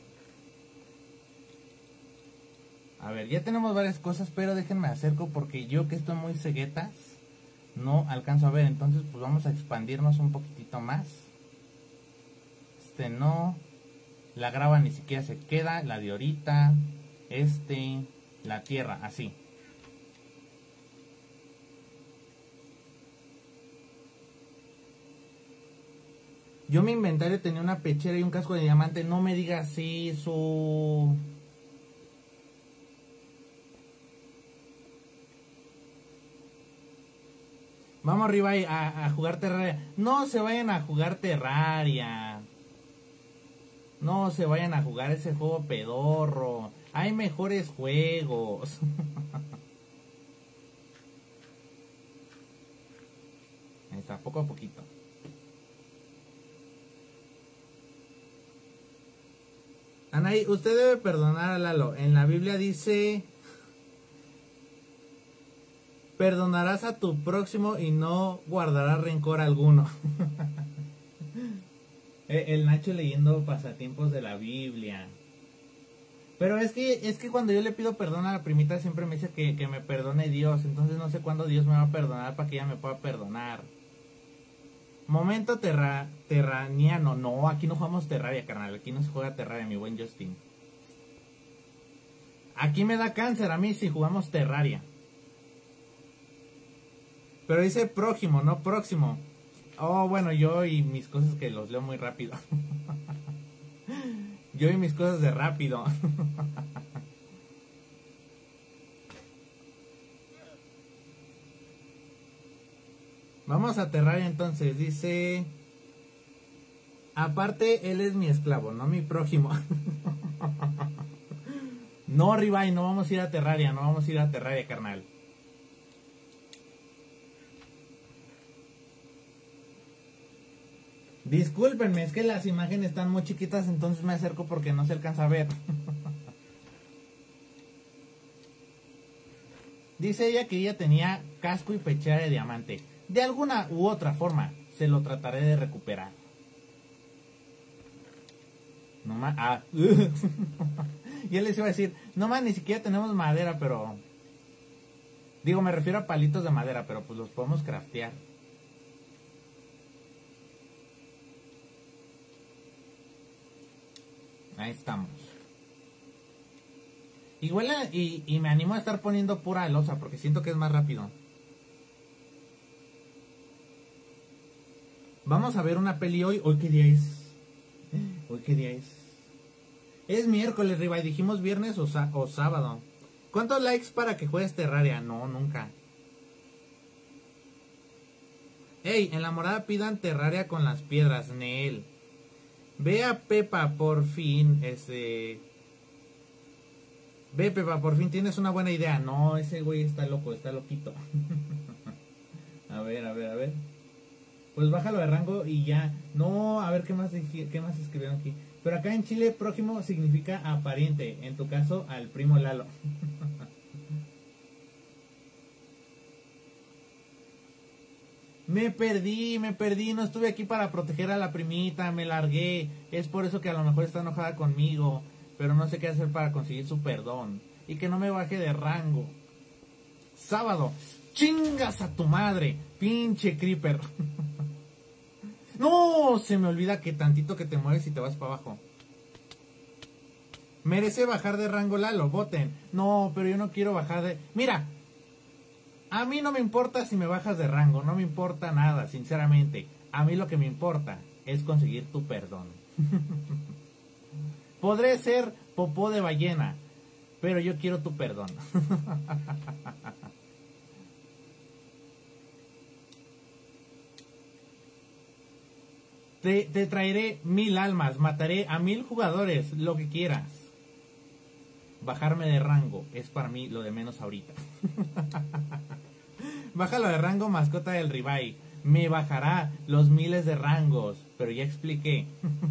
A ver, ya tenemos varias cosas, pero déjenme acerco porque yo que estoy muy ceguetas no alcanzo a ver. Entonces pues vamos a expandirnos un poquitito más. Este no. La grava ni siquiera se queda. La de ahorita. Este. La tierra, así. Yo mi inventario tenía una pechera y un casco de diamante. No me digas eso. Vamos arriba a, a jugar Terraria. No se vayan a jugar Terraria. No se vayan a jugar ese juego pedorro. Hay mejores juegos. Ahí está, poco a poquito. Anaí, usted debe perdonar a Lalo. En la Biblia dice: perdonarás a tu próximo y no guardarás rencor alguno. El Nacho leyendo pasatiempos de la Biblia. Pero es que es que cuando yo le pido perdón a la primita siempre me dice que, que me perdone Dios. Entonces no sé cuándo Dios me va a perdonar para que ella me pueda perdonar. Momento terra, terraniano. No, aquí no jugamos Terraria, carnal. Aquí no se juega Terraria, mi buen Justin. Aquí me da cáncer a mí si jugamos Terraria. Pero dice prójimo, no próximo. Oh, bueno, yo y mis cosas que los leo muy rápido. Yo y mis cosas de rápido. Vamos a Terraria entonces. Dice: aparte, él es mi esclavo, no mi prójimo. No, Ribay, no vamos a ir a Terraria. No vamos a ir a Terraria, carnal. Discúlpenme, es que las imágenes están muy chiquitas, entonces me acerco porque no se alcanza a ver. Dice ella que ella tenía casco y pechera de diamante. De alguna u otra forma, se lo trataré de recuperar. No más. Ah. Y él les iba a decir: no más, ni siquiera tenemos madera, pero. Digo, me refiero a palitos de madera, pero pues los podemos craftear. Ahí estamos. Igual y, y me animo a estar poniendo pura losa porque siento que es más rápido. Vamos a ver una peli hoy. ¿Hoy qué día es? ¿Hoy qué día es? Es miércoles, Riva, y dijimos viernes o, o sábado. ¿Cuántos likes para que juegues Terraria? No, nunca. Ey, en la morada pidan Terraria con las piedras, Neel. Ve a Pepa, por fin, este... Ve, Pepa, por fin tienes una buena idea. No, ese güey está loco, está loquito. A ver, a ver, a ver. Pues bájalo de rango y ya. No, a ver, ¿qué más, qué más escribieron aquí? Pero acá en Chile, prójimo significa aparente. En tu caso, al primo Lalo. Me perdí, me perdí, no estuve aquí para proteger a la primita, me largué. Es por eso que a lo mejor está enojada conmigo, pero no sé qué hacer para conseguir su perdón. Y que no me baje de rango. Sábado, chingas a tu madre, pinche creeper. No, se me olvida que tantito que te mueves y te vas para abajo. Merece bajar de rango Lalo, voten. No, pero yo no quiero bajar de... Mira. A mí no me importa si me bajas de rango, no me importa nada, sinceramente. A mí lo que me importa es conseguir tu perdón. Podré ser popó de ballena, pero yo quiero tu perdón. Te, te traeré mil almas, mataré a mil jugadores, lo que quieras. Bajarme de rango es para mí lo de menos ahorita. Bájalo de rango, mascota del Ribay. Me bajará los miles de rangos, pero ya expliqué.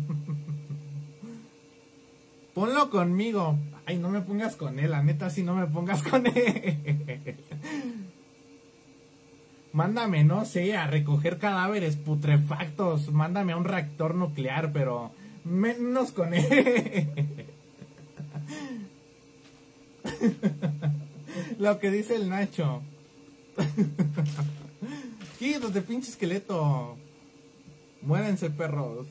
Ponlo conmigo. Ay, no me pongas con él, la neta, si no me pongas con él. Mándame, no sé, a recoger cadáveres putrefactos. Mándame a un reactor nuclear, pero menos con él. Lo que dice el Nacho. Quítate, pinche esqueleto. Muérense, perros.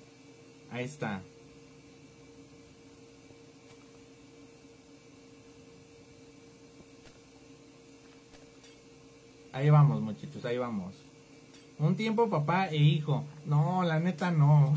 Ahí está. Ahí vamos, muchachos, ahí vamos. Un tiempo papá e hijo. No, la neta no.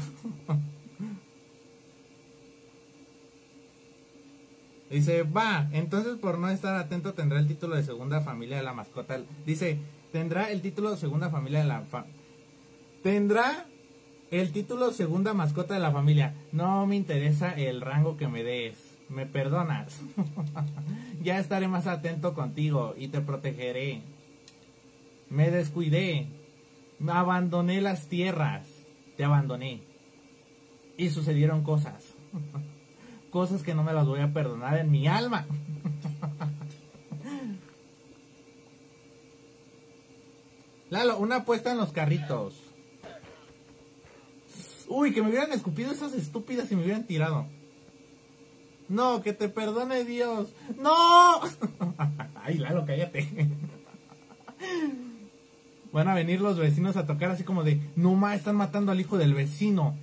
Dice, va, entonces por no estar atento tendrá el título de segunda familia de la mascota. Dice, tendrá el título de segunda familia de la... Fa tendrá el título segunda mascota de la familia. No me interesa el rango que me des. Me perdonas. Ya estaré más atento contigo y te protegeré. Me descuidé. Me abandoné las tierras. Te abandoné. Y sucedieron cosas. Cosas que no me las voy a perdonar en mi alma. Lalo, una apuesta en los carritos. Uy, que me hubieran escupido esas estúpidas y me hubieran tirado. No, que te perdone Dios. ¡No! Ay, Lalo, cállate. Van a venir los vecinos a tocar así como de, no ma, están matando al hijo del vecino.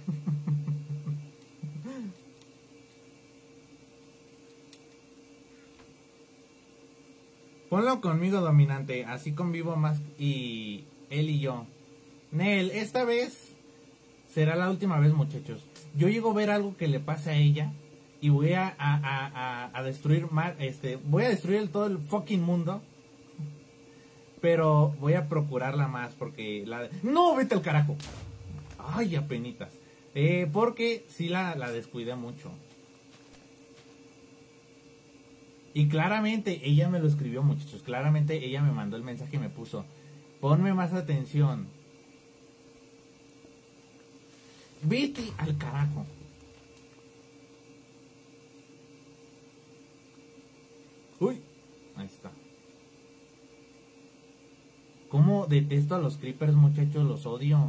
Ponlo conmigo, dominante, así convivo más y él y yo. Nel, esta vez será la última vez, muchachos. Yo llego a ver algo que le pasa a ella y voy a, a, a, a destruir mal, este, voy a destruir el, todo el fucking mundo. Pero voy a procurarla más porque la... ¡No, vete al carajo! Ay, apenitas. Eh, porque sí la, la descuidé mucho. Y claramente ella me lo escribió, muchachos. Claramente ella me mandó el mensaje y me puso, ponme más atención. Vete al carajo. Uy, ahí está. ¿Cómo detesto a los creepers, muchachos? Los odio.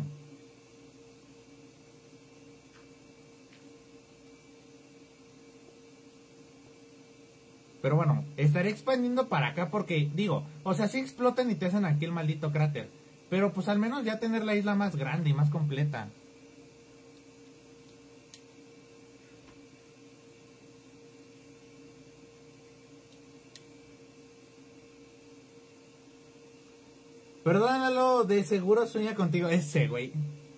Pero bueno, estaré expandiendo para acá porque, digo, o sea, sí explotan y te hacen aquí el maldito cráter. Pero pues al menos ya tener la isla más grande y más completa. Perdónalo, de seguro sueña contigo ese, güey.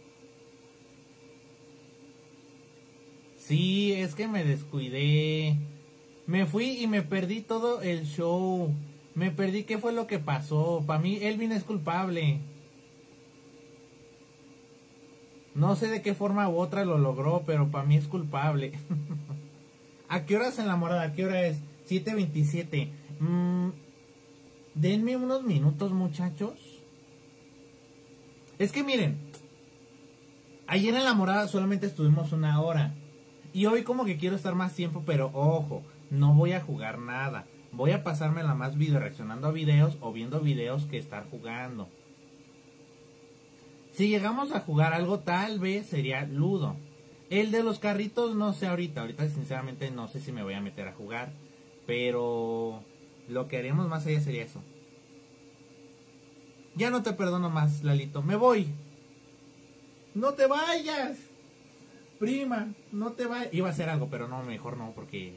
Sí, es que me descuidé. Me fui y me perdí todo el show. Me perdí qué fue lo que pasó. Para mí, Elvin es culpable. No sé de qué forma u otra lo logró, pero para mí es culpable. ¿A qué hora es en la morada? ¿A qué hora es? siete veintisiete. Mm, denme unos minutos, muchachos. Es que miren, ayer en la morada solamente estuvimos una hora. Y hoy como que quiero estar más tiempo, pero ojo, no voy a jugar nada. Voy a pasármela más video reaccionando a videos o viendo videos que estar jugando. Si llegamos a jugar algo, tal vez sería Ludo. El de los carritos no sé ahorita. Ahorita sinceramente no sé si me voy a meter a jugar. Pero lo que haremos más allá sería eso. Ya no te perdono más, Lalito. Me voy. No te vayas. Prima, no te vayas. Iba a hacer algo, pero no, mejor no, porque...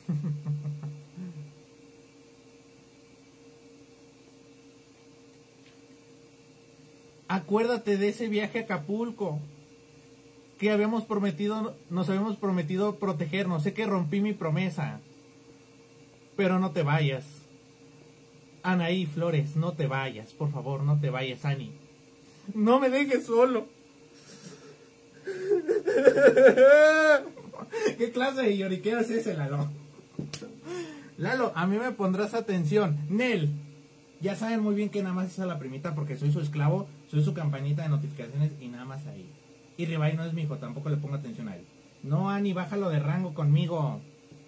Acuérdate de ese viaje a Acapulco. Que habíamos prometido, nos habíamos prometido protegernos. Sé que rompí mi promesa. Pero no te vayas. Anaí Flores, no te vayas, por favor, no te vayas, Ani. No me dejes solo. ¿Qué clase de lloriqueo es ese, Lalo? Lalo, a mí me pondrás atención. Nel, ya saben muy bien que nada más es a la primita porque soy su esclavo, soy su campanita de notificaciones y nada más ahí. Y Ribay no es mi hijo, tampoco le pongo atención a él. No, Ani, bájalo de rango conmigo.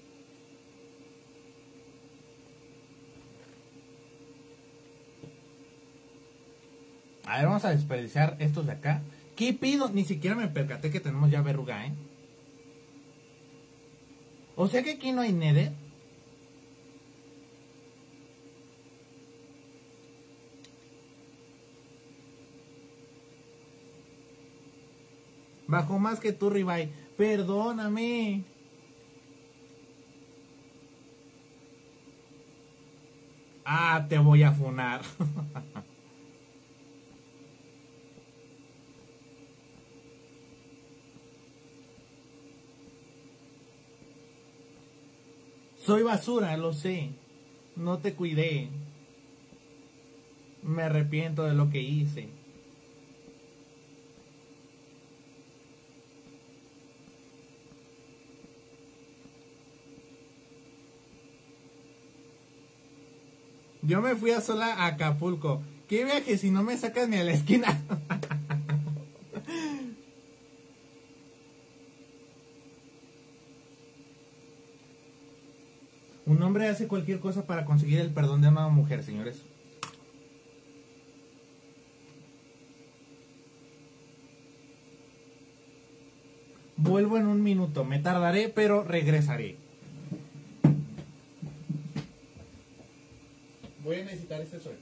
A ver, vamos a desperdiciar estos de acá. ¿Qué pido? Ni siquiera me percaté que tenemos ya verruga, ¿eh? O sea que aquí no hay nether. Bajo más que tú, Ribay. Perdóname. Ah, te voy a funar. Soy basura, lo sé. No te cuidé. Me arrepiento de lo que hice. Yo me fui a sola a Acapulco. ¿Qué viaje si no me sacas ni a la esquina? Un hombre hace cualquier cosa para conseguir el perdón de una mujer, señores. Vuelvo en un minuto. Me tardaré, pero regresaré. Voy a necesitar este suelo.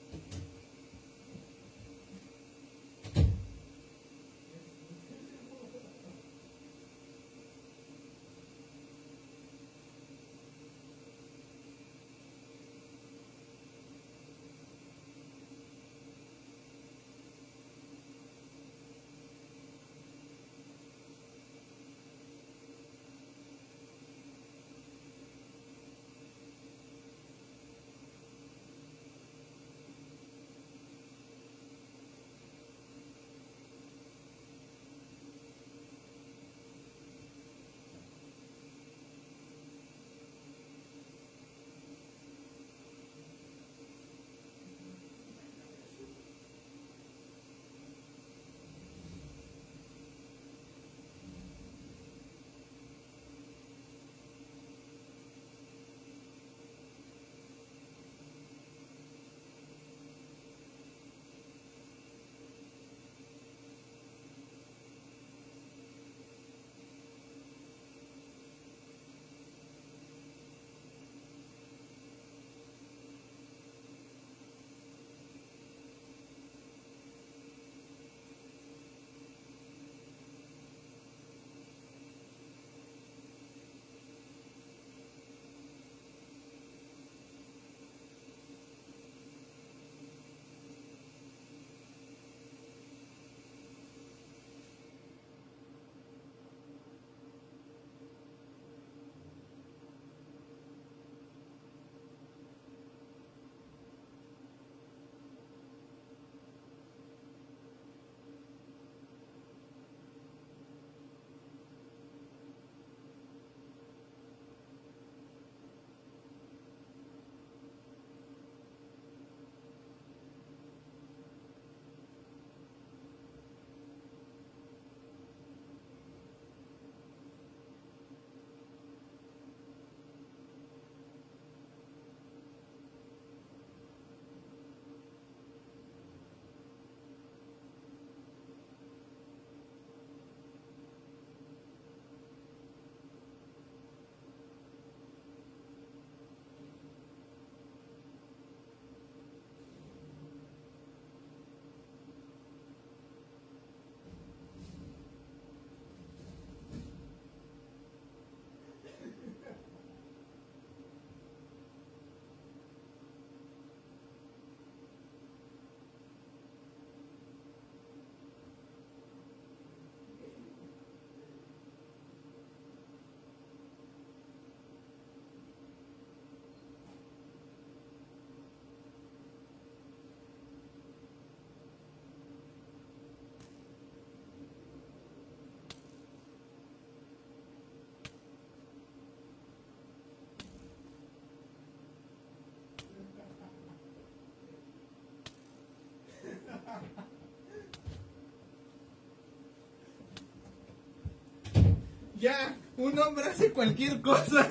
Ya, un hombre hace cualquier cosa.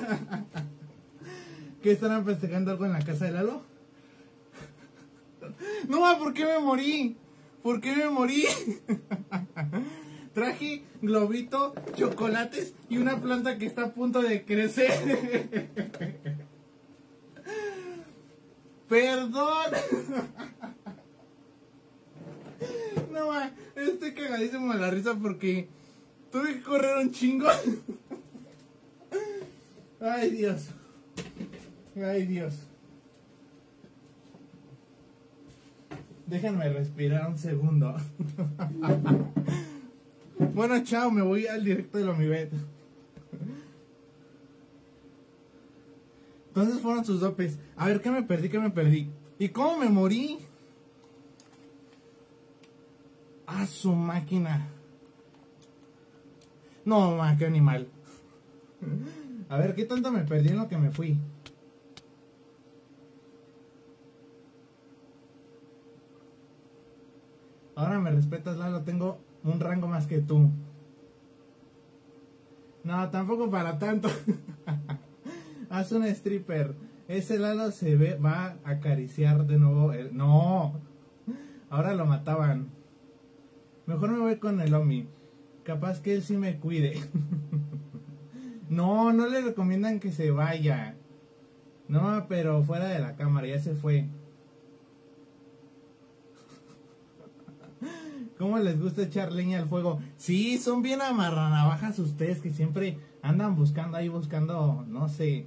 ¿Qué estarán festejando algo en la casa de Lalo? No, ¿por qué me morí? ¿Por qué me morí? Traje globito, chocolates y una planta que está a punto de crecer. Perdón. No, estoy cagadísimo de la risa porque tuve que correr un chingo. Ay, Dios. Ay, Dios. Déjenme respirar un segundo. Bueno, chao, me voy al directo de lo mi bet. Entonces fueron sus dopes. A ver, ¿qué me perdí? ¿Qué me perdí? ¿Y cómo me morí? A su máquina. No, ma, qué animal. A ver, ¿qué tanto me perdí en lo que me fui? Ahora me respetas, Lalo, tengo un rango más que tú. No, tampoco para tanto. Haz un stripper. Ese Lalo se ve, va a acariciar de nuevo el... No. Ahora lo mataban. Mejor me voy con el Omi. Capaz que él sí me cuide. No, no le recomiendan que se vaya. No, pero fuera de la cámara, ya se fue. ¿Cómo les gusta echar leña al fuego? Sí, son bien amarranavajas ustedes que siempre andan buscando ahí, buscando, no sé.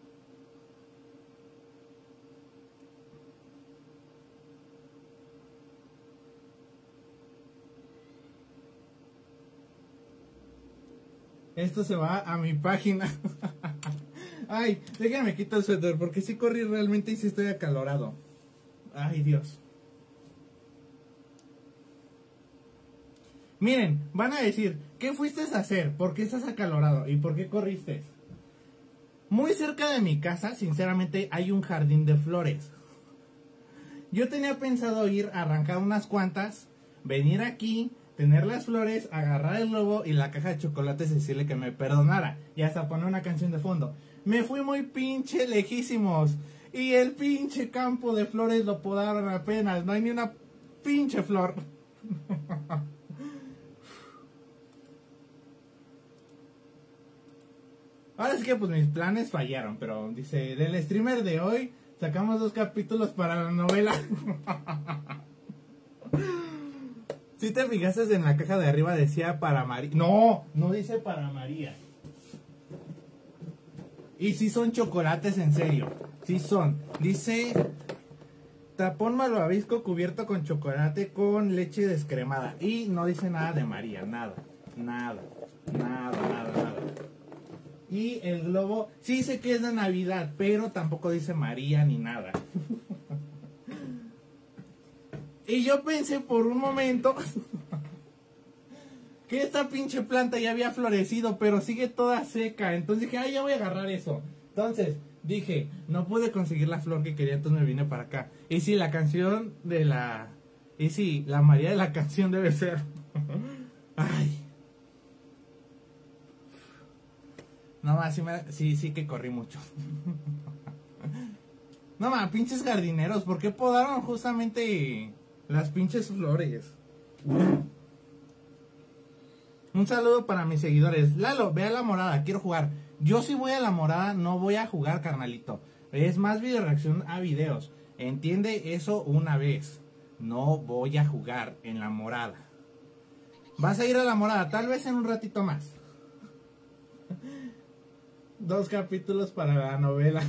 Esto se va a mi página. Ay, déjenme quitar el suéter porque sí corrí realmente y sí estoy acalorado. Ay, Dios. Miren, van a decir, ¿qué fuiste a hacer? ¿Por qué estás acalorado? ¿Y por qué corriste? Muy cerca de mi casa, sinceramente, hay un jardín de flores. Yo tenía pensado ir a arrancar unas cuantas, venir aquí, tener las flores, agarrar el globo y la caja de chocolates y decirle que me perdonara. Y hasta poner una canción de fondo. Me fui muy pinche lejísimos. Y el pinche campo de flores lo podaron apenas. No hay ni una pinche flor. Ahora es que pues mis planes fallaron. Pero dice, del streamer de hoy sacamos dos capítulos para la novela. Si te fijaste en la caja de arriba decía para María. No, no dice para María. Y si son chocolates en serio. Sí son. Dice tapón malvavisco cubierto con chocolate con leche descremada. Y no dice nada de María. Nada. Nada. Nada, nada, nada. Y el globo sí dice que es de Navidad, pero tampoco dice María ni nada. Y yo pensé por un momento que esta pinche planta ya había florecido, pero sigue toda seca. Entonces dije, ay, ya voy a agarrar eso. Entonces dije, no pude conseguir la flor que quería, entonces me vine para acá. Y sí, la canción de la... Y sí, la María de la canción debe ser... Ay. No más, sí, me... sí, sí que corrí mucho. No más, pinches jardineros, ¿por qué podaron justamente las pinches flores? Un saludo para mis seguidores. Lalo, ve a la morada, quiero jugar. Yo si voy a la morada, no voy a jugar, carnalito. Es más video reacción a videos. Entiende eso una vez. No voy a jugar en la morada. Vas a ir a la morada, tal vez en un ratito más. Dos capítulos para la novela.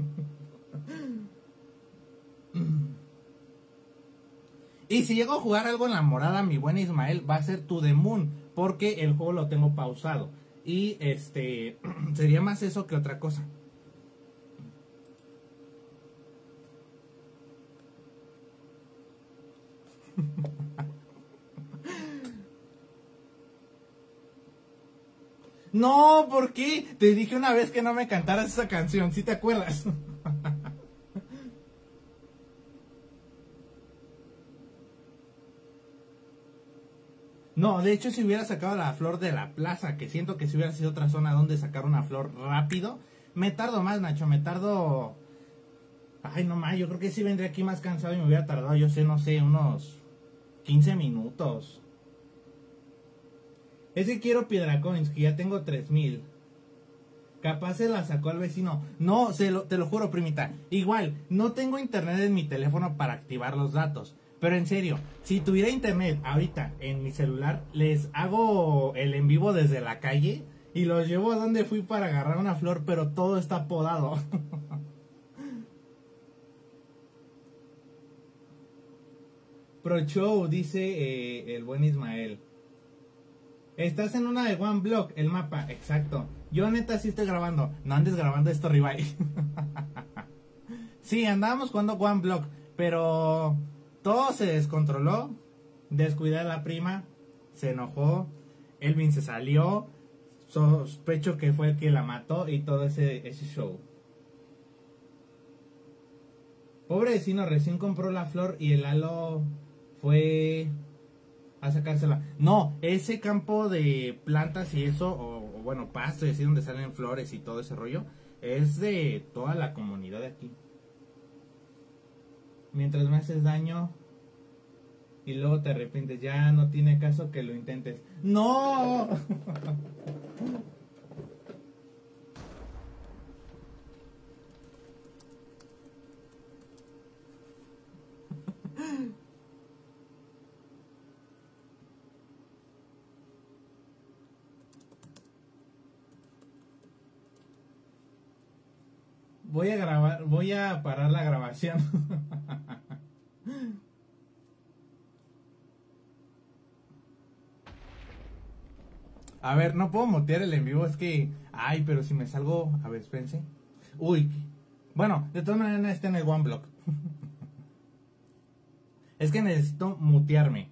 Y si llego a jugar algo en la morada, mi buen Ismael, va a ser To The Moon, porque el juego lo tengo pausado. Y este sería más eso que otra cosa. No, ¿por qué? Te dije una vez que no me cantaras esa canción, ¿sí te acuerdas? No, de hecho si hubiera sacado la flor de la plaza, que siento que si hubiera sido otra zona donde sacar una flor rápido, me tardo más, Nacho, me tardo... Ay, no más, yo creo que sí vendría aquí más cansado y me hubiera tardado, yo sé, no sé, unos quince minutos. Es que quiero Piedra Coins, que ya tengo tres mil. Capaz se la sacó al vecino. No, se lo, te lo juro, primita. Igual, no tengo internet en mi teléfono para activar los datos. Pero en serio, si tuviera internet ahorita en mi celular, les hago el en vivo desde la calle y los llevo a donde fui para agarrar una flor, pero todo está podado. Pro Show, dice eh, el buen Ismael. Estás en una de One Block, el mapa, exacto. Yo neta sí estoy grabando. No andes grabando esto, Ribay. Sí, andábamos jugando One Block, pero todo se descontroló. Descuidé a la prima, se enojó, Elvin se salió, sospecho que fue el que la mató y todo ese, ese show. Pobre vecino, recién compró la flor y el Lalo fue a sacársela. No, ese campo de plantas y eso, o, o bueno, pasto y así donde salen flores y todo ese rollo, es de toda la comunidad de aquí. Mientras me haces daño y luego te arrepientes, ya no tiene caso que lo intentes. ¡No! Voy a grabar, voy a parar la grabación. A ver, no puedo mutear el en vivo, es que... Ay, pero si me salgo... A ver, espérense. Uy. Bueno, de todas maneras está en el One Block. Es que necesito mutearme.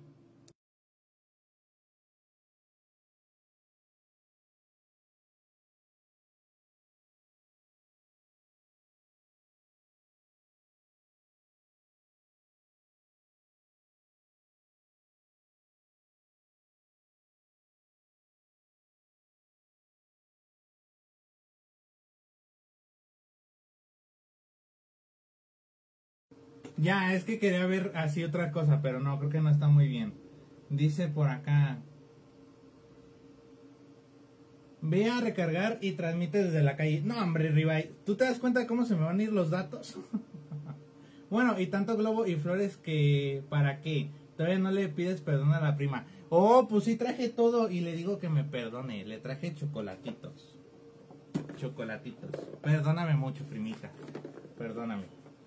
Ya, es que quería ver así otra cosa, pero no, creo que no está muy bien. Dice por acá: ve a recargar y transmite desde la calle. No, hombre, Ribay, ¿tú te das cuenta de cómo se me van a ir los datos? Bueno, y tanto globo y flores que... ¿para qué? Todavía no le pides perdón a la prima. Oh, pues sí traje todo y le digo que me perdone. Le traje chocolatitos. Chocolatitos. Perdóname mucho, primita. Perdóname.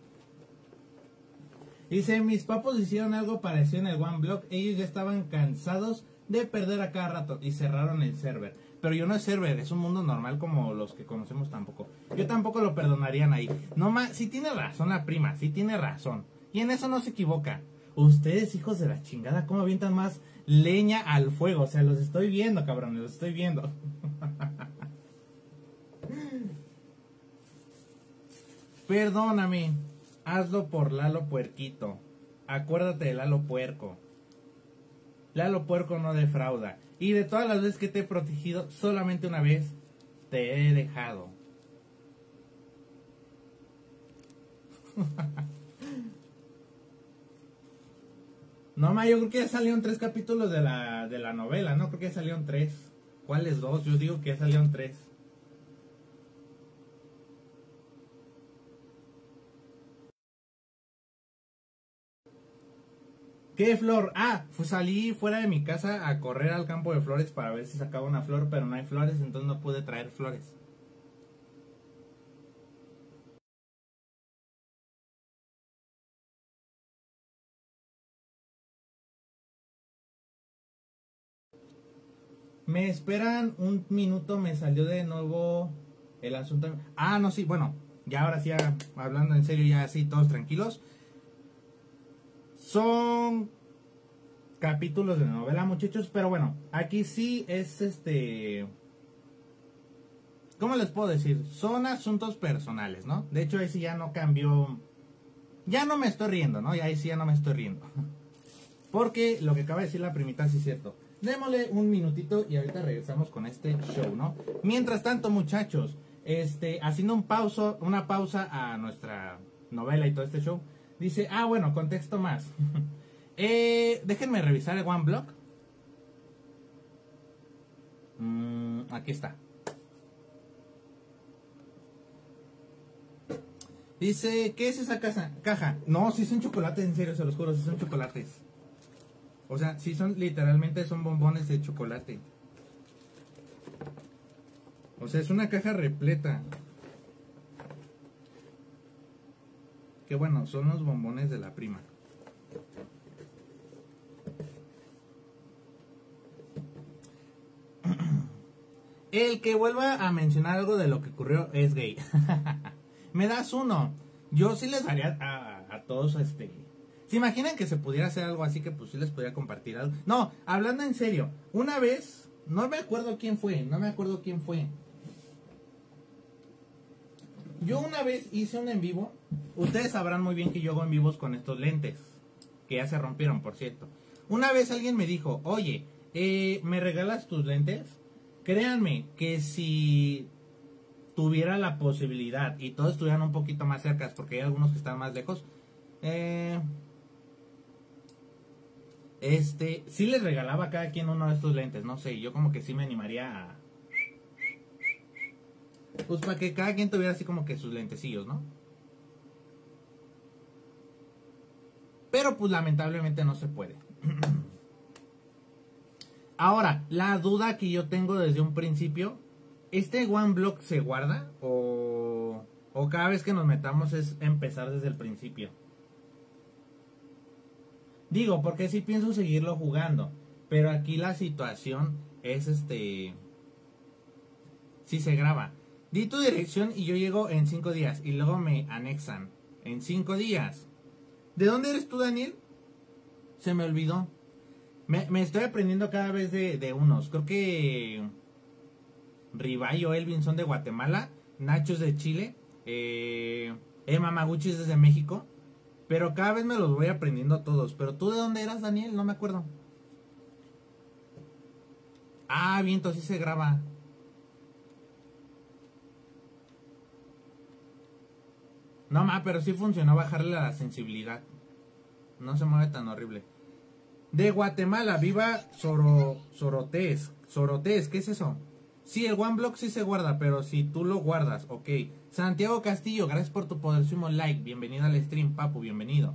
Dice, mis papos hicieron algo parecido en el One Block. Ellos ya estaban cansados de perder a cada rato y cerraron el server. Pero yo no es server, es un mundo normal como los que conocemos tampoco. Yo tampoco lo perdonarían ahí. No más, sí tiene razón la prima, sí tiene razón. Y en eso no se equivoca. Ustedes, hijos de la chingada, ¿cómo avientan más leña al fuego? O sea, los estoy viendo, cabrones, los estoy viendo. Perdóname. Hazlo por Lalo Puerquito. Acuérdate de Lalo Puerco. Lalo Puerco no defrauda. Y de todas las veces que te he protegido, solamente una vez te he dejado. No, ma, yo creo que ya salieron tres capítulos de la, de la novela, ¿no? Creo que ya salieron tres. ¿Cuáles dos? Yo digo que ya salieron tres. ¿Qué flor? Ah, pues salí fuera de mi casa a correr al campo de flores para ver si sacaba una flor, pero no hay flores, entonces no pude traer flores. Me esperan un minuto, me salió de nuevo el asunto. Ah, no, sí, bueno, ya ahora sí, ya, hablando en serio, ya así, todos tranquilos. Son capítulos de novela, muchachos, pero bueno, aquí sí es este... ¿Cómo les puedo decir? Son asuntos personales, ¿no? De hecho, ahí sí ya no cambió... Ya no me estoy riendo, ¿no? Y ahí sí ya no me estoy riendo. Porque lo que acaba de decir la primita sí es cierto. Démosle un minutito y ahorita regresamos con este show, ¿no? Mientras tanto, muchachos, este, haciendo un pauso, una pausa a nuestra novela y todo este show, dice, ah, bueno, contexto más. eh, déjenme revisar el One Block. Mm, aquí está. Dice, ¿qué es esa casa, caja? No, si son chocolates, en serio, se los juro, si son chocolates. O sea, si son, literalmente son bombones de chocolate. O sea, es una caja repleta. Que bueno, son los bombones de la prima. El que vuelva a mencionar algo de lo que ocurrió es gay. Me das uno. Yo sí les daría a, a todos, este... ¿Se imaginan que se pudiera hacer algo así que pues sí les podría compartir algo? No, hablando en serio, una vez, no me acuerdo quién fue, no me acuerdo quién fue. Yo una vez hice un en vivo, ustedes sabrán muy bien que yo hago en vivos con estos lentes, que ya se rompieron, por cierto. Una vez alguien me dijo, oye, eh, ¿me regalas tus lentes? Créanme que si tuviera la posibilidad y todos estuvieran un poquito más cerca, porque hay algunos que están más lejos, eh, este, sí les regalaba a cada quien uno de estos lentes, no sé, yo como que sí me animaría a... Pues para que cada quien tuviera así como que sus lentecillos, ¿no? Pero pues lamentablemente no se puede. Ahora, la duda que yo tengo desde un principio, ¿este one block se guarda? O, o cada vez que nos metamos es empezar desde el principio. Digo, porque sí pienso seguirlo jugando, pero aquí la situación es este... Sí se graba. Di tu dirección y yo llego en cinco días y luego me anexan en cinco días. ¿De dónde eres tú, Daniel? Se me olvidó. Me, me estoy aprendiendo cada vez de, de unos. Creo que Ribay o Elvin son de Guatemala, Nacho es de Chile, eh, Emma Maguchi es desde México. Pero cada vez me los voy aprendiendo todos. ¿Pero tú de dónde eras, Daniel? No me acuerdo. Ah, bien, entonces sí se graba. No, ma, pero sí funcionó bajarle la sensibilidad. No se mueve tan horrible. De Guatemala, viva Soro, Sorotés. Sorotés, ¿qué es eso? Sí, el OneBlock sí se guarda, pero si tú lo guardas, ok. Santiago Castillo, gracias por tu poderísimo like. Bienvenido al stream, papu, bienvenido.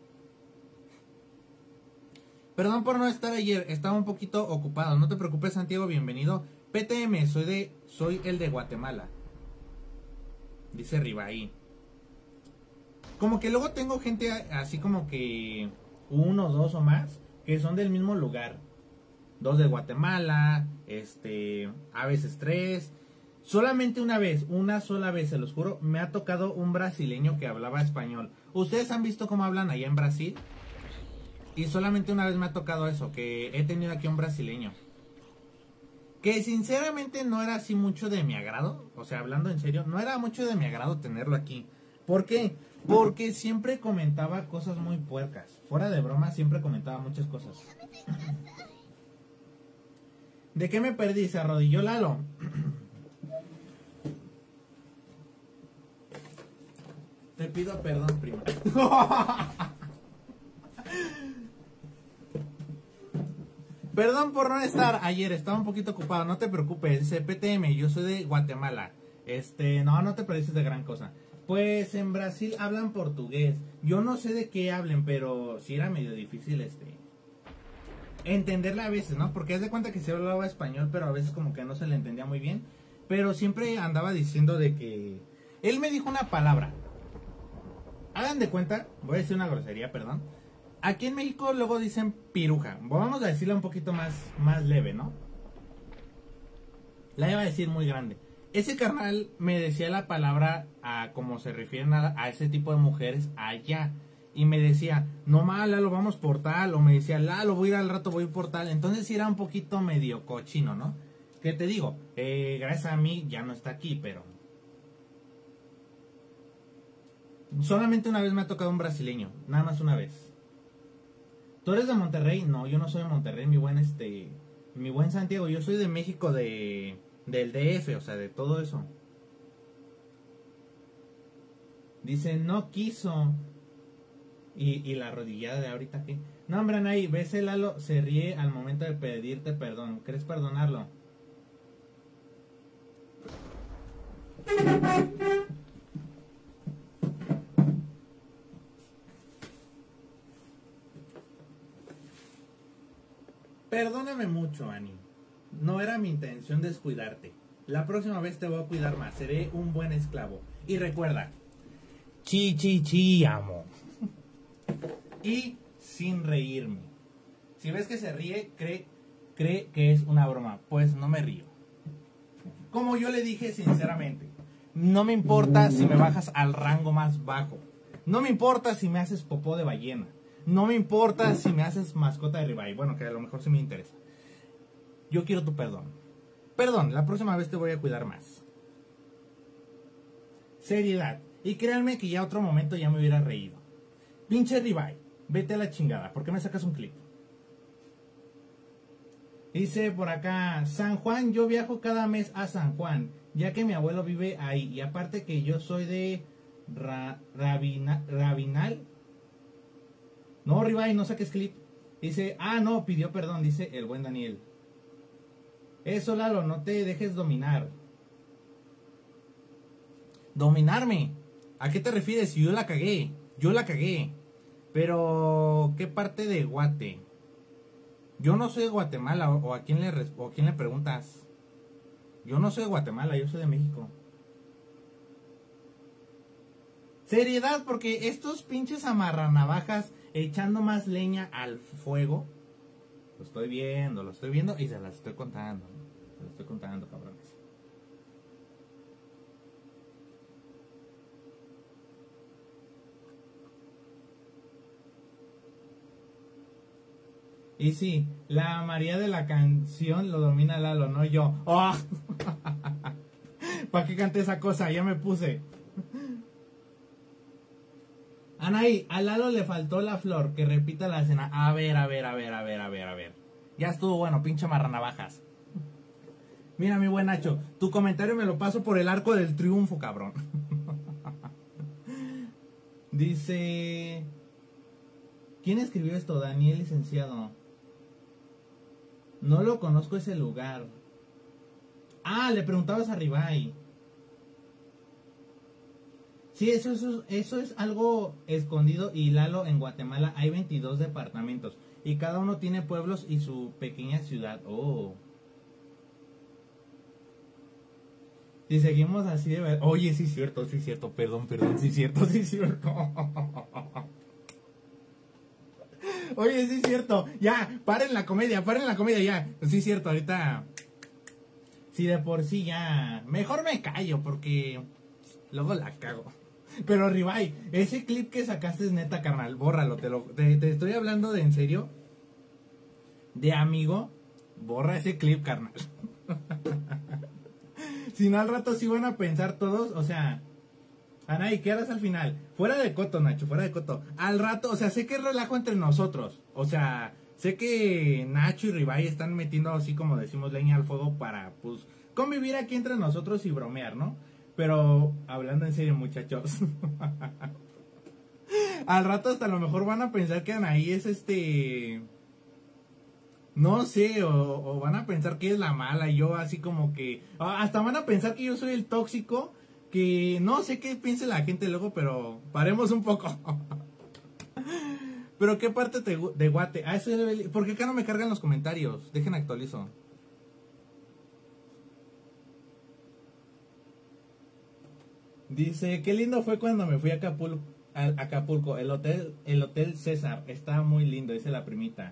Perdón por no estar ayer, estaba un poquito ocupado. No te preocupes, Santiago, bienvenido. P T M, soy de, soy el de Guatemala. Dice Ribaí. Como que luego tengo gente así como que uno, dos o más que son del mismo lugar. Dos de Guatemala, este, a veces tres. Solamente una vez, una sola vez, se los juro, me ha tocado un brasileño que hablaba español. ¿Ustedes han visto cómo hablan allá en Brasil? Y solamente una vez me ha tocado eso, que he tenido aquí un brasileño. Que sinceramente no era así mucho de mi agrado. O sea, hablando en serio, no era mucho de mi agrado tenerlo aquí. ¿Por qué? Porque siempre comentaba cosas muy puercas. Fuera de broma, siempre comentaba muchas cosas. ¿De qué me perdí? Se arrodilló Lalo. Te pido perdón, prima. Perdón por no estar ayer, estaba un poquito ocupado, no te preocupes. Dice P T M, yo soy de Guatemala. Este, no, no te pareces de gran cosa. Pues en Brasil hablan portugués. Yo no sé de qué hablen, pero sí era medio difícil este entenderla a veces, ¿no? Porque haz de cuenta que se hablaba español, pero a veces como que no se le entendía muy bien. Pero siempre andaba diciendo de que... Él me dijo una palabra. Hagan de cuenta, voy a decir una grosería, perdón. Aquí en México luego dicen piruja. Vamos a decirla un poquito más, más leve, ¿no? La iba a decir muy grande. Ese carnal me decía la palabra a como se refieren a, a ese tipo de mujeres allá. Y me decía, no mal, Lalo, vamos por tal. O me decía, Lalo, voy a ir al rato, voy por tal. Entonces sí era un poquito medio cochino, ¿no? ¿Qué te digo? Eh, gracias a mí ya no está aquí, pero... Solamente una vez me ha tocado un brasileño. Nada más una vez. ¿Tú eres de Monterrey? No, yo no soy de Monterrey, mi buen este... Mi buen Santiago, yo soy de México, de... Del D F, o sea, de todo eso. Dice, no quiso... Y, y la rodillada de ahorita, ¿qué? No, hombre, Anaí, ves el Lalo, se ríe al momento de pedirte perdón. ¿Crees perdonarlo? Perdóname mucho, Ani. No era mi intención descuidarte. La próxima vez te voy a cuidar más. Seré un buen esclavo. Y recuerda, chi, chi, chi, amo. Y sin reírme. Si ves que se ríe, cree, cree que es una broma. Pues no me río. Como yo le dije sinceramente, No me importa si me bajas al rango más bajo. No me importa si me haces popó de ballena. No me importa si me haces mascota de ribeye. Bueno, que a lo mejor sí me interesa. Yo quiero tu perdón. Perdón, la próxima vez te voy a cuidar más. Seriedad. Y créanme que ya otro momento ya me hubiera reído. Pinche ribeye, vete a la chingada. ¿Por qué me sacas un clip? Dice por acá, San Juan, yo viajo cada mes a San Juan, ya que mi abuelo vive ahí. Y aparte que yo soy de Ra, Rabina, Rabinal. No, ribeye, no saques clip. Dice, ah, no, pidió perdón, dice el buen Daniel. Eso, Lalo, no te dejes dominar. ¿Dominarme? ¿A qué te refieres? Si yo la cagué. Yo la cagué. Pero, ¿qué parte de Guate? Yo no soy de Guatemala. ¿O a quién le, o a quién le preguntas? Yo no soy de Guatemala, yo soy de México. Seriedad, porque estos pinches amarranavajas echando más leña al fuego. Lo estoy viendo, lo estoy viendo y se las estoy contando. Se las estoy contando, cabrones. Y sí, la María de la canción lo domina Lalo, no yo. ¡Oh! ¿Para qué canté esa cosa? Ya me puse. Anaí, a Lalo le faltó la flor, que repita la escena. A ver, a ver, a ver, a ver, a ver, a ver. Ya estuvo bueno, pinche marranavajas. Mira, mi buen Nacho, tu comentario me lo paso por el arco del triunfo, cabrón. Dice... ¿Quién escribió esto? Daniel, licenciado. No lo conozco ese lugar. Ah, le preguntabas a ribeye. Sí, eso, eso, eso es algo escondido. Y Lalo, en Guatemala hay veintidós departamentos. Y cada uno tiene pueblos y su pequeña ciudad. Oh. Si seguimos así de ver. Oye, sí es cierto, sí es cierto. Perdón, perdón, sí es cierto, sí es cierto. Oye, sí es cierto. Ya, paren la comedia, paren la comedia ya. Sí es cierto, ahorita. Sí, de por sí ya. Mejor me callo porque luego la cago. Pero ribeye, ese clip que sacaste es neta, carnal. Bórralo, te lo te, te estoy hablando de en serio. De amigo, borra ese clip, carnal. Si no, al rato sí van a pensar todos, o sea, Anaí, ¿qué harás al final? Fuera de coto, Nacho, fuera de coto. Al rato, o sea, sé que es relajo entre nosotros. O sea, sé que Nacho y ribeye están metiendo así como decimos leña al fuego para, pues, convivir aquí entre nosotros y bromear, ¿no? Pero, hablando en serio, muchachos. Al rato hasta a lo mejor van a pensar que Anaí es este... No sé, o, o van a pensar que es la mala y yo así como que... Hasta van a pensar que yo soy el tóxico, que no sé qué piense la gente luego, pero paremos un poco. Pero ¿qué parte te, de Guate? Ah, eso es... ¿Por qué acá no me cargan los comentarios? Dejen actualizo. Dice, qué lindo fue cuando me fui a Acapulco, a Acapulco. El hotel, el hotel César, está muy lindo, dice la primita.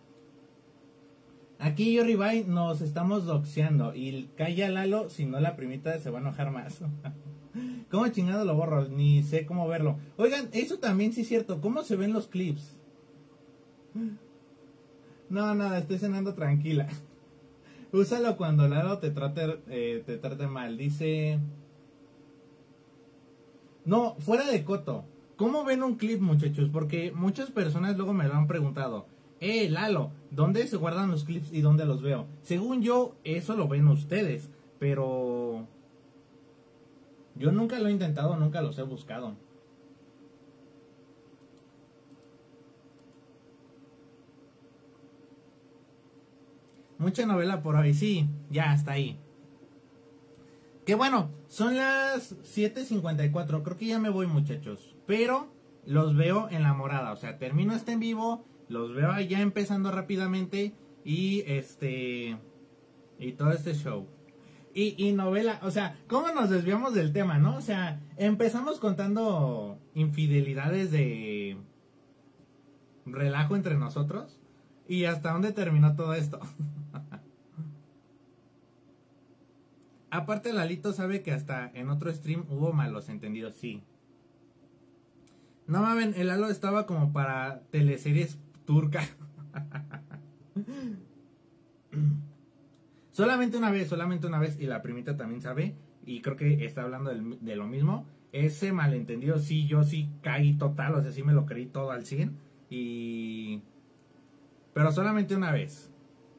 Aquí yo, ribeye, nos estamos doxeando. Y calla Lalo, si no la primita se va a enojar más. ¿Cómo chingado lo borro? Ni sé cómo verlo. Oigan, eso también sí es cierto. ¿Cómo se ven los clips? No, nada, estoy cenando tranquila. Úsalo cuando Lalo te trate, eh, te trate mal. Dice... No, fuera de coto. ¿Cómo ven un clip, muchachos? Porque muchas personas luego me lo han preguntado. Eh, Lalo, ¿dónde se guardan los clips y dónde los veo? Según yo, eso lo ven ustedes. Pero... yo nunca lo he intentado, nunca los he buscado. Mucha novela por hoy, sí, ya está ahí. Que bueno, son las siete cincuenta y cuatro, creo que ya me voy, muchachos. Pero los veo en la morada, o sea, termino este en vivo, los veo ya empezando rápidamente y este... y todo este show. Y, y novela, o sea, ¿cómo nos desviamos del tema, no? O sea, empezamos contando infidelidades de relajo entre nosotros. ¿Y hasta dónde terminó todo esto? aparte Lalito sabe que hasta en otro stream hubo malos entendidos, sí. No mames, el Lalo estaba como para teleseries turcas. Solamente una vez, solamente una vez, y la primita también sabe, y creo que está hablando del, de lo mismo. Ese malentendido, sí, yo sí caí total, o sea, sí me lo creí todo al cien, y... pero solamente una vez.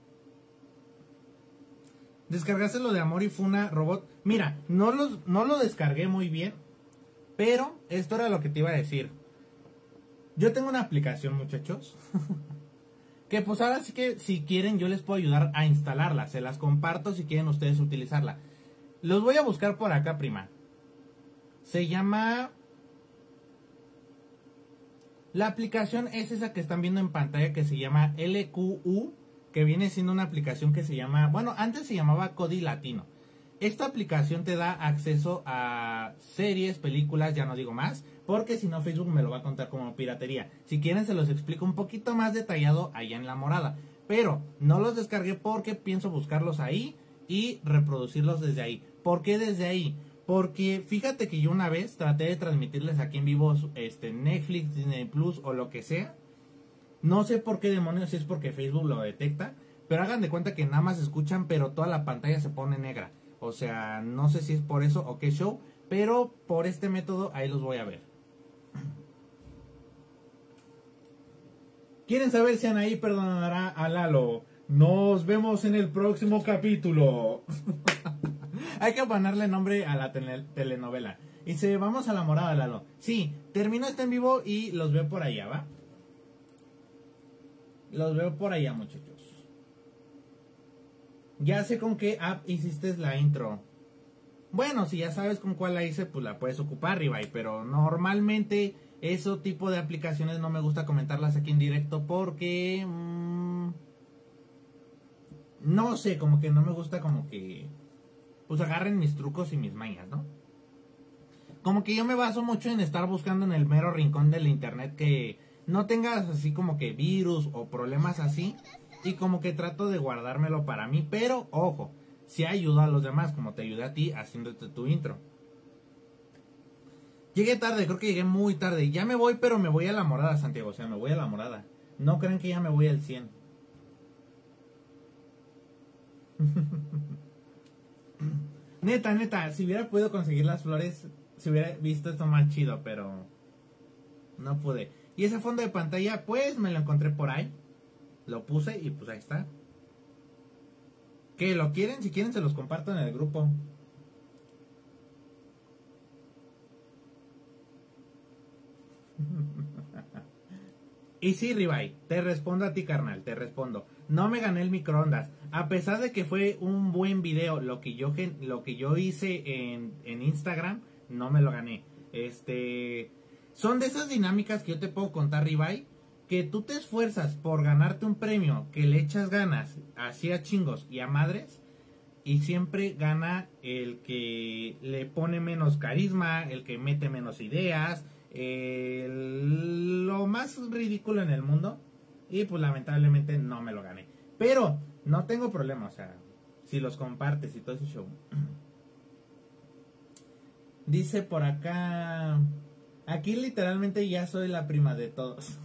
Descargaste lo de Amor y Funa Robot. Mira, no, los, no lo descargué muy bien, pero esto era lo que te iba a decir. Yo tengo una aplicación, muchachos, que pues ahora sí que si quieren yo les puedo ayudar a instalarla. Se las comparto si quieren ustedes utilizarla. Los voy a buscar por acá, prima. Se llama... La aplicación es esa que están viendo en pantalla, que se llama L Q U, que viene siendo una aplicación que se llama... Bueno, antes se llamaba Kodi Latino. Esta aplicación te da acceso a series, películas, ya no digo más, porque si no Facebook me lo va a contar como piratería. Si quieren se los explico un poquito más detallado allá en La Morada. Pero no los descargué porque pienso buscarlos ahí y reproducirlos desde ahí. ¿Por qué desde ahí? Porque fíjate que yo una vez traté de transmitirles aquí en vivo este, Netflix, Disney Plus o lo que sea. No sé por qué demonios, si es porque Facebook lo detecta. Pero hagan de cuenta que nada más escuchan, pero toda la pantalla se pone negra. O sea, no sé si es por eso o qué show, pero por este método ahí los voy a ver. ¿Quieren saber si Anaí perdonará a Lalo? Nos vemos en el próximo capítulo. Hay que ponerle nombre a la tele telenovela. Y dice, vamos a La Morada, Lalo. Sí, termino este en vivo y los veo por allá, ¿va? Los veo por allá, muchachos. Ya sé con qué app hiciste la intro. Bueno, si ya sabes con cuál la hice, pues la puedes ocupar, Ribay. Pero normalmente ese tipo de aplicaciones no me gusta comentarlas aquí en directo porque... Mmm, no sé, como que no me gusta como que... pues agarren mis trucos y mis mañas, ¿no? Como que yo me baso mucho en estar buscando en el mero rincón del internet que no tengas así como que virus o problemas así. Y como que trato de guardármelo para mí. Pero, ojo, si ayuda a los demás, como te ayudé a ti haciéndote tu intro. Llegué tarde, creo que llegué muy tarde. Ya me voy, pero me voy a La Morada, Santiago. O sea, me voy a La Morada. No creen que ya me voy al cien. Neta, neta, si hubiera podido conseguir las flores, si hubiera visto esto más chido, pero no pude. Y ese fondo de pantalla, pues me lo encontré por ahí. Lo puse y pues ahí está. ¿Qué? ¿Lo quieren? Si quieren se los comparto en el grupo. Y sí, Ribay, te respondo a ti, carnal, te respondo. No me gané el microondas. A pesar de que fue un buen video, lo que yo, lo que yo hice en, en Instagram, no me lo gané. Este, son de esas dinámicas que yo te puedo contar, Ribay, que tú te esfuerzas por ganarte un premio, que le echas ganas, así a chingos y a madres, y siempre gana el que le pone menos carisma, el que mete menos ideas, el, lo más ridículo en el mundo, y pues lamentablemente no me lo gané. Pero no tengo problema, o sea, si los compartes y todo ese show. Dice por acá, aquí literalmente ya soy la prima de todos.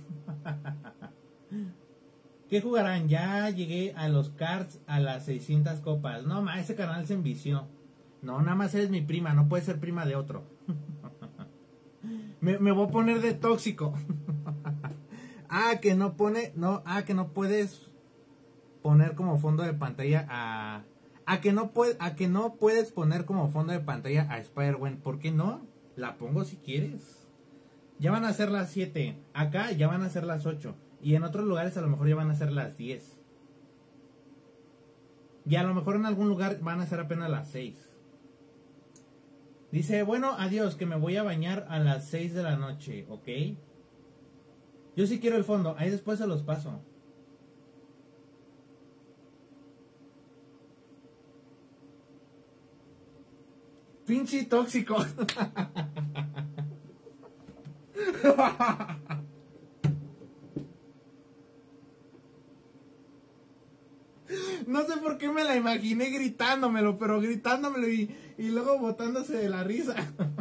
¿Qué jugarán? Ya llegué a los cards a las seiscientas copas. No, ma, ese canal se envició. No, nada más eres mi prima, no puedes ser prima de otro. me, me voy a poner de tóxico. Ah, que no pone, no, ah, que no puedes poner como fondo de pantalla a, a que no puede, a que no puedes poner como fondo de pantalla a Spider-Gwen. ¿Por qué no? La pongo si quieres. Ya van a ser las siete. Acá ya van a ser las ocho. Y en otros lugares a lo mejor ya van a ser las diez. Y a lo mejor en algún lugar van a ser apenas las seis. Dice, bueno, adiós, que me voy a bañar a las seis de la noche, ¿ok? Yo sí quiero el fondo, ahí después se los paso. Pinche tóxico. No sé por qué qué me la imaginé gritándomelo, pero gritándomelo y, y luego botándose de la risa.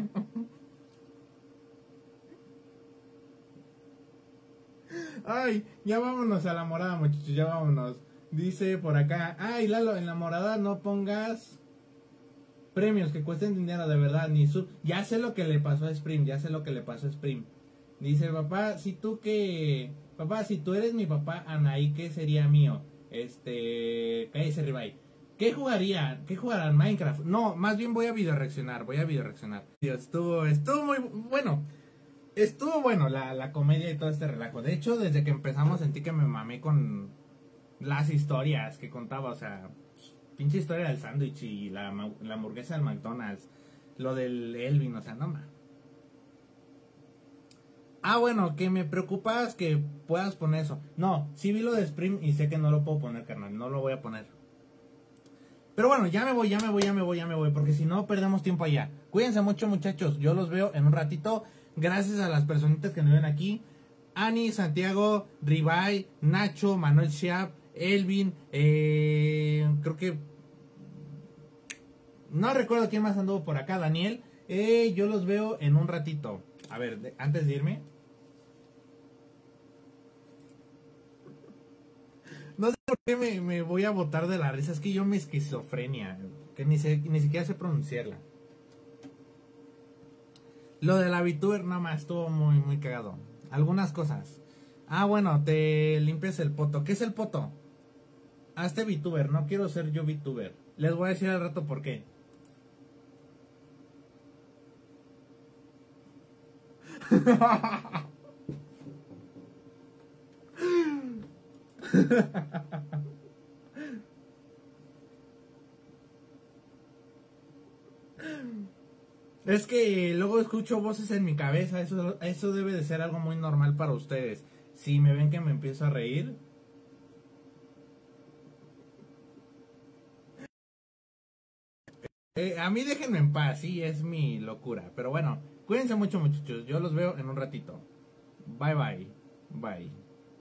Ay, ya vámonos a la morada, muchachos, ya vámonos. Dice por acá, ay, Lalo, en la morada no pongas premios que cuesten dinero, de verdad, ni sub. Ya sé lo que le pasó a Sprim, ya sé lo que le pasó a Sprim. Dice, papá, si tú que... Papá, si tú eres mi papá, Anaí, ¿qué sería mío? Este... Cállese, Ribay. ¿Qué jugaría? ¿Qué jugarán? Minecraft. No, más bien voy a video reaccionar, voy a video reaccionar. Dios, estuvo, estuvo muy bueno. Estuvo bueno la, la comedia y todo este relajo. De hecho, desde que empezamos sentí que me mamé con las historias que contaba. O sea, pinche historia del sándwich y la, la hamburguesa del McDonald's. Lo del Elvin, o sea, no más. Ah, bueno, que me preocupas que puedas poner eso. No, sí vi lo de Spring y sé que no lo puedo poner, carnal. No lo voy a poner. Pero bueno, ya me voy, ya me voy, ya me voy, ya me voy. Porque si no, perdemos tiempo allá. Cuídense mucho, muchachos. Yo los veo en un ratito. Gracias a las personitas que me ven aquí. Ani, Santiago, Ribay, Nacho, Manuel Shiap, Elvin. Eh, creo que... No recuerdo quién más anduvo por acá. Daniel. Eh, yo los veo en un ratito. A ver, de, antes de irme. No sé por qué me, me voy a botar de la risa. Es que yo me esquizofrenia. Que ni, sé, ni siquiera sé pronunciarla. Lo de la VTuber nada más estuvo muy, muy cagado. Algunas cosas. Ah, bueno, te limpias el poto. ¿Qué es el poto? Hazte VTuber. No quiero ser yo VTuber. Les voy a decir al rato por qué. Es que luego escucho voces en mi cabeza. Eso, eso debe de ser algo muy normal para ustedes. Si me ven que me empiezo a reír. Eh, a mí déjenme en paz, sí, es mi locura. Pero bueno, cuídense mucho, muchachos. Yo los veo en un ratito. Bye, bye. Bye.